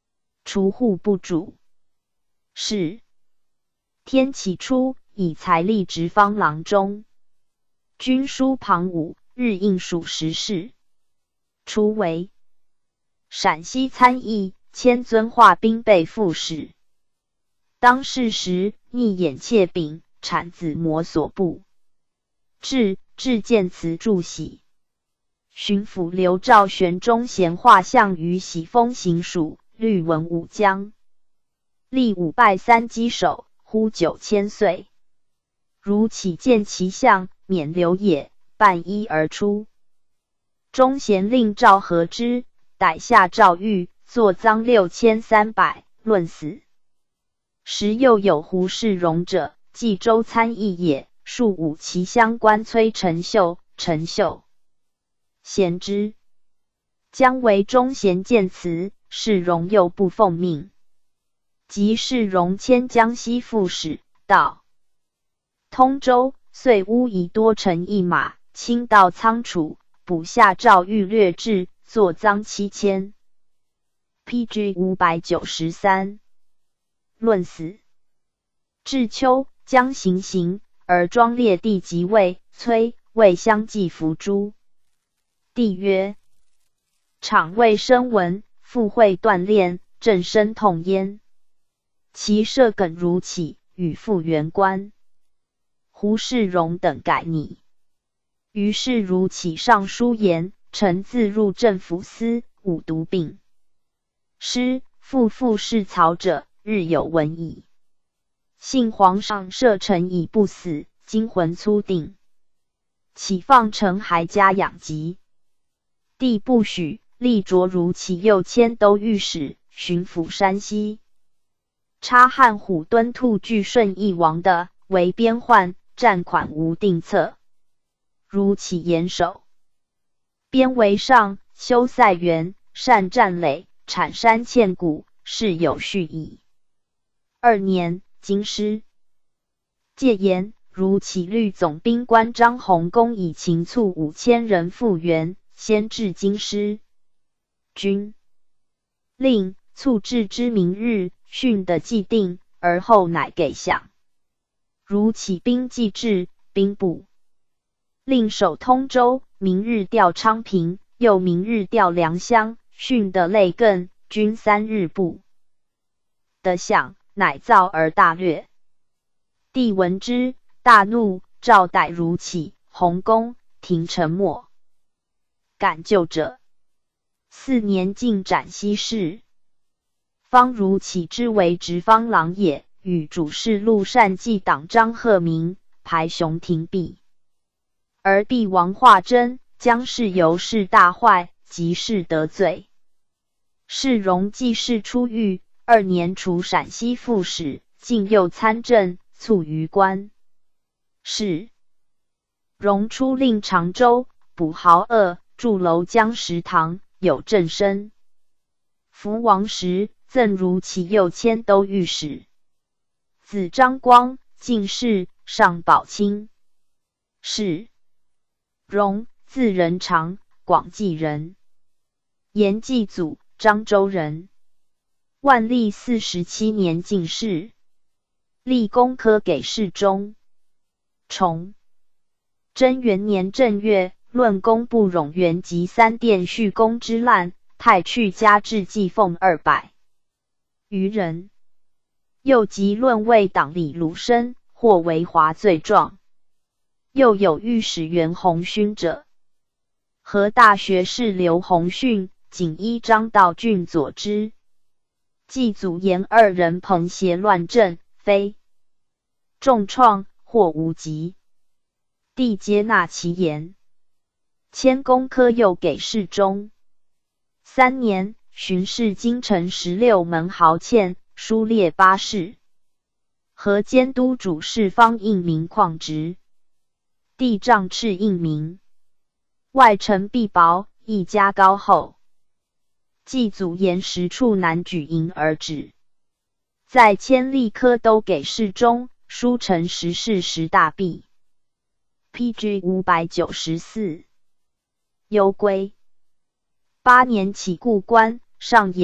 除户部主事。天启初，以财吏直方郎中。军书旁五，日应属实事。初为陕西参议，迁遵化兵备副使。当世时，逆眼窃丙，产子模所部。至，至见辞祝喜。巡抚刘兆玄中贤画像于喜丰行署，律文武将。历五拜三稽首，呼九千岁。如起见其相，免留也，半衣而出。中贤令赵和之，逮下赵玉，坐赃六千三百，论死。时又有胡世荣者，冀州参议也，数五其相关崔陈秀、陈秀。贤之，将为中贤谏辞，世荣又不奉命。即世荣迁江西副使，到通州，遂乌以多乘一马，亲到仓储，捕下赵玉略至，坐赃七千。P G 五百九十三。论死。至秋，将行刑，而庄烈帝即位，崔魏相继伏诛。帝曰：场未生闻，复会锻炼，正身痛焉。其设耿如起，与复原官。胡世荣等改拟。于是如起上书言，臣自入政府司，五毒病。师复复视曹者，日有闻矣。幸皇上赦臣以不死，精魂粗定，岂放臣还加养疾。帝不许，立着如其右迁都御史，巡抚山西。插汉虎敦兔据顺义王的，为边患，战款无定策。如其严守。边为上，修塞园，善战垒，产山堑谷，事有序矣。二年，京师。戒严，如其律总兵官张弘公以秦卒五千人复原，先至京师。军令卒至之明日，训的既定，而后乃给饷。如起兵既至，兵部令守通州，明日调昌平，又明日调良乡，训的累更，均三日部的饷，乃造而大略。帝闻之，大怒，诏逮如起、弘公，庭沉默。敢救者，四年尽斩西市。方如起之为直方郎也，与主事陆善记党张鹤鸣排雄廷弊。而帝王化真，将事由事大坏，即事得罪。世荣继事出狱，二年除陕西副使，进右参政，卒于官。是荣出令常州，捕豪恶，筑楼江食堂，有正身。福王时，赠如其右迁都御史。子张光，进士，上宝卿。是荣，字仁长，广济人，延继祖，漳州人。万历四十七年进士，立功科给事中。崇贞元年正月，论工部冗员及三殿续工之滥，太去加制计俸二百余人。又及论为党李鲁生，或为华罪状。又有御史袁弘勋者，和大学士刘弘训、锦衣张道俊佐之。祭祖言二人朋协乱政，非重创或无疾。帝接纳其言，迁工科又给事中。三年，巡视京城十六门豪欠，书列八事。和监督主事方应明旷职。帝杖敕应明，外臣必薄，一家高厚。祭祖言十处难举营而止。在迁吏科都给事中，书成十事十大弊。P G 五百九十四。攸归。八年起故官，上言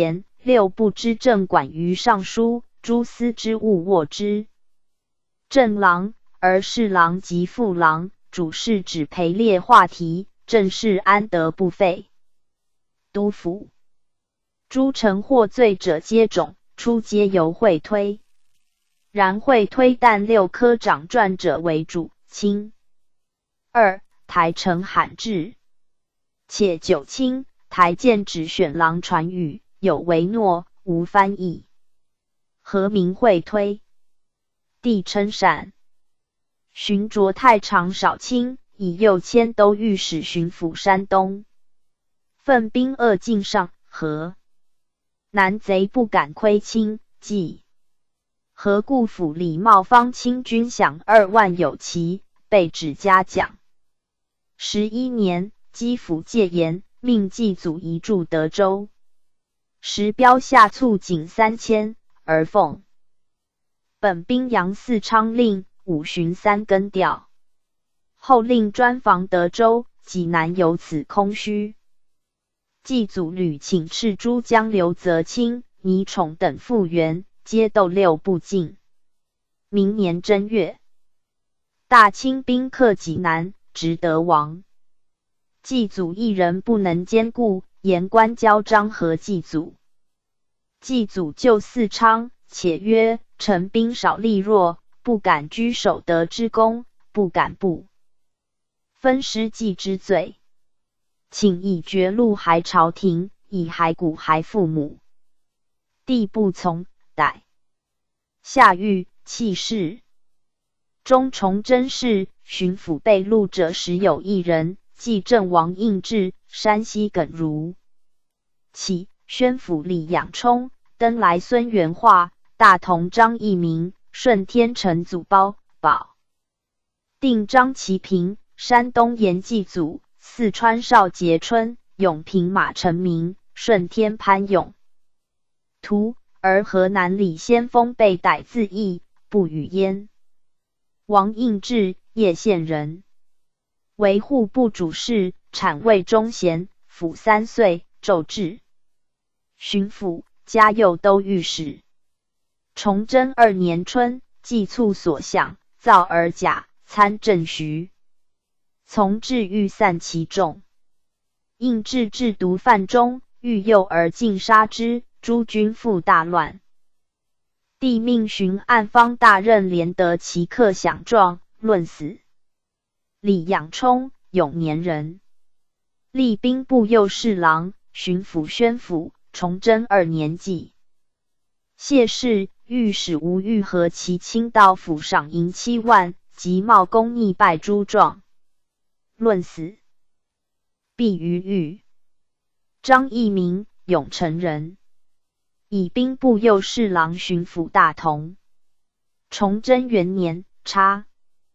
六部之政管于尚书，诸司之务握之。正郎、而侍郎及副郎、主事只陪列话题，政事安得不废？督府诸臣获罪者皆种，初皆由会推。然会推但六科长传者为主，卿。二、台丞罕至，且九卿台谏只选郎传语，有违诺，无翻译。何名会推？帝称善。寻擢太常少卿，以右迁都御史巡抚山东。奋兵扼进上河，南贼不敢窥侵，即何故府李茂方清军饷二万有奇，被指嘉奖。十一年，基辅戒严，命祭祖移驻德州。时标下卒仅三千，而奉本兵杨嗣昌令五旬三更调。后令专防德州，济南由此空虚。祭祖屡请敕诸将刘泽清、倪宠等复员，皆斗六部进。明年正月，大清兵克济南，直德王。祭祖一人不能兼顾，言官交章和祭祖。祭祖救嗣昌，且曰：臣兵少力弱，不敢居守德之功，不敢不分失祭之罪，请以绝禄还朝廷，以骸骨还父母。帝不从，逮。下狱，弃市。中崇祯市巡抚被录者时有一人，即郑王应制、山西耿如。其宣抚李养冲、登来孙元化、大同张义明、顺天陈祖包、保定张其平、山东延济祖、四川邵杰春、永平马成明、顺天潘永。图而河南李先锋被逮自缢，不与焉。王应制，叶县人，为户部主事，产尉中贤，甫三岁，骤至巡抚，嘉佑都御史。崇祯二年春，祭卒所向，造而甲，参政徐。从治欲散其众，应制制毒犯中，欲诱而尽杀之，诸军复大乱。帝命巡按方大任连得其客享状，论死。李养冲，永年人，历兵部右侍郎、巡抚宣抚。崇祯二年祭。谢氏御史吴玉和其亲到府赏银七万，即冒功逆拜诸状。论死。毕于狱。张义明，永城人，以兵部右侍郎巡抚大同。崇祯元年，差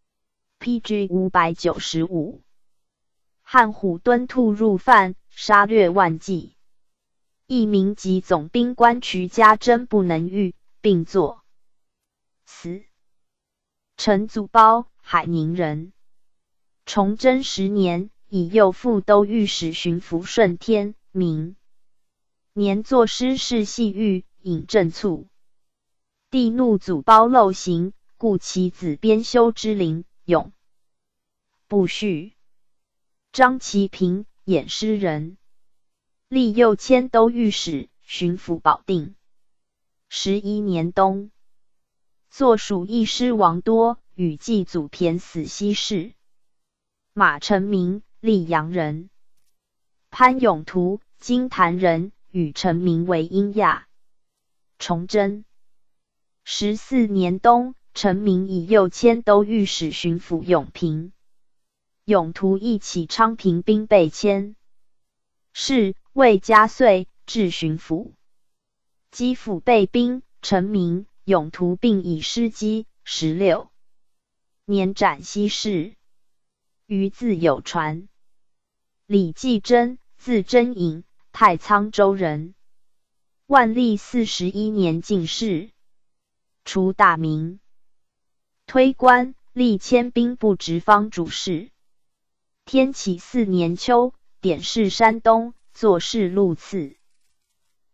P G 五百九十五。汉虎敦兔入犯，杀掠万计。义明及总兵官瞿家珍不能御，并作死。陈祖包，海宁人。崇祯十年，以右副都御史巡抚顺天明年作诗事细狱，引正卒。帝怒祖包漏刑，故其子编修之陵，永不续。张其平，偃师人，历右迁都御史、巡抚保定。十一年冬，作属义师王多，与祭祖骈死西市。马成明，溧阳人。潘永图，金坛人，与成明为姻亚。崇祯十四年冬，成明以右迁都御史巡抚永平。永图亦起昌平兵被迁，是魏嘉岁，至巡抚。基辅被兵，成明、永图并以失机。十六年斩西市。余自有传。李继珍，字真隐，太仓州人。万历四十一年进士，除大名，推官，历迁兵部直方主事。天启四年秋，典事山东，作事禄赐。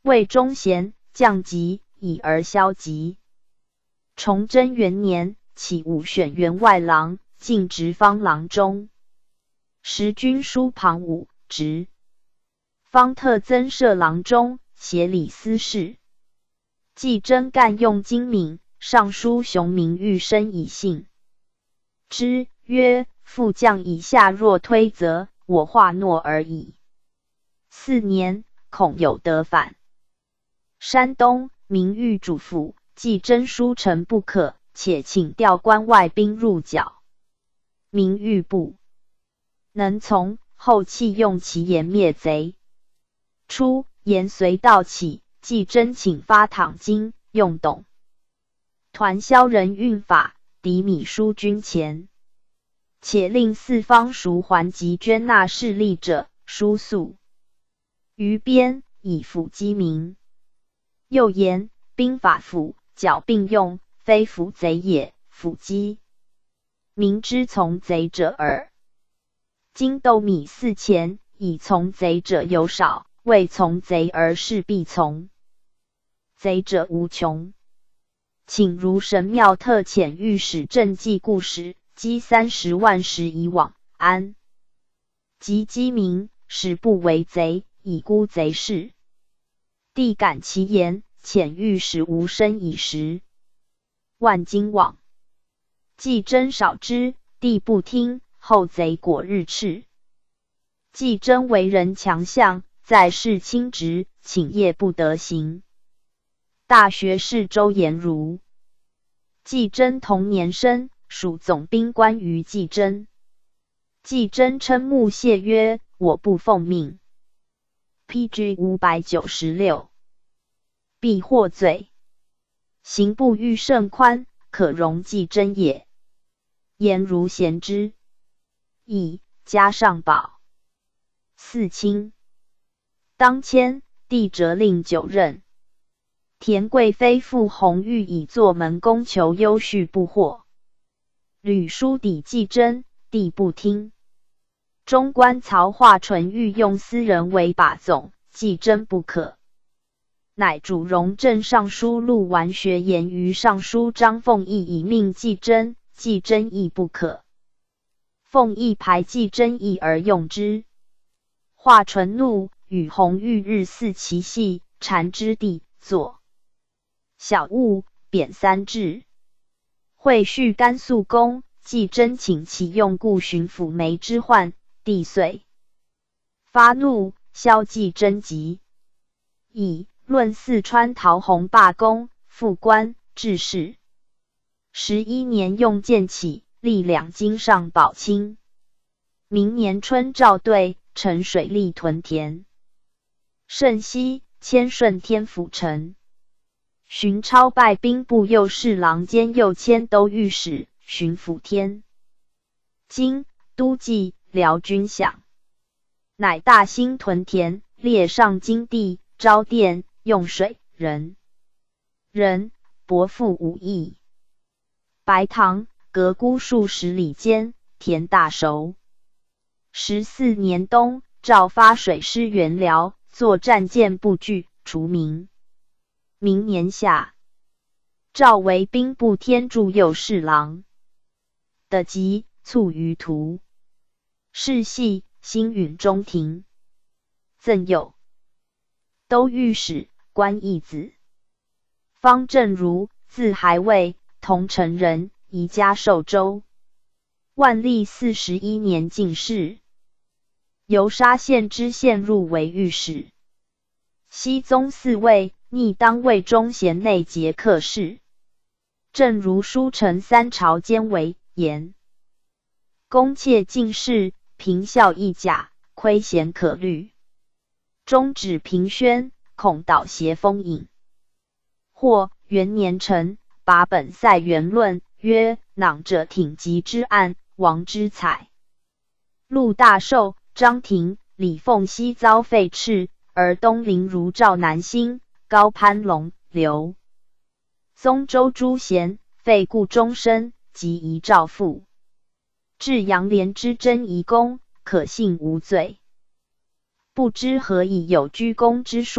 魏忠贤降级，以而消极。崇祯元年，起武选员外郎，进直方郎中，时军书旁武职。方特增设郎中，协理司事。季真干用精敏，上书雄明欲生以信之，曰：副将以下若推责，我化诺而已。四年，恐有得反。山东明御主府季真书臣不可，且请调关外兵入剿。明御不能从，后弃用其言灭贼。初，言随道起，季真请发躺金，用董团销人运法，抵米书军前，且令四方赎还及捐纳势力者，书诉于边，以抚饥民。又言兵法抚剿并用，非抚贼也，抚饥民之从贼者耳。今斗米四钱，以从贼者有少，未从贼而势必从贼者无穷。请如神庙特遣御史正记故事，积三十万石以往安。及饥民，使不为贼，以孤贼事。帝感其言，遣御史无声以食万金往。季真少之，帝不听，后贼果日赤。季真为人强项，在世亲职，请业不得行。大学士周延儒，季真同年生，属总兵官于季真。季真称穆谢曰：我不奉命。P G 五百九十六，必获罪。刑部欲甚宽，可容季真也。言如贤之，以加上宝。四卿当迁，帝责令九任。田贵妃傅红玉以作门宫求优叙不获，吕书抵季真，帝不听。中官曹化纯欲用私人为把总，季真不可，乃主荣正尚书陆完学言于尚书张凤义以命季真，季真亦不可。凤义排季真义而用之。化纯怒，与红玉日似其戏，缠之地作小物，贬三至。会叙甘肃公，季真请其用故巡抚梅之患，帝遂发怒，削季真籍。以论四川陶弘罢工，复官致仕。十一年用剑起，历两京上宝卿。明年春诏对，陈水利屯田。圣熙，迁顺天府丞。荀超拜兵部右侍郎兼右迁都御史，巡抚天津、都记、辽军饷。乃大兴屯田，列上京地，招佃，用水，人。人，伯父无益。白堂，隔孤数十里间，田大熟。十四年冬，诏发水师援辽，作战舰不惧，除名。明年夏，诏为兵部天柱右侍郎。的疾，卒于途。世系，星允中庭。赠有都御史，官义子。方正如，字还尉，同城人，宜家寿州。万历四十一年进士，由沙县知县入为御史。熹宗嗣位，逆当魏忠贤内节客事。正如书承三朝兼为言。公妾进士，平效一甲，亏贤可虑。终止平宣，恐导邪风隐。或元年臣把本赛元论，曰：囊者挺疾之案，王之采。陆大寿、张廷、李凤熙遭废斥，而东陵如赵南星、高攀龙、刘宗周诸贤废故终身，即遗诏复。至杨连之真遗功，可信无罪。不知何以有居功之说，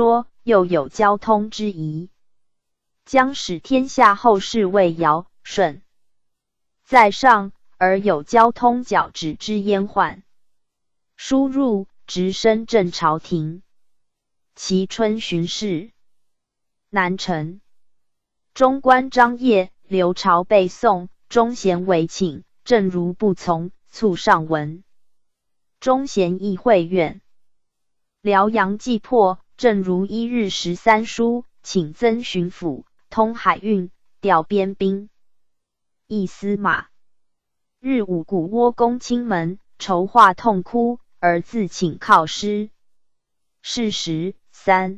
又有交通之疑，将使天下后世为尧舜在上，而有交通矫治之焉患。书入直升正朝廷，齐春巡视，南陈中官张掖、刘朝背宋，忠贤为请，正如不从，促上文。忠贤议会院，辽阳既破，正如一日十三书，请增巡抚，通海运，调边兵。议司马日五谷窝攻青门，筹划痛哭，而自请犒师。是时三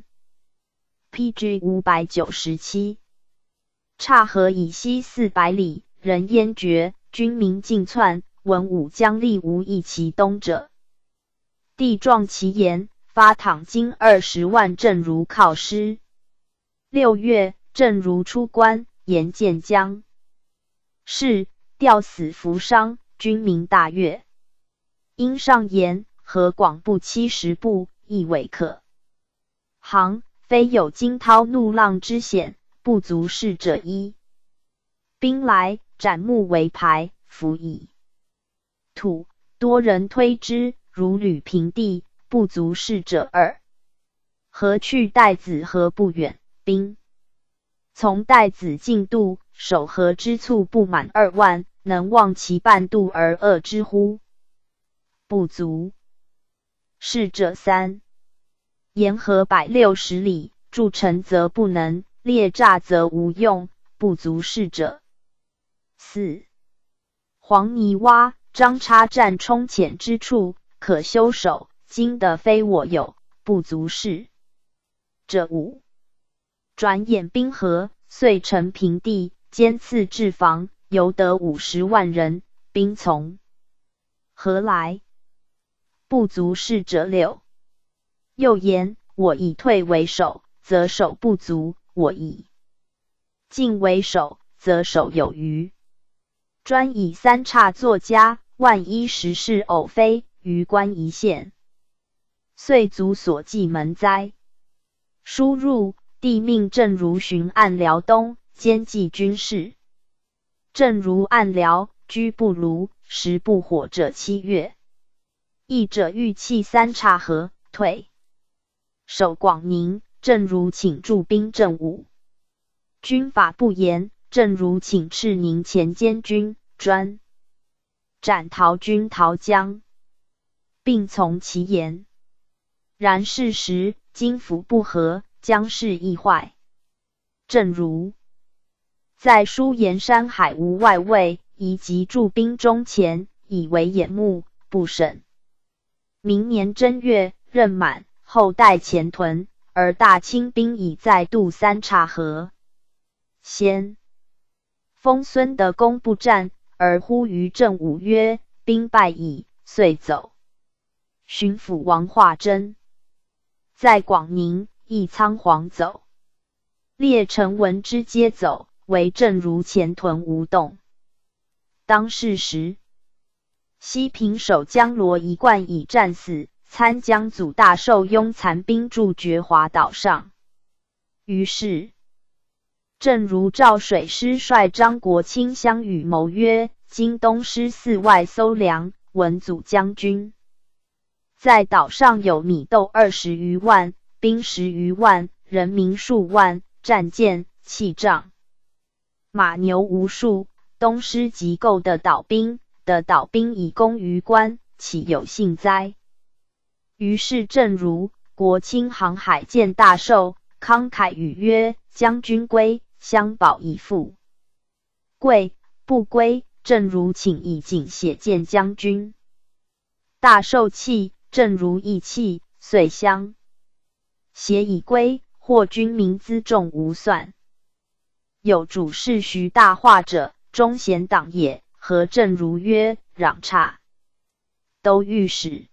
P G 五百九十七。岔河以西四百里，人烟绝，军民尽窜，文武将立无一其东者。帝状其言，发镗金二十万郑如犒师。六月，郑如出关，沿建江。是吊死扶伤，军民大悦。因上言，河广布七十步，亦未可航，非有惊涛怒浪之险，不足视者一。兵来，斩木为牌，服矣。土多人推之，如履平地，不足视者二。何去代子河不远，兵从代子进度，守河之卒不满二万，能望其半度而遏之乎？不足视者三。沿河百六十里，筑城则不能，列栅则无用，不足视者四。黄泥洼、张叉战冲浅之处，可修守，今的非我有，不足视者五。转眼冰河，遂成平地，兼次置防，犹得五十万人，兵从何来？不足视者六。又言，我以退为守，则守不足；我以进为守，则守有余。专以三岔作家，万一时事偶非，于官一线，遂足所记门哉。书入，帝命郑如巡按辽东，兼记军事。郑如按辽，居不卢，时不火者七月。议者欲弃三岔河，退守广宁，郑如请驻兵正武。军法不严，郑如请赤宁前监军，专斩陶军陶江，并从其言。然是时，京府不和，江氏亦坏。郑如在书言山海无外卫，以及驻兵中前，以为眼目，不审。明年正月，任满，后代前屯，而大清兵已在渡三岔河。先封孙德公不战，而呼于正武曰：“兵败矣。”遂走。巡抚王化贞在广宁，亦仓皇走。列陈文之皆走，唯郑如前屯无动。当是时，西平守江罗一贯已战死，参江祖大受拥残兵驻觉华岛上。于是郑如召水师帅张国清相与谋曰：“今东师四外搜粮，文祖将军在岛上有米豆二十余万，兵十余万，人民数万，战舰、器仗、马牛无数。东师即构的岛兵，的岛兵以攻于关，岂有幸哉？”于是郑如、国清航海见大寿，慷慨语曰：“将军归，相保以复。”贵不归，郑如请以锦写见将军。大寿气，郑如亦气，遂相携以归，获军民辎重无算。有主事徐大化者，忠贤党也，何郑如曰：“攘差都御史。”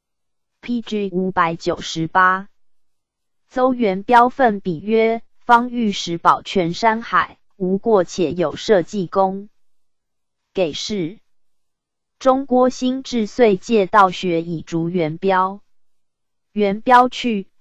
P G 五百九十八。邹元标奋笔曰：“方御史保全山海，无过且有社稷功。”给事中郭兴至岁借道学以逐元标。元标去，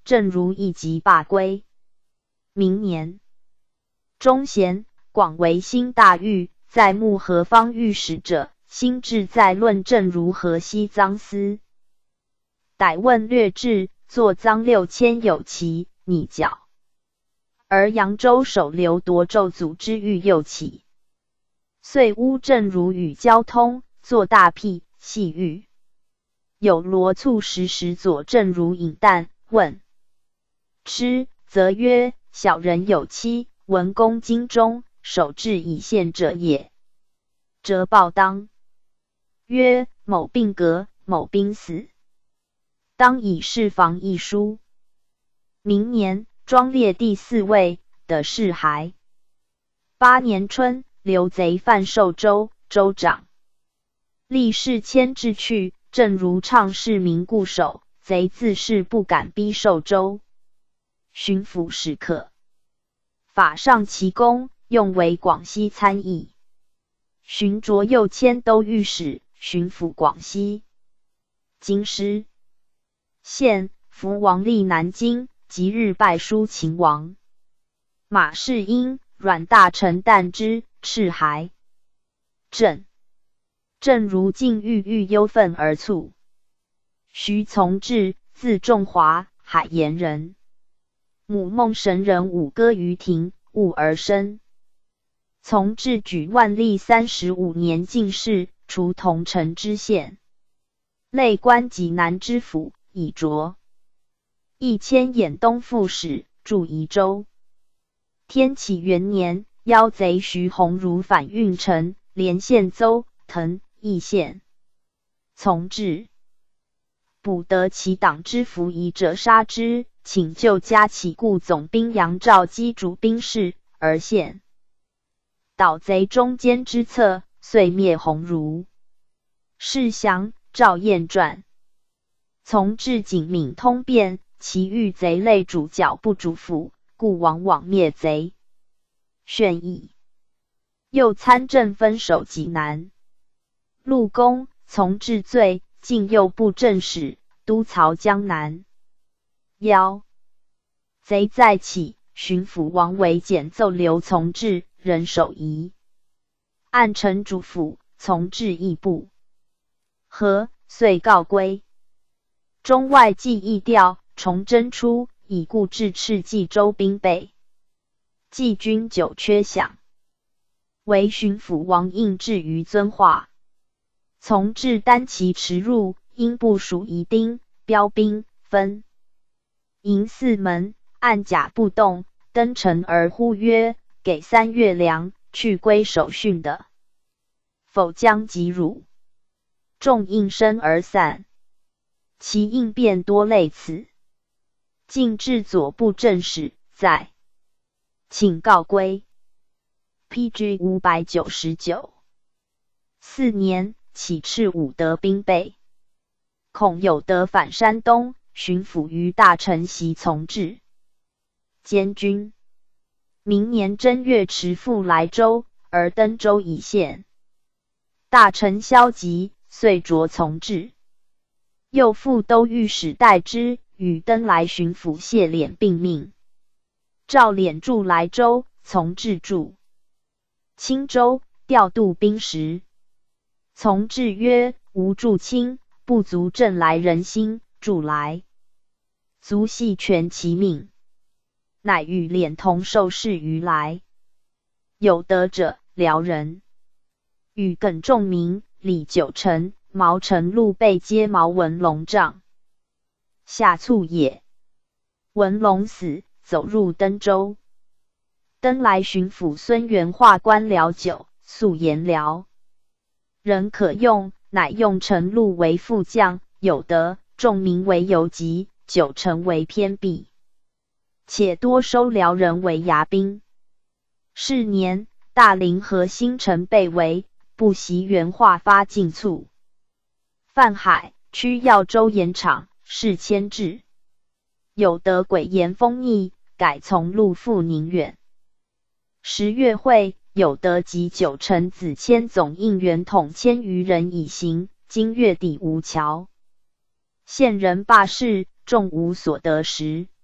郑如意即罢归。明年，忠贤广为新大狱，在目何方御史者，新志在论证如何西赃司。逮问略至，作赃六千有其，拟缴。而扬州守刘夺纣祖之狱又起，遂诬郑如与交通，作大辟，系狱。有罗促时时佐郑如饮啖，问吃，则曰：小人有妻，文公京中，守志以献者也。折报当曰：某病革，某兵死，当以释防一书。明年，庄列第四位的士还。八年春，刘贼犯寿州，州长立誓迁至去，郑如倡市民固守，贼自是不敢逼寿州。巡抚史可法上其功，用为广西参议。寻擢右迁都御史，巡抚广西。京师县伏王立南京，即日拜书秦王。马士英、阮大臣旦之，赤还。郑郑如竟郁郁忧愤而卒。徐从志，字仲华，海盐人。母孟神人舞歌于庭，误而生。从志举万历三十五年进士，除同城知县，累官济南知府，以擢。亦迁兖东副使，驻宜州。天启元年，妖贼徐鸿儒反运城，连县邹、滕、义县。从志捕得其党之服役者杀之，请救加其故总兵杨肇基主兵事，而献捣贼中间之策，遂灭鸿儒。世祥、赵彦传。从志警敏通变，其遇贼类主剿不主辅，故往往灭贼。炫义又参政分守济南。陆公从治罪，进右布政使，督曹江南。幺贼再起，巡抚王维简奏刘从治，人守夷。按陈主府，从治亦不和，遂告归。中外计议调，重征出，以故至赤冀州兵备。冀军久缺饷，为巡抚王应至于遵化。从治单骑驰入，因部署夷丁，标兵分营四门，按甲不动，登城而呼曰：给三月粮，去归守训的，否将及辱。众应声而散。其应变多类此。进至左部正使，在请告归。P G 五百九十九。四年，起赤武德兵备，恐有得反山东，巡抚于大臣袭从治。监军。明年正月持赴莱州，而登州以献。大臣消极，遂擢从治。又复都御史代之，与登莱巡抚谢敛并命。赵敛驻莱州，从治驻青州，调度兵时。从治曰：吾驻青，不足镇莱人心，驻莱足系全其命。乃与敛同受事于莱。有德者，辽人。与耿仲明、李九成、毛成禄被接毛文龙帐。下卒也。文龙死，走入登州。登莱巡抚孙元化官僚久，素言僚人可用，乃用成禄为副将，有德；仲明为游击，九成为偏裨，且多收辽人为牙兵。是年，大凌和新城被围，不习元化发进卒。范海驱耀州盐场，是迁至。有德诡言风逆，改从陆赴宁远。十月会，有德及九成子迁总应元统千余人以行，今月底无桥。县人罢市，众无所得时。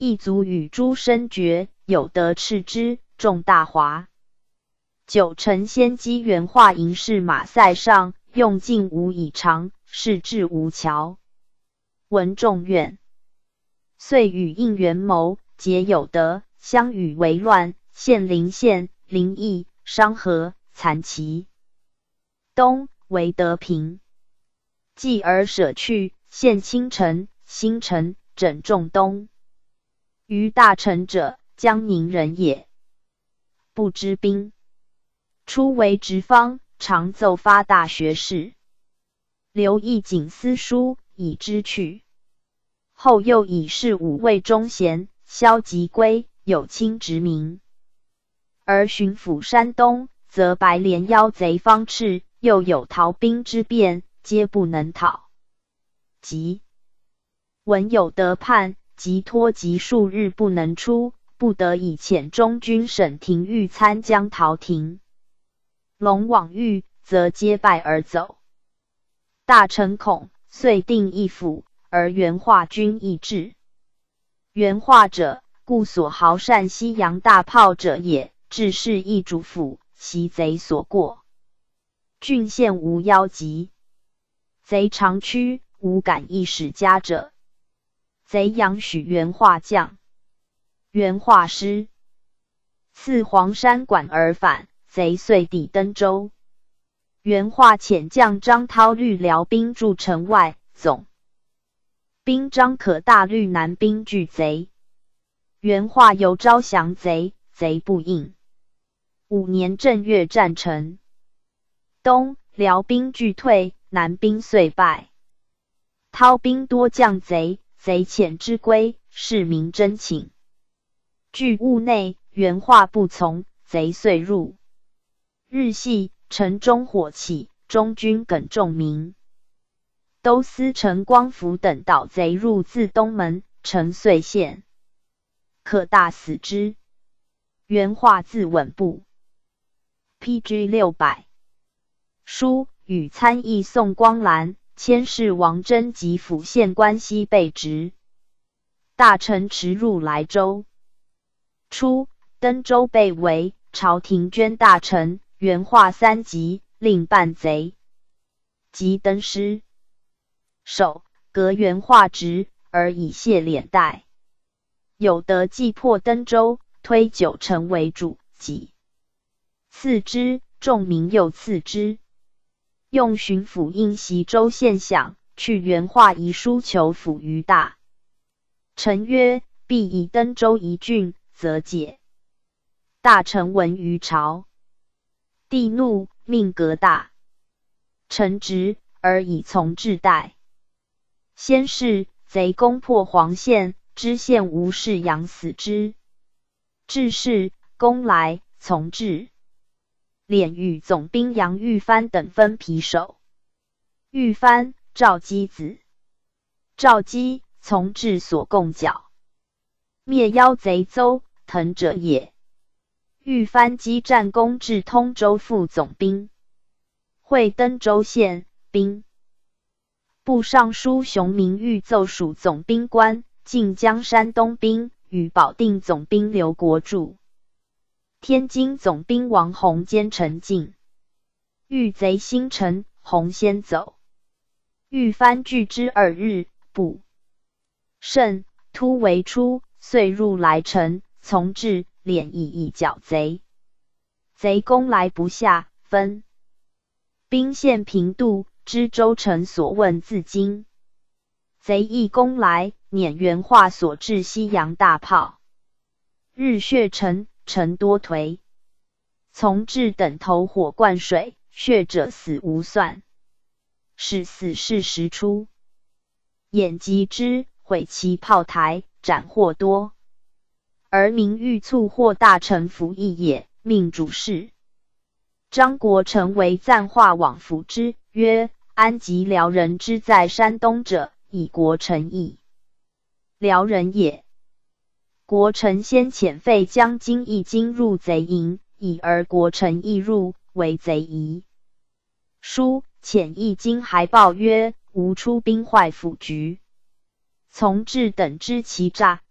一卒与诸身绝，有得斥之，众大华。九成先机元化营士马塞上，用尽无以长，是至无桥。闻众怨，遂与应元谋，结有德，相与为乱，县临县、临邑、商河、残齐。东为德平，继而舍去，献清城、新城，整众东。于大臣者，江宁人也，不知兵。初为直方，常奏发大学士。刘义景私书，以知去。后又以示五位忠贤，萧吉归，有卿直名。而巡抚山东，则白莲邀贼方斥，又有逃兵之变，皆不能讨。即闻有得叛，即托疾数日不能出，不得已遣中军省廷尉参将陶廷。龙往狱，则皆败而走。大臣恐，遂定一府，而元化军亦至。元化者，故所豪善西洋大炮者也，致是一主府，袭贼所过。郡县无妖疾，贼长驱，无敢一使家者。贼杨许元化将，元化师，赐黄山馆而返。贼遂抵登州，元化遣将张涛率辽兵驻城外，总兵张可大率南兵拒贼。元化由招降贼，贼不应。五年正月战成。东辽兵拒退，南兵遂败。涛兵多降贼，贼遣之归，市民争请。据屋内，元化不从，贼遂入。日夕，城中火起，中军耿仲明、都司陈光福等捣贼入自东门，城遂陷。可大死之。元化自刎部。P G 六百。书与参议宋光兰、佥事王真及府县官西被职。大臣驰入莱州。初，登州被围，朝廷捐大臣。元化三级，令办贼。即登师首，革元化职，而以谢敛代。有德既破登州，推九成为主，己次之，众民又次之。用巡抚应袭州县饷，去元化遗书求抚于大臣曰：必以登州一郡，则解。大臣闻于朝。帝怒，命革大臣职，而以从治代。先是，贼攻破黄县，知县吴世阳死之。至是，攻来，从治。敛与总兵杨玉帆等分皮首。玉帆，赵姬子。赵姬，从治所共剿。灭妖贼邹腾者也。玉帆击战攻至通州副总兵，会登州县兵。部尚书熊明玉奏属总兵官，晋江山东兵，与保定总兵刘国柱、天津总兵王弘兼陈进。遇贼新城，弘先走。玉帆拒之二日，不胜，突围出，遂入莱城，从治。敛以以剿贼，贼攻来不下，分兵陷平度，知州城所问自京。贼亦攻来，碾元化所制西洋大炮，日血沉，城多颓。从治等投火灌水，血者死无算。是死事时出，眼及之，毁其炮台，斩获多。而明欲促获大臣服役也，命主事。张国成为赞化往抚之，曰：安及辽人之在山东者，以国臣义。辽人也。国臣先遣费将金一经入贼营，以而国臣亦入，为贼疑。书遣一经还报曰：吾出兵坏府局。从治等知其诈，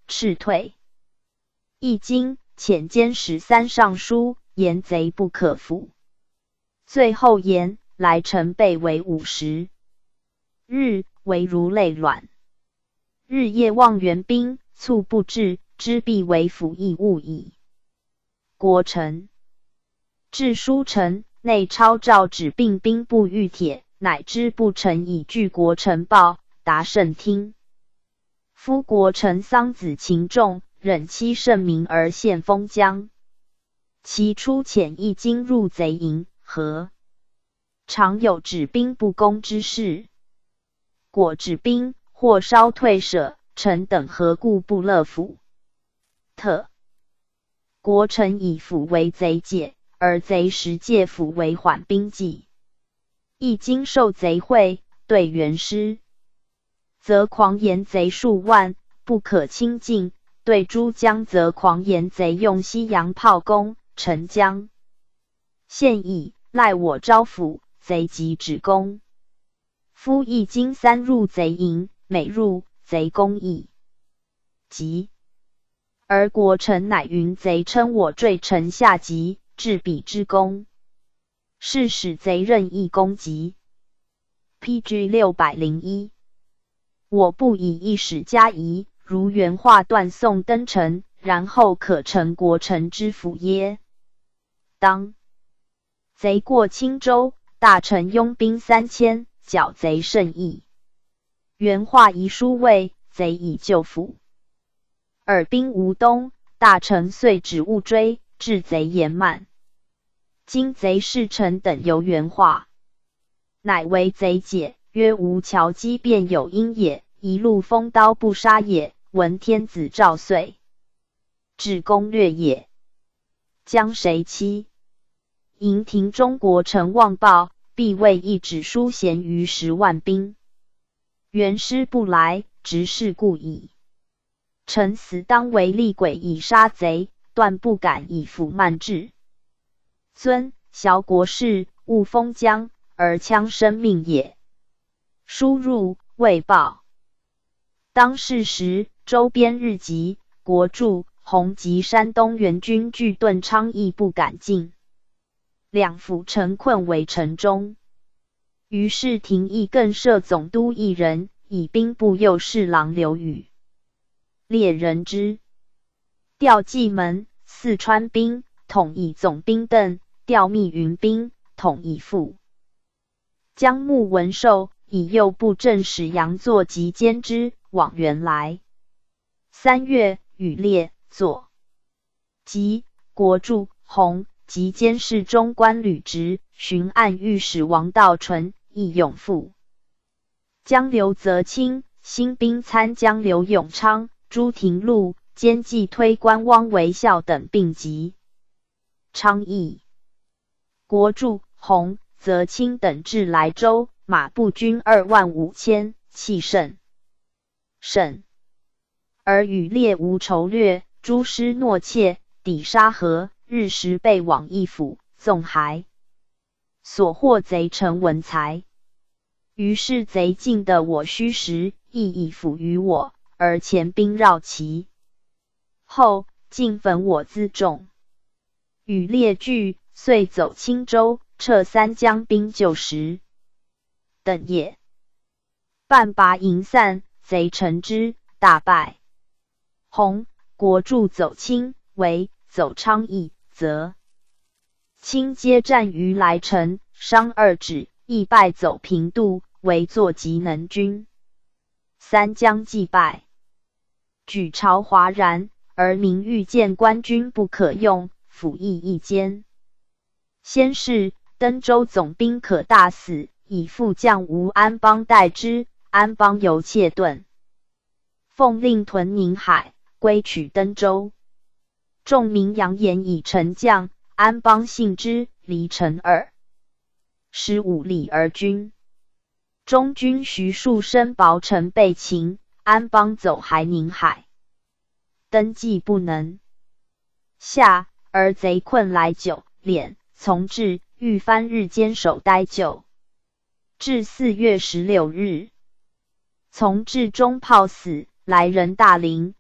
斥退。易经遣监十三上书，言贼不可服。最后言来臣备为五十日，为如累卵。日夜望援兵，猝不至，知必为辅役务矣。国臣至书臣，内抄诏指并兵部御帖，乃知不臣以据国臣报，达甚听。夫国臣桑梓情重，忍欺圣明而献封疆。其出遣易经入贼营，何常有指兵不攻之事？果指兵或稍退舍，臣等何故不乐府？特国臣以府为贼解，而贼实借府为缓兵计。易经受贼会，对元师，则狂言贼数万，不可轻进；对诸将，则狂言贼用西洋炮攻，陈江。现已赖我招抚，贼即止攻。夫易经三入贼营，每入贼攻矣。即而国臣乃云贼称我坠臣下级，至彼之功，是使贼任意攻击。P G 六百零一。我不以一史加疑，如原话断送登城，然后可成国臣之辅耶？当贼过青州，大臣拥兵三千，剿贼甚易。原话遗书谓贼已就府，尔兵无东，大臣遂止勿追，致贼延慢。今贼侍臣等由原话，乃为贼解，曰吴桥击便有因也，一路锋刀不杀也，闻天子诏遂至攻略也。将谁欺？营庭中国臣望报，必为一纸书咸于十万兵。元师不来，直是故矣。臣死当为厉鬼以杀贼，断不敢以服慢志。尊小国事，勿封疆，而戕生命也。书入未报，当世时，周边日急，国助洪及山东援军据顿昌邑不敢进，两府城困为城中。于是廷议更设总督一人，以兵部右侍郎刘宇列人之。调蓟门、四川兵，统以总兵邓；调密云兵，统以副将穆文寿，以右部正使杨作及监之，往原来。三月，与列作及国助洪及监视中官吕直、巡按御史王道纯，亦永赴。江刘泽清、新兵参将刘永昌、朱廷禄、监计推官汪维孝等并集。昌邑、国助洪、泽清等至莱州，马步军二万五千，气甚甚。而与列无筹略，诸师诺怯，抵沙河，日时备往义府，纵还所获贼臣文财。于是贼尽得我虚实，亦以辅于我，而前兵绕其后，尽焚我辎重。与列惧，遂走青州，撤三江兵救时等也。半拔营散，贼乘之，大败。洪、国助走清，为走昌邑，则清皆战于莱城，伤二指，亦败走平度，为作极能军。三江既败，举朝哗然，而民欲见官军不可用，辅役一间。先是，登州总兵可大死，以副将吴安邦代之，安邦由怯遁，奉令屯宁海，归取登州。众民扬言以臣将，安邦信之，离城二十五里而军。中军徐树生薄城被擒，安邦走还宁海，登计不能下，而贼困来久，敛从至，欲番日坚守待救。至四月十六日，从至中炮死，来人大陵，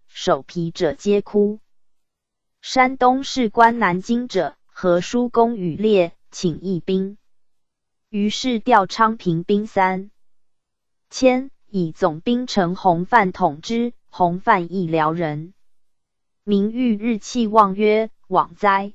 首皮者皆哭。山东士官南京者，何叔公羽烈，请议兵。于是调昌平兵三千，以总兵陈弘范统之。弘范亦辽人。明玉日气望曰：往哉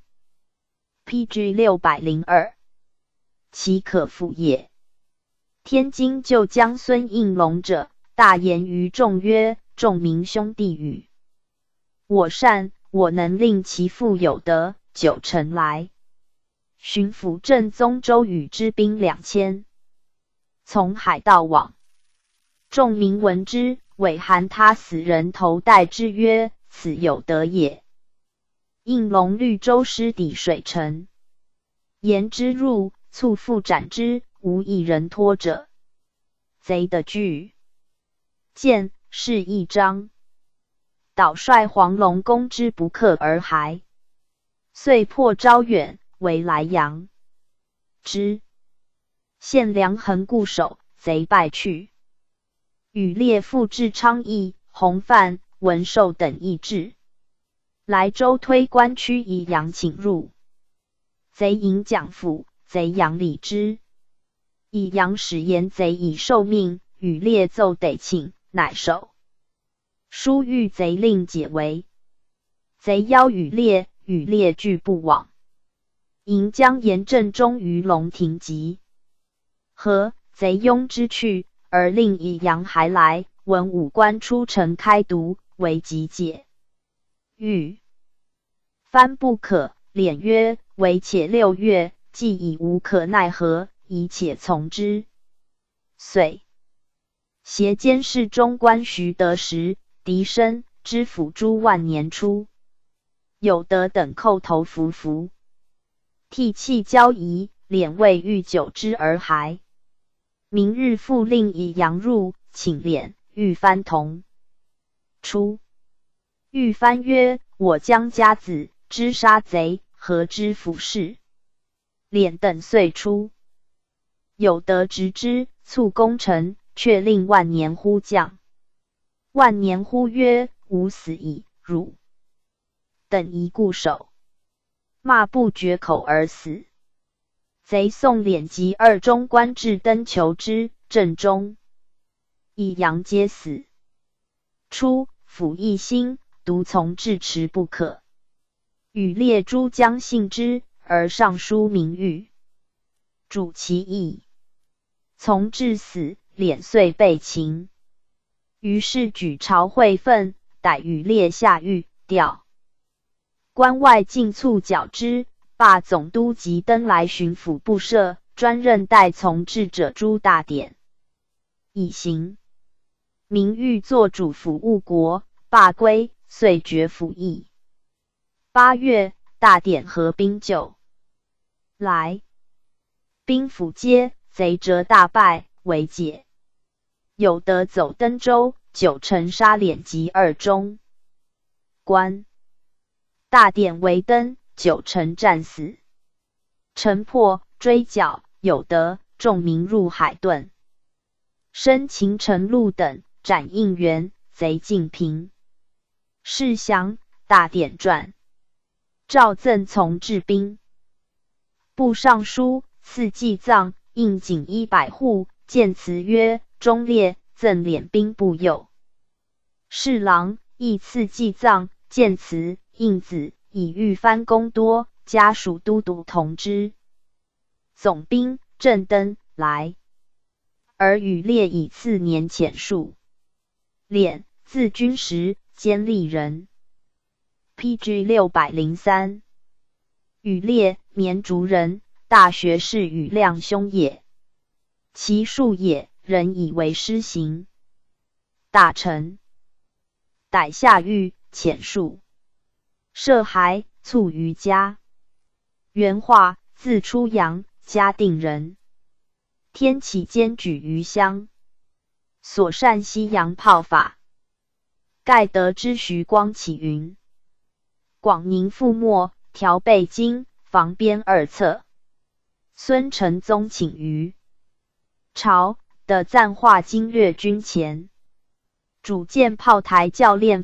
！P G 六百零二，其可复也。天津旧将孙应龙者，大言于众曰：众民兄弟语，我善，我能令其父有德。九成来。巡抚正宗周宇之兵两千，从海盗往。众民闻之，委含他死人头戴之曰：此有德也。应龙绿州师抵水城，言之入，猝复斩之，无一人脱者。贼的惧，见是一章。导率黄龙攻之不克而还，遂破招远，为莱阳之。献梁横固守，贼败去。羽烈复至昌邑，弘范、文寿等亦至。莱州推官区以阳请入，贼迎蒋府，贼阳礼之。以阳使言贼已受命，羽烈奏得请，乃守。书谕贼令解围，贼邀羽烈，羽烈拒不往。迎将严正忠于龙庭集，和贼拥之去，而令以阳还来，闻武官出城开读，为急解。欲藩不可，敛曰：唯且六月，既已无可奈何，宜且从之。遂携监视中官徐德时、狄生、知府朱万年出，有德等叩头服服，涕泣交疑，敛未欲久之而还。明日复令以阳入，请敛、欲藩同出。欲藩曰：我将家子之杀贼，何知府事？敛等遂出。有德执之，促攻城，却令万年呼降。万年呼曰：吾死矣，汝等宜固守。骂不绝口而死。贼送敛及二中官至登求之，正中、以阳皆死。初，府一心，独从至迟不可。羽烈诸将信之，而上书明谕，主其意。从至死，敛遂被擒。于是举朝会愤，逮羽烈下狱，调关外尽促剿之，罢总督及登莱巡抚部设，专任代从治者诸大典。以行。明欲作主抚误国，罢归，遂绝府邑。八月，大典合兵就来，兵府皆贼折大败，为解。有德走登州，九城杀敛及二中官。大典为登，九城战死。城破，追剿，有德，众民入海遁。生秦城路等，斩应元，贼尽平。事降，大典传。诏赠从治兵部尚书，赐祭葬，应锦衣百户，见词曰：忠烈，赠敛兵部右侍郎，亦赐祭葬，见词，应子，以御藩功多，家属都督同之。总兵正登来，而羽烈以次年遣戍。敛，字君实，监吏人。P G 六百零三。羽烈，绵竹人，大学士羽亮兄也。其庶也，人以为师行。大臣逮下狱，遣戍。涉还，卒于家。元化，字初阳，嘉定人。天启监举于乡，所善西洋炮法。盖得知徐光启云：广宁覆没，调备京，防边二侧。孙承宗请于朝，的赞化经略军前，主建炮台教练法，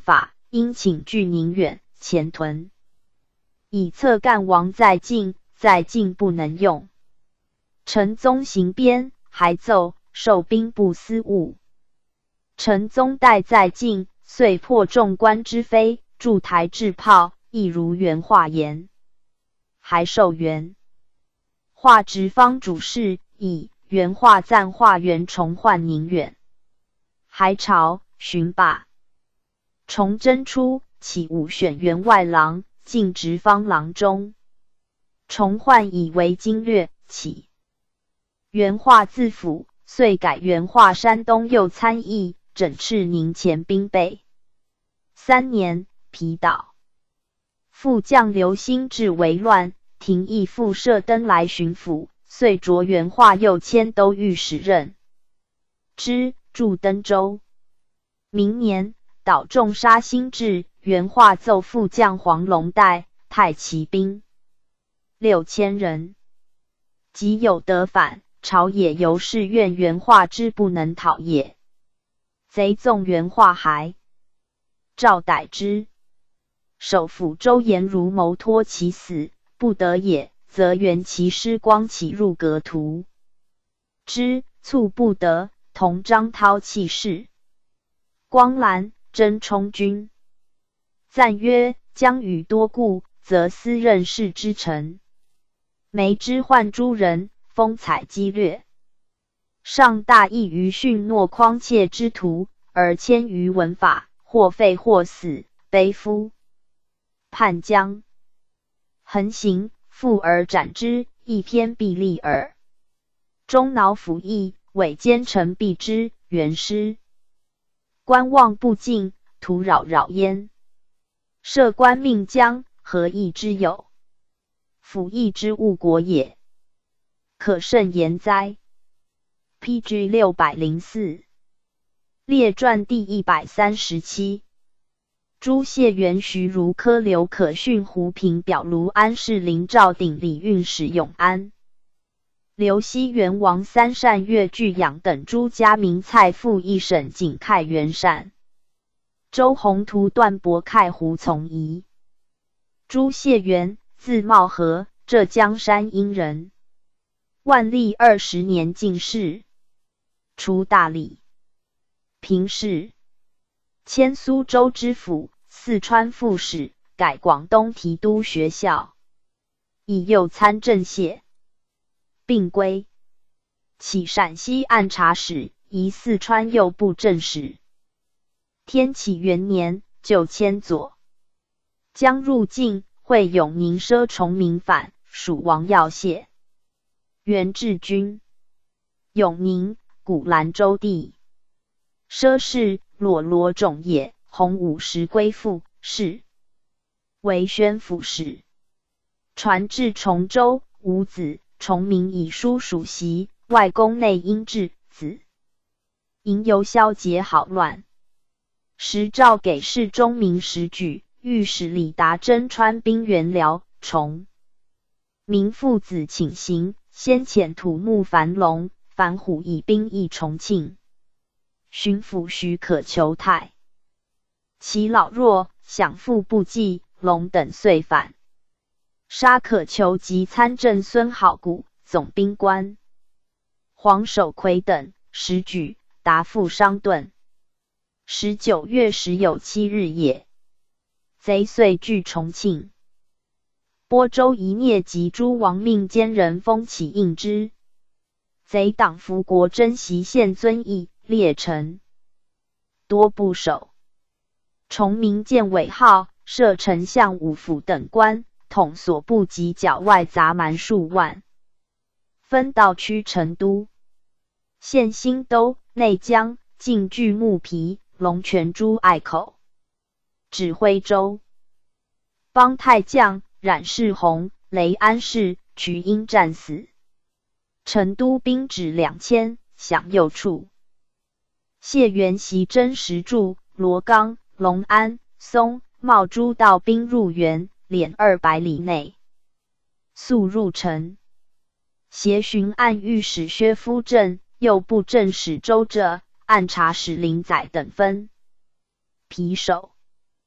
因请据宁远、前屯，以策干王在晋，在晋不能用。陈宗行鞭，还奏授兵部司务。陈宗待在晋，遂破众官之非，筑台制炮，亦如原话言。还授元化直方主事，以原话赞化元重焕宁远。还朝巡罢。崇祯初，起武选员外郎，进直方郎中。重焕以为经略，起原话自辅，遂改原话山东右参议，整饬宁前兵备。三年，疲倒。副将刘兴志为乱，廷议复设登来巡抚，遂着原话右迁都御史任之，驻登州。明年，岛众杀兴志，原话奏副将黄龙带太骑兵六千人，即有得反，朝野由是怨原话之不能讨也。贼纵原话还，诏逮之。首辅周延如谋托其死，不得也，则原其师光启入阁图之，促不得，同张涛弃事。光兰征充军，赞曰：将与多故，则私任事之臣。梅之患诸人，风采激略，上大意于训诺匡切之徒，而迁于文法，或废或死，悲夫。叛将横行，复而斩之，一篇必立耳。中恼辅义，伪奸臣避之，原师。观望不尽，徒扰扰焉。设官命将，何益之有？辅义之误国也，可甚言哉。P G 六百零四列传第一百三十七。朱谢元徐如科刘可训胡平表卢安士林赵鼎礼运使永安。刘熙元王三善岳巨养等诸家名蔡父一省景慨元善。周宏图段博慨胡从仪。朱谢元，字茂和，浙江山阴人。万历二十年进士，除大理平事，迁苏州知府，四川副使，改广东提督学校，以右参政谢，并归。起陕西按察使，移四川右布政使。天启元年，就迁左将入境，会永宁奢崇明反，属王耀谢。元治军，永宁，古兰州地。奢氏，裸罗种也，洪武时归附，是为宣抚使。传至崇州，无子，崇明以书属袭，外宫内因治子。营游消解好乱。时诏给事中明时举，御史李达征川兵援辽，崇明父子请行，先遣土木樊龙、樊虎以兵役重庆。巡抚许可求泰，其老弱，享复不济，龙等遂反。杀可求及参政孙好古、总兵官黄守奎等，时举答复商顿。十九月十有七日也，贼遂据重庆。播州一聂及诸亡命奸人封起应之。贼党服国珍袭献尊义，列臣多不守。崇明见伪号，设丞相五府等官，统所部及剿外杂蛮数万。分道区成都、县新都、内江、晋据木皮、龙泉诸隘口。指挥州帮太将冉世宏、雷安世、瞿英战死。成都兵止两千，享右处。谢元袭真实柱、罗岗、隆安、松、茂诸道兵入原，敛二百里内，速入城。协巡按御史薛夫正、右布政使周浙、按察使林载等分郫守。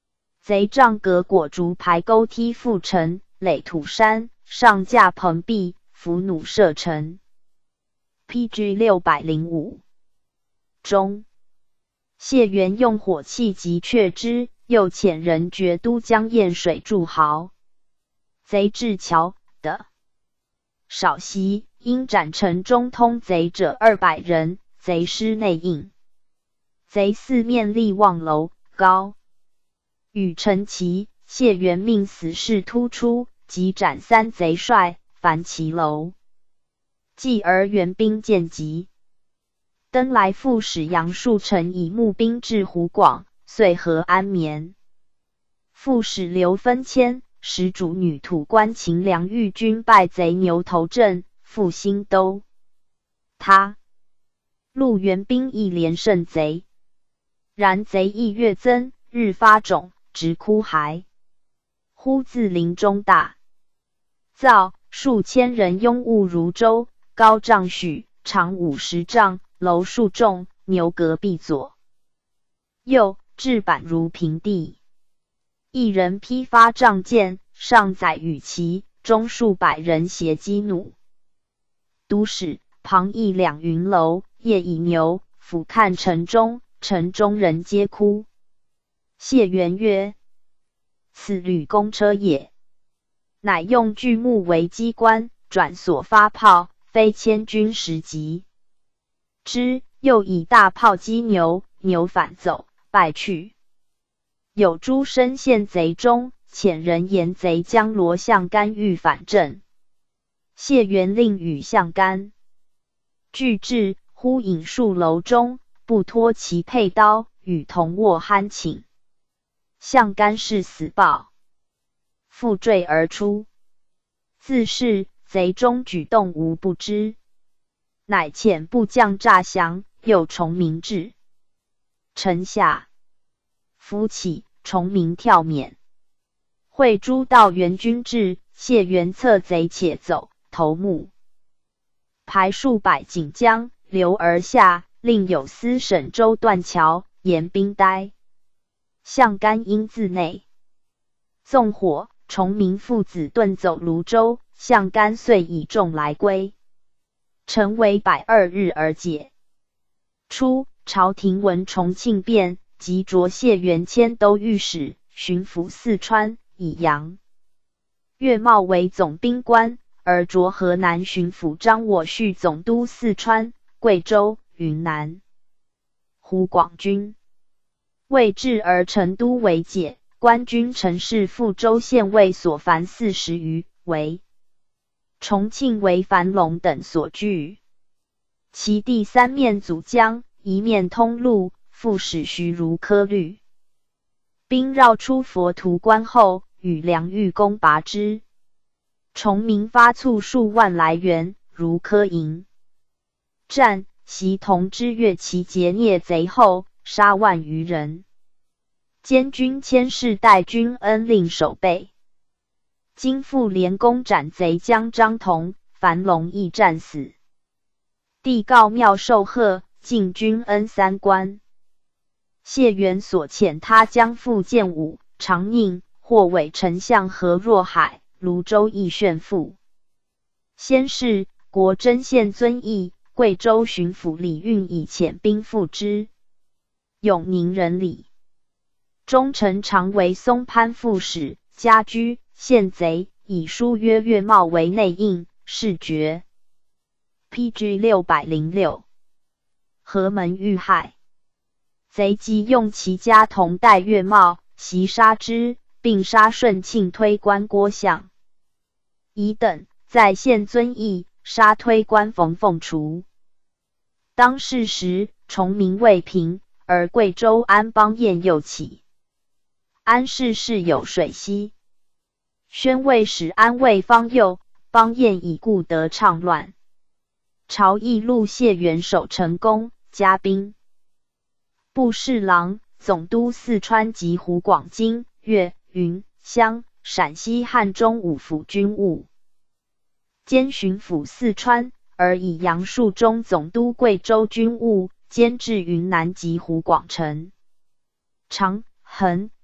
贼仗隔果竹排沟梯复城，垒土山，上架棚壁，伏弩射城。P G 六百零五中，谢元用火器击却之，又遣人绝都江堰水筑壕。贼至桥的少袭，因斩城中通贼者二百人，贼师内应。贼四面立望楼高，与陈齐。谢元命死士突出，即斩三贼帅，焚其楼。继而援兵渐急，登来副使杨树成以募兵至湖广，遂合安眠。副使刘分谦、使主女土官秦良玉军败贼牛头镇，复兴都。他陆援兵亦连胜贼，然贼亦越增，日发肿，直枯骸。忽自林中大造，数千人拥务如舟，高丈许，长五十丈，楼数重，牛隔壁左右，置板如平地。一人披发仗剑，上载羽旗，中数百人携击弩。都使旁一两云楼，夜以牛俯瞰城中，城中人皆哭。谢元曰：此吕公车也。乃用巨木为机关，转所发炮，非千钧十击之，又以大炮击牛，牛反走，败去。有诸身陷贼中，遣人言贼将罗向干欲反正。谢元令与向干俱至，忽引数楼中，不脱其佩刀，与同卧酣寝。向干是死报，复坠而出。自是贼中举动无不知，乃遣部将诈降，又崇明至。城下夫起，崇明跳免。会诸道元军至，谢元策贼且走，头目排数百锦江，流而下，另有司沈州断桥，严兵待。向干因自内纵火，崇明父子遁走泸州，向干遂以众来归。城为百二日而解。初，朝廷闻重庆变，即擢谢元迁都御史，巡抚四川、以杨岳茂为总兵官，而擢河南巡抚张我绪总督四川、贵州、云南、湖广军。未至而成都为解，官军陈氏赴州县尉所凡四十余，为重庆为樊龙等所据。其地三面阻江，一面通路，副使徐如科律。兵绕出佛图关后，与梁玉攻拔之。崇明发卒数万来援，如科营战，袭同知越其劫孽贼后，杀万余人。监军千世代军恩令守备。今复连攻斩贼将张同、樊龙亦战死。帝告庙受贺，进军恩三关。谢元所遣他将复建武、长宁、或伪丞相何若海、泸州亦炫富。先是，国真县遵义、贵州巡抚李运以遣兵赴之。永宁人李忠臣常为松潘副使，家居县贼，以书约岳茂为内应，是爵。P G 六百零六河门遇害，贼即用其家同代岳茂，袭杀之，并杀顺庆推官郭相乙等，在县遵义杀推官冯凤雏。当世时，崇明未平，而贵州安邦彦又起。安氏室有水溪，宣慰使安慰方佑，邦彦以故得畅乱。朝议录谢元守成功，加兵部侍郎、总督四川及湖广荆、粤、云、湘、陕西汉中五府军务，兼巡抚四川，而以杨树中总督贵州军务，兼治云南及湖广城。长、衡、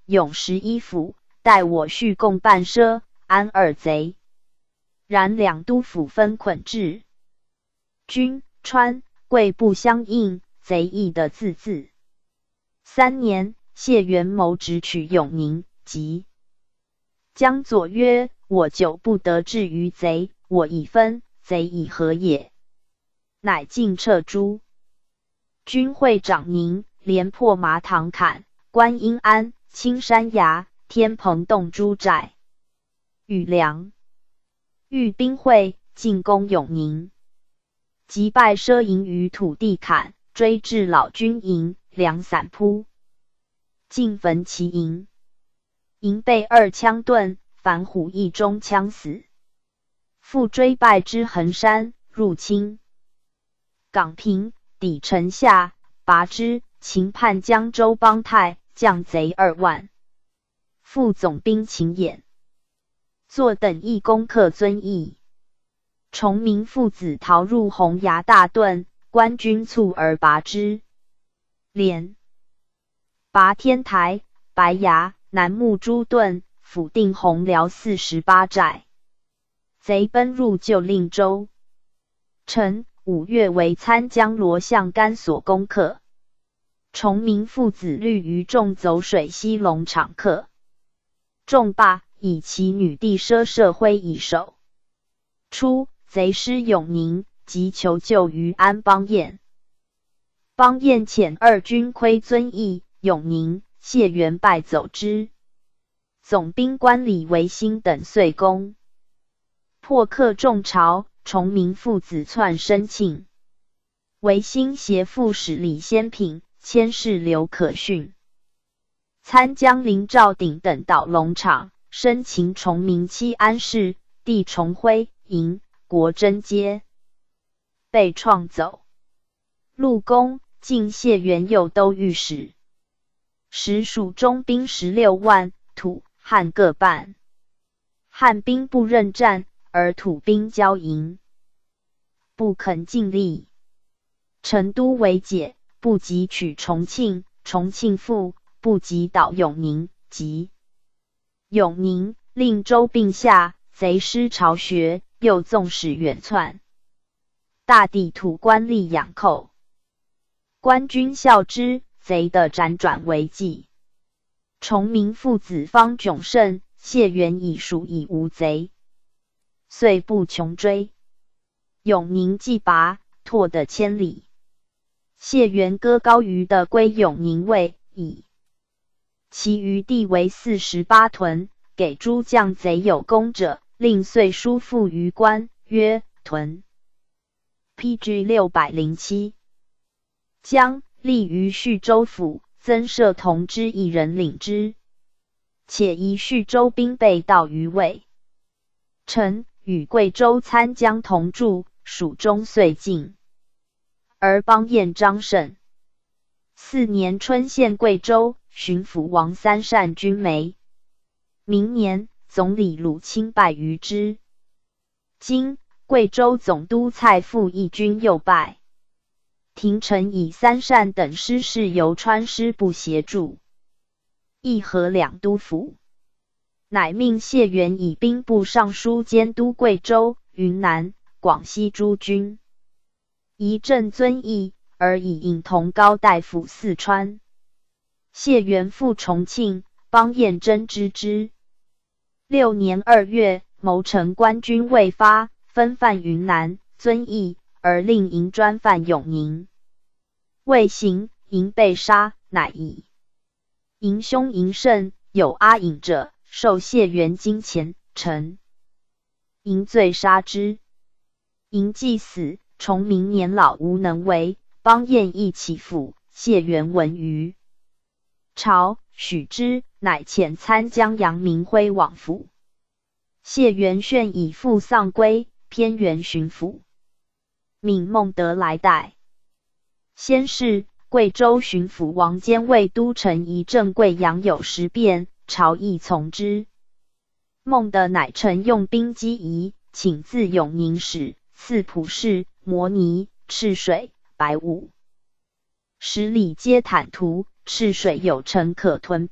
永十一府，待我续共半奢，安二贼。然两都府分捆制，军、川、贵不相应，贼易的字字。三年，谢元谋直取永宁，即江左曰：“我久不得志于贼，我已分，贼以何也？”乃进撤诸军会长宁，连破麻塘坎、观音庵、青山崖、天蓬洞诸寨，与梁御兵会进攻永宁，击败奢营于土地坎，追至老军营，粮散铺，尽焚其营。营被二枪遁，樊虎一中枪死。复追败之衡山，入清港平，抵城下，拔之，秦叛江州邦泰，降贼二万。副总兵秦衍作等义攻克遵义，崇明父子逃入洪崖大盾，官军猝而拔之。连拔天台、白崖、南木诸盾，抚定洪辽四十八寨。贼奔入旧令州。臣五月为参将罗象干所攻克。崇明父子虑于众走水西龙场客。众罢，以其女弟奢射挥以守。初，贼失永宁，即求救于安邦彦。邦彦遣二军窥遵义、永宁，谢元败走之。总兵官李维新等遂攻，破克众巢。崇明父子窜申庆，维新携副使李先品、佥事刘可训、参将林兆鼎等到龙场，申请崇明期安氏、弟崇辉、营、国珍皆被创走。陆公进谢元右都御史，时蜀中兵十六万，土、汉各半。汉兵不认战，而土兵交营，不肯尽力。成都为解，不及取重庆，重庆复，不及捣永宁，及永宁，令州并下，贼师巢穴，又纵使远窜。大地土官吏养寇，官军效之，贼的辗转为计。崇明父子方窘胜，谢元已属已无贼，遂不穷追。永宁既拔，拓得千里。谢元割高于的归永宁卫，以其余地为四十八屯，给诸将贼有功者，令遂书付于官，曰：屯。P G 六百零七。将立于叙州府，增设同知一人领之。且宜叙州兵备到于魏。臣与贵州参将同驻，蜀中遂尽。而邦彦张胜。四年春献贵州巡抚王三善军梅。明年，总理鲁钦败于之。今贵州总督蔡复义军又败。廷臣以三善等师事由川师部协助，议和两都府，乃命谢元以兵部尚书监督贵州、云南、广西诸军，移镇遵义，而以尹同高大夫四川。谢元复重庆，邦彦真知之。六年二月，谋臣官军未发，分犯云南、遵义，而令营专犯永宁。未行，营被杀，乃以营凶营胜，有阿隐者，受谢元金钱，臣营罪杀之。营既死，崇明年老无能为，邦彦亦起复，谢元闻于朝，许之，乃遣参将杨明辉往府。谢元炫以父丧归，偏原巡抚，命孟德来代。先是，贵州巡抚王坚为都城仪郑贵阳有时变，朝议从之。孟德乃乘用兵击夷，请自永宁使，赐普氏、摩尼、赤水、白武十里皆坦途，赤水有城可屯兵，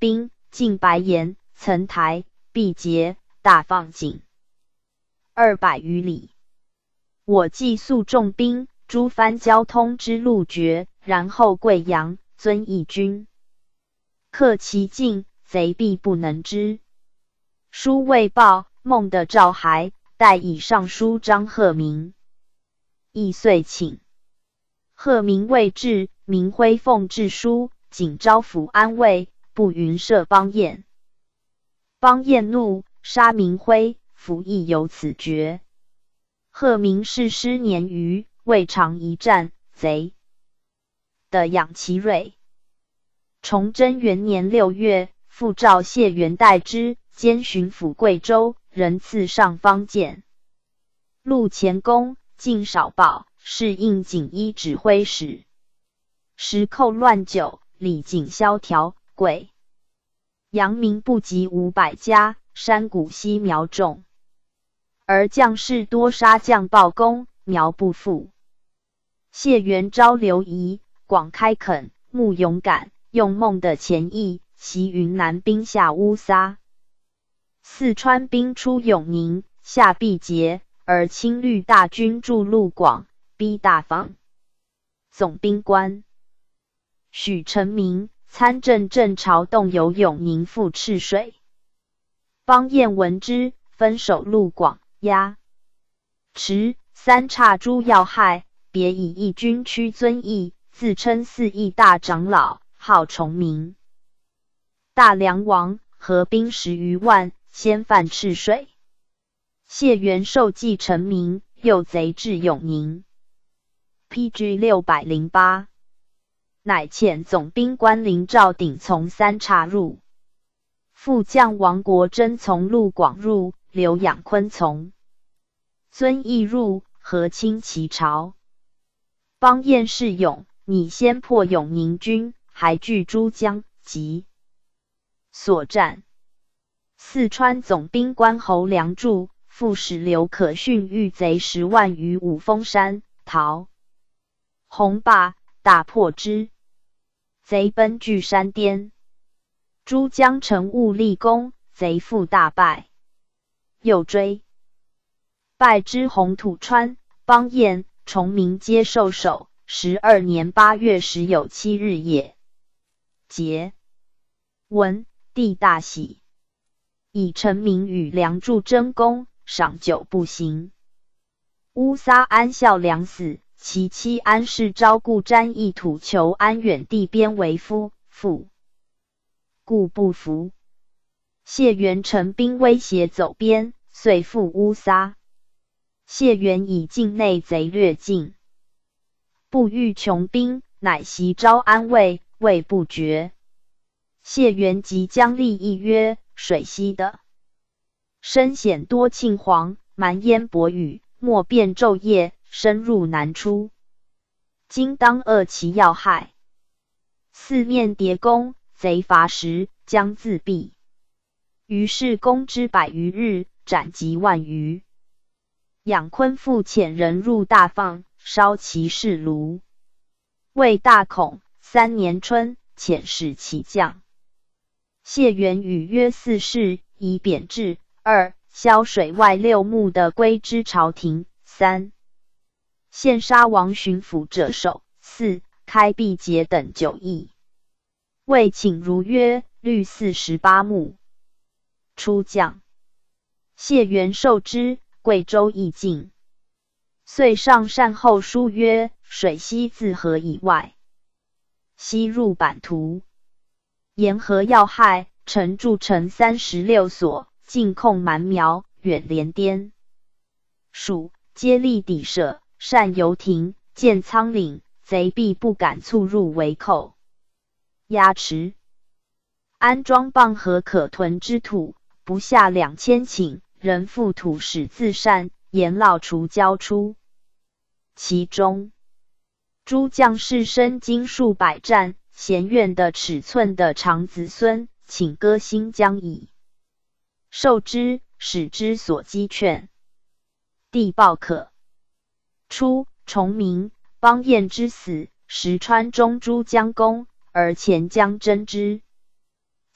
晋白岩、岑台、毕节、大放井二百余里。我既速重兵，诸番交通之路绝，然后贵阳、遵义军克其境，贼必不能知。书未报，孟德诏还，待以上书张鹤鸣。亦遂请。鹤鸣未至，明辉奉致书，仅招抚安慰，不允赦邦彦。邦彦怒，杀明辉，服亦有此决。鹤鸣逝师年余，未尝一战，贼的养其锐。崇祯元年六月，复召谢元代之，兼巡抚贵州，人赐上方剑。陆前功，尽少报，是应锦衣指挥使。时寇乱久，礼景萧条，贵阳民不及五百家，山谷悉苗种，而将士多杀将报功，苗不复。谢元招刘仪、广开垦，慕勇敢，用孟的前意，袭云南兵下乌撒。四川兵出永宁，下毕节，而青绿大军驻陆广，逼大放。总兵官许成明参政镇朝动由永宁赴赤水。邦彦闻之，分守陆广、押池三岔诸要害，别以义军屈遵义，自称四义大长老，号崇明。大梁王合兵十余万，先犯赤水。谢元受继成明，诱贼至永宁。P G 六百零八，乃遣总兵官林兆鼎从三岔入，副将王国珍从陆广入，刘养坤从遵义入，和亲其朝。邦彦士勇，拟先破永宁军，还据珠江及所战。四川总兵官侯良柱、副使刘可逊遇贼十万于五峰山，逃洪坝，大破之。贼奔据山巅，珠江城务立功，贼复大败。又追败之洪土川，邦彦、崇明皆受首。十二年八月十有七日也。节闻帝大喜，以成明与梁柱争功，赏酒不行。乌撒安孝良死，其妻安氏招顾瞻意图求安远地边为夫，父故不服。谢元乘兵威胁走边，遂赴乌撒。谢元以境内贼略尽，不欲穷兵，乃袭招安卫，谓不决。谢元即将立议曰：水西的深险多庆黄，蛮烟薄雨，莫辨昼夜，深入难出。今当扼其要害。四面叠攻，贼乏时，将自毙。于是攻之百余日，斩及万余。养坤复遣人入大放，烧其室庐。谓大恐，三年春，遣使起将。谢元与约四世，以贬制。二、萧水外六牧的归之朝廷。三、献杀王巡抚者首。四、开毕节等九邑。谓请如约，律四十八牧。出将。谢元受之，贵州亦尽。遂上善后书曰：水西自河以外，西入版图，沿河要害，城筑城三十六所，进控蛮苗，远连滇蜀，皆立抵舍，善游亭，建仓岭，贼必不敢促入围寇。押池安庄傍河可屯之土，不下两千顷，人复土始自善，沿涝除交出。其中诸将士身经数百战，衔院的尺寸的长子孙，请歌新疆矣。受之，使之所击劝。帝报可。初，崇明、邦彦之死，石川中诸将攻，而前将征之。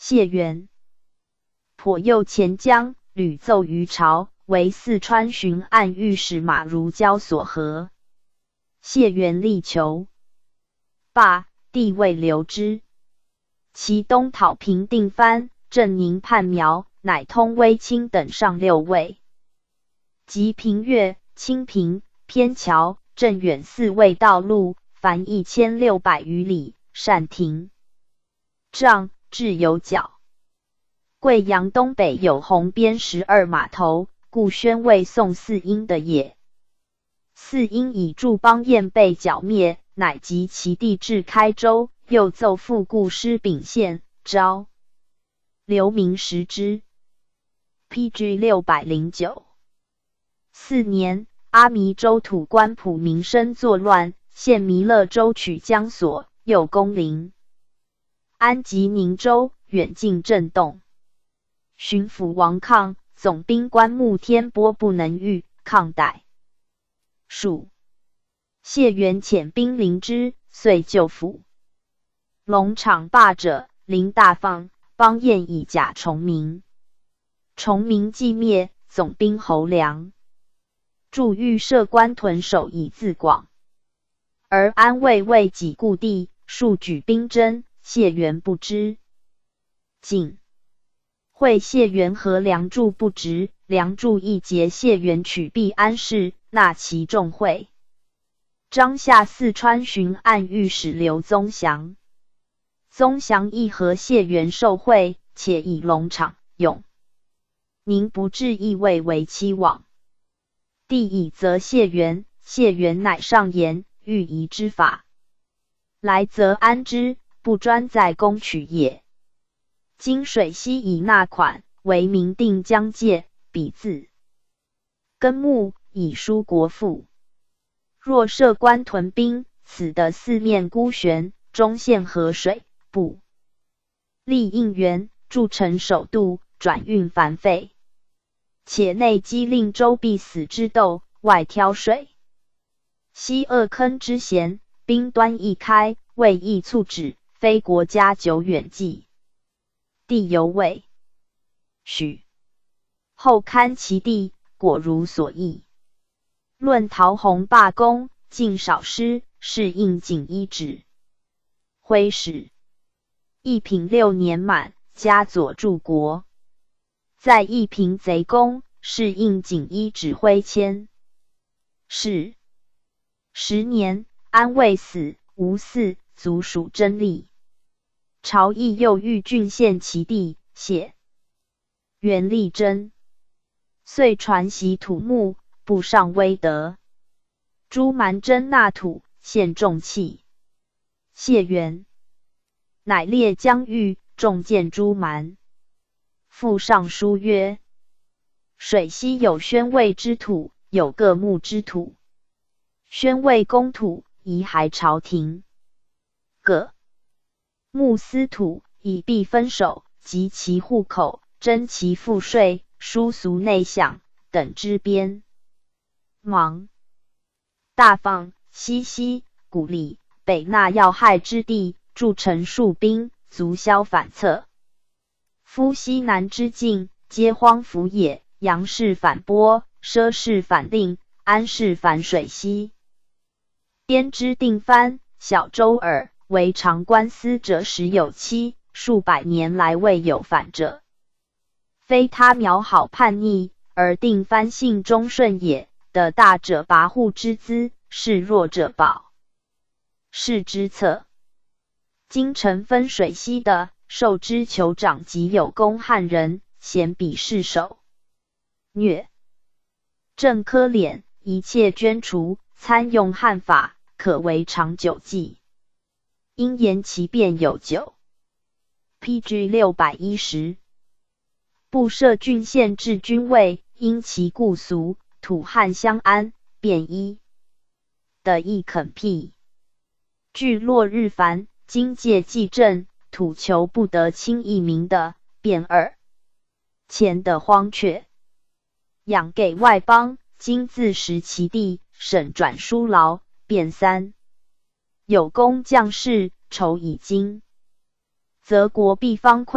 谢元颇右前将，屡奏于朝，为四川巡按御史马如交所合。谢元力求罢，帝未留之。其东讨平定藩、镇宁叛苗，乃通威清等上六位，及平越、清平、偏侨、镇远四卫道路，凡一千六百余里，善停障，至有角。贵阳东北有洪边十二码头，故宣为宋四英的也。四英以助邦彦被剿灭，乃及其地至开州，又奏复故师秉县，招刘明识之。P G 六百零九。四年，阿弥州土官普民生作乱，现弥勒州取江所，又攻临安及宁州，远近震动。巡抚王抗、总兵官穆天波不能御，抗逮。属谢元遣兵临之，遂就府。龙场罢者，林大放、邦彦以假崇明。崇明既灭，总兵侯良驻御设官屯守以自广。而安卫为己故地，数举兵征，谢元不知。仅会谢元和梁柱不直，梁柱亦结谢元取毕安氏，纳其众会。张下四川巡按御史刘宗祥，宗祥亦和谢元受贿，且以龙场、永宁不至义位为期往。帝以责谢元，谢元乃上言，欲夷之法，来则安之，不专在攻取也。今水西以纳款，为明定疆界，比自根木，以书国富。若设官屯兵，此的四面孤悬，中陷河水，不立应援，筑城守渡，转运繁费。且内积令州必死之斗，外挑水西二坑之嫌，兵端易开，未易促止，非国家久远计。帝犹未许，后勘其地，果如所议。论陶弘罢工，尽少师，是应锦衣旨。徽始，义平六年满，加左助国。在义平贼攻，是应锦衣指挥签。是十年，安未死，吴嗣族属真立。朝议又欲郡县其地，谢元力争，遂传习土木，布上威德。朱蛮征纳土，献重器。谢元乃列疆域，重建朱蛮。复上书曰：水西有宣慰之土，有各牧之土。宣慰公土，遗骸朝廷。各牧私土，以避分守，及其户口，征其赋税，书俗内饷等之编。芒、大放、西溪、古里、北纳要害之地，筑城戍兵，足消反侧。夫西南之境，皆荒服也。杨氏反波，奢氏反令，安氏反水西。滇之定藩，小周耳，为长官司者十有七，数百年来未有反者。非他苗好叛逆，而定藩性忠顺也。得大者跋扈之资，示弱者保世之策。今臣分水西的，受之酋长及有功汉人，咸比世守。虐政苛敛，一切捐除，参用汉法，可为长久计。因言其变有久。P G 六百一十。布设郡县治军位，因其故俗，土汉相安，便衣的亦肯辟。据落日繁，今界既正，土求不得轻易民的，便二前的荒阙。养给外邦，今自食其地，省转书劳，便三有功将士，筹以金，则国必方溃，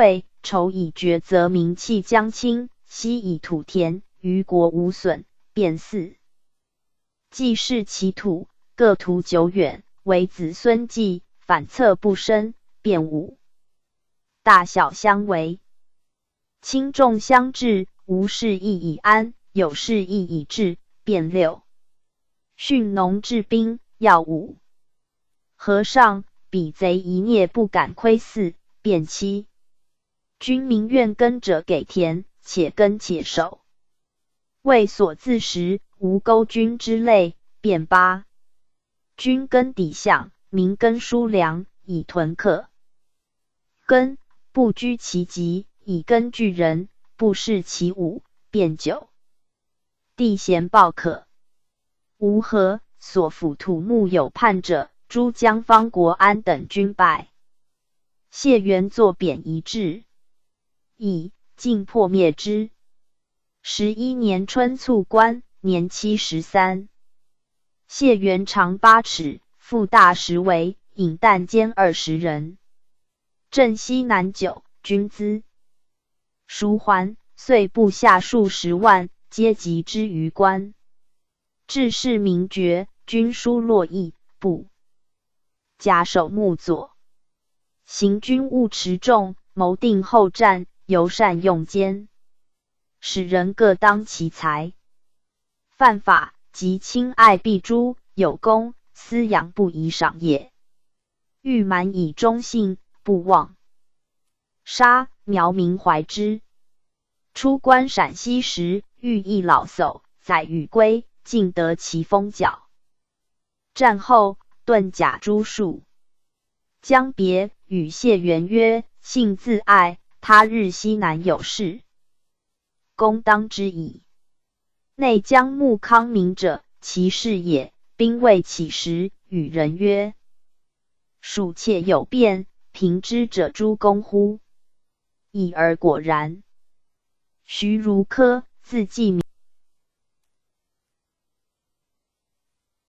仇以绝，则民弃将倾；西以土田，于国无损。便四既是其土，各图久远，为子孙继，反侧不生。便五大小相为，轻重相治，无事亦以安，有事亦以治。便六训农治兵，要五和尚彼贼一孽，不敢窥伺。便七君民愿耕者给田，且耕且守，为所自食，无钩军之类。便八君耕砥象，民耕输粮，以屯客。耕不居其疾，以耕具人，不视其武。便九地贤报可。吴何所府土木有叛者，诸将方国安等均败。谢元作贬夷制，以尽破灭之。十一年春卒官，年七十三。谢元长八尺，腹大十围，引弹歼二十人。镇西南九，军资赎还，遂部下数十万，皆集之于关。治世名爵，军书洛邑，不假手木佐。行军务持重，谋定后战，尤善用奸，使人各当其才。犯法即亲爱必诛，有功私养不以赏也。欲瞒以忠信，不忘杀。苗民怀之。出关陕西时，遇一老叟，载羽归，尽得其封角。战后遁甲诸数。将别，与谢元曰：幸自爱，他日西南有事，公当之矣。内将穆康明者，其事也。兵未起时，与人曰：蜀窃有变，平之者诸公乎？已而果然。徐如科，字季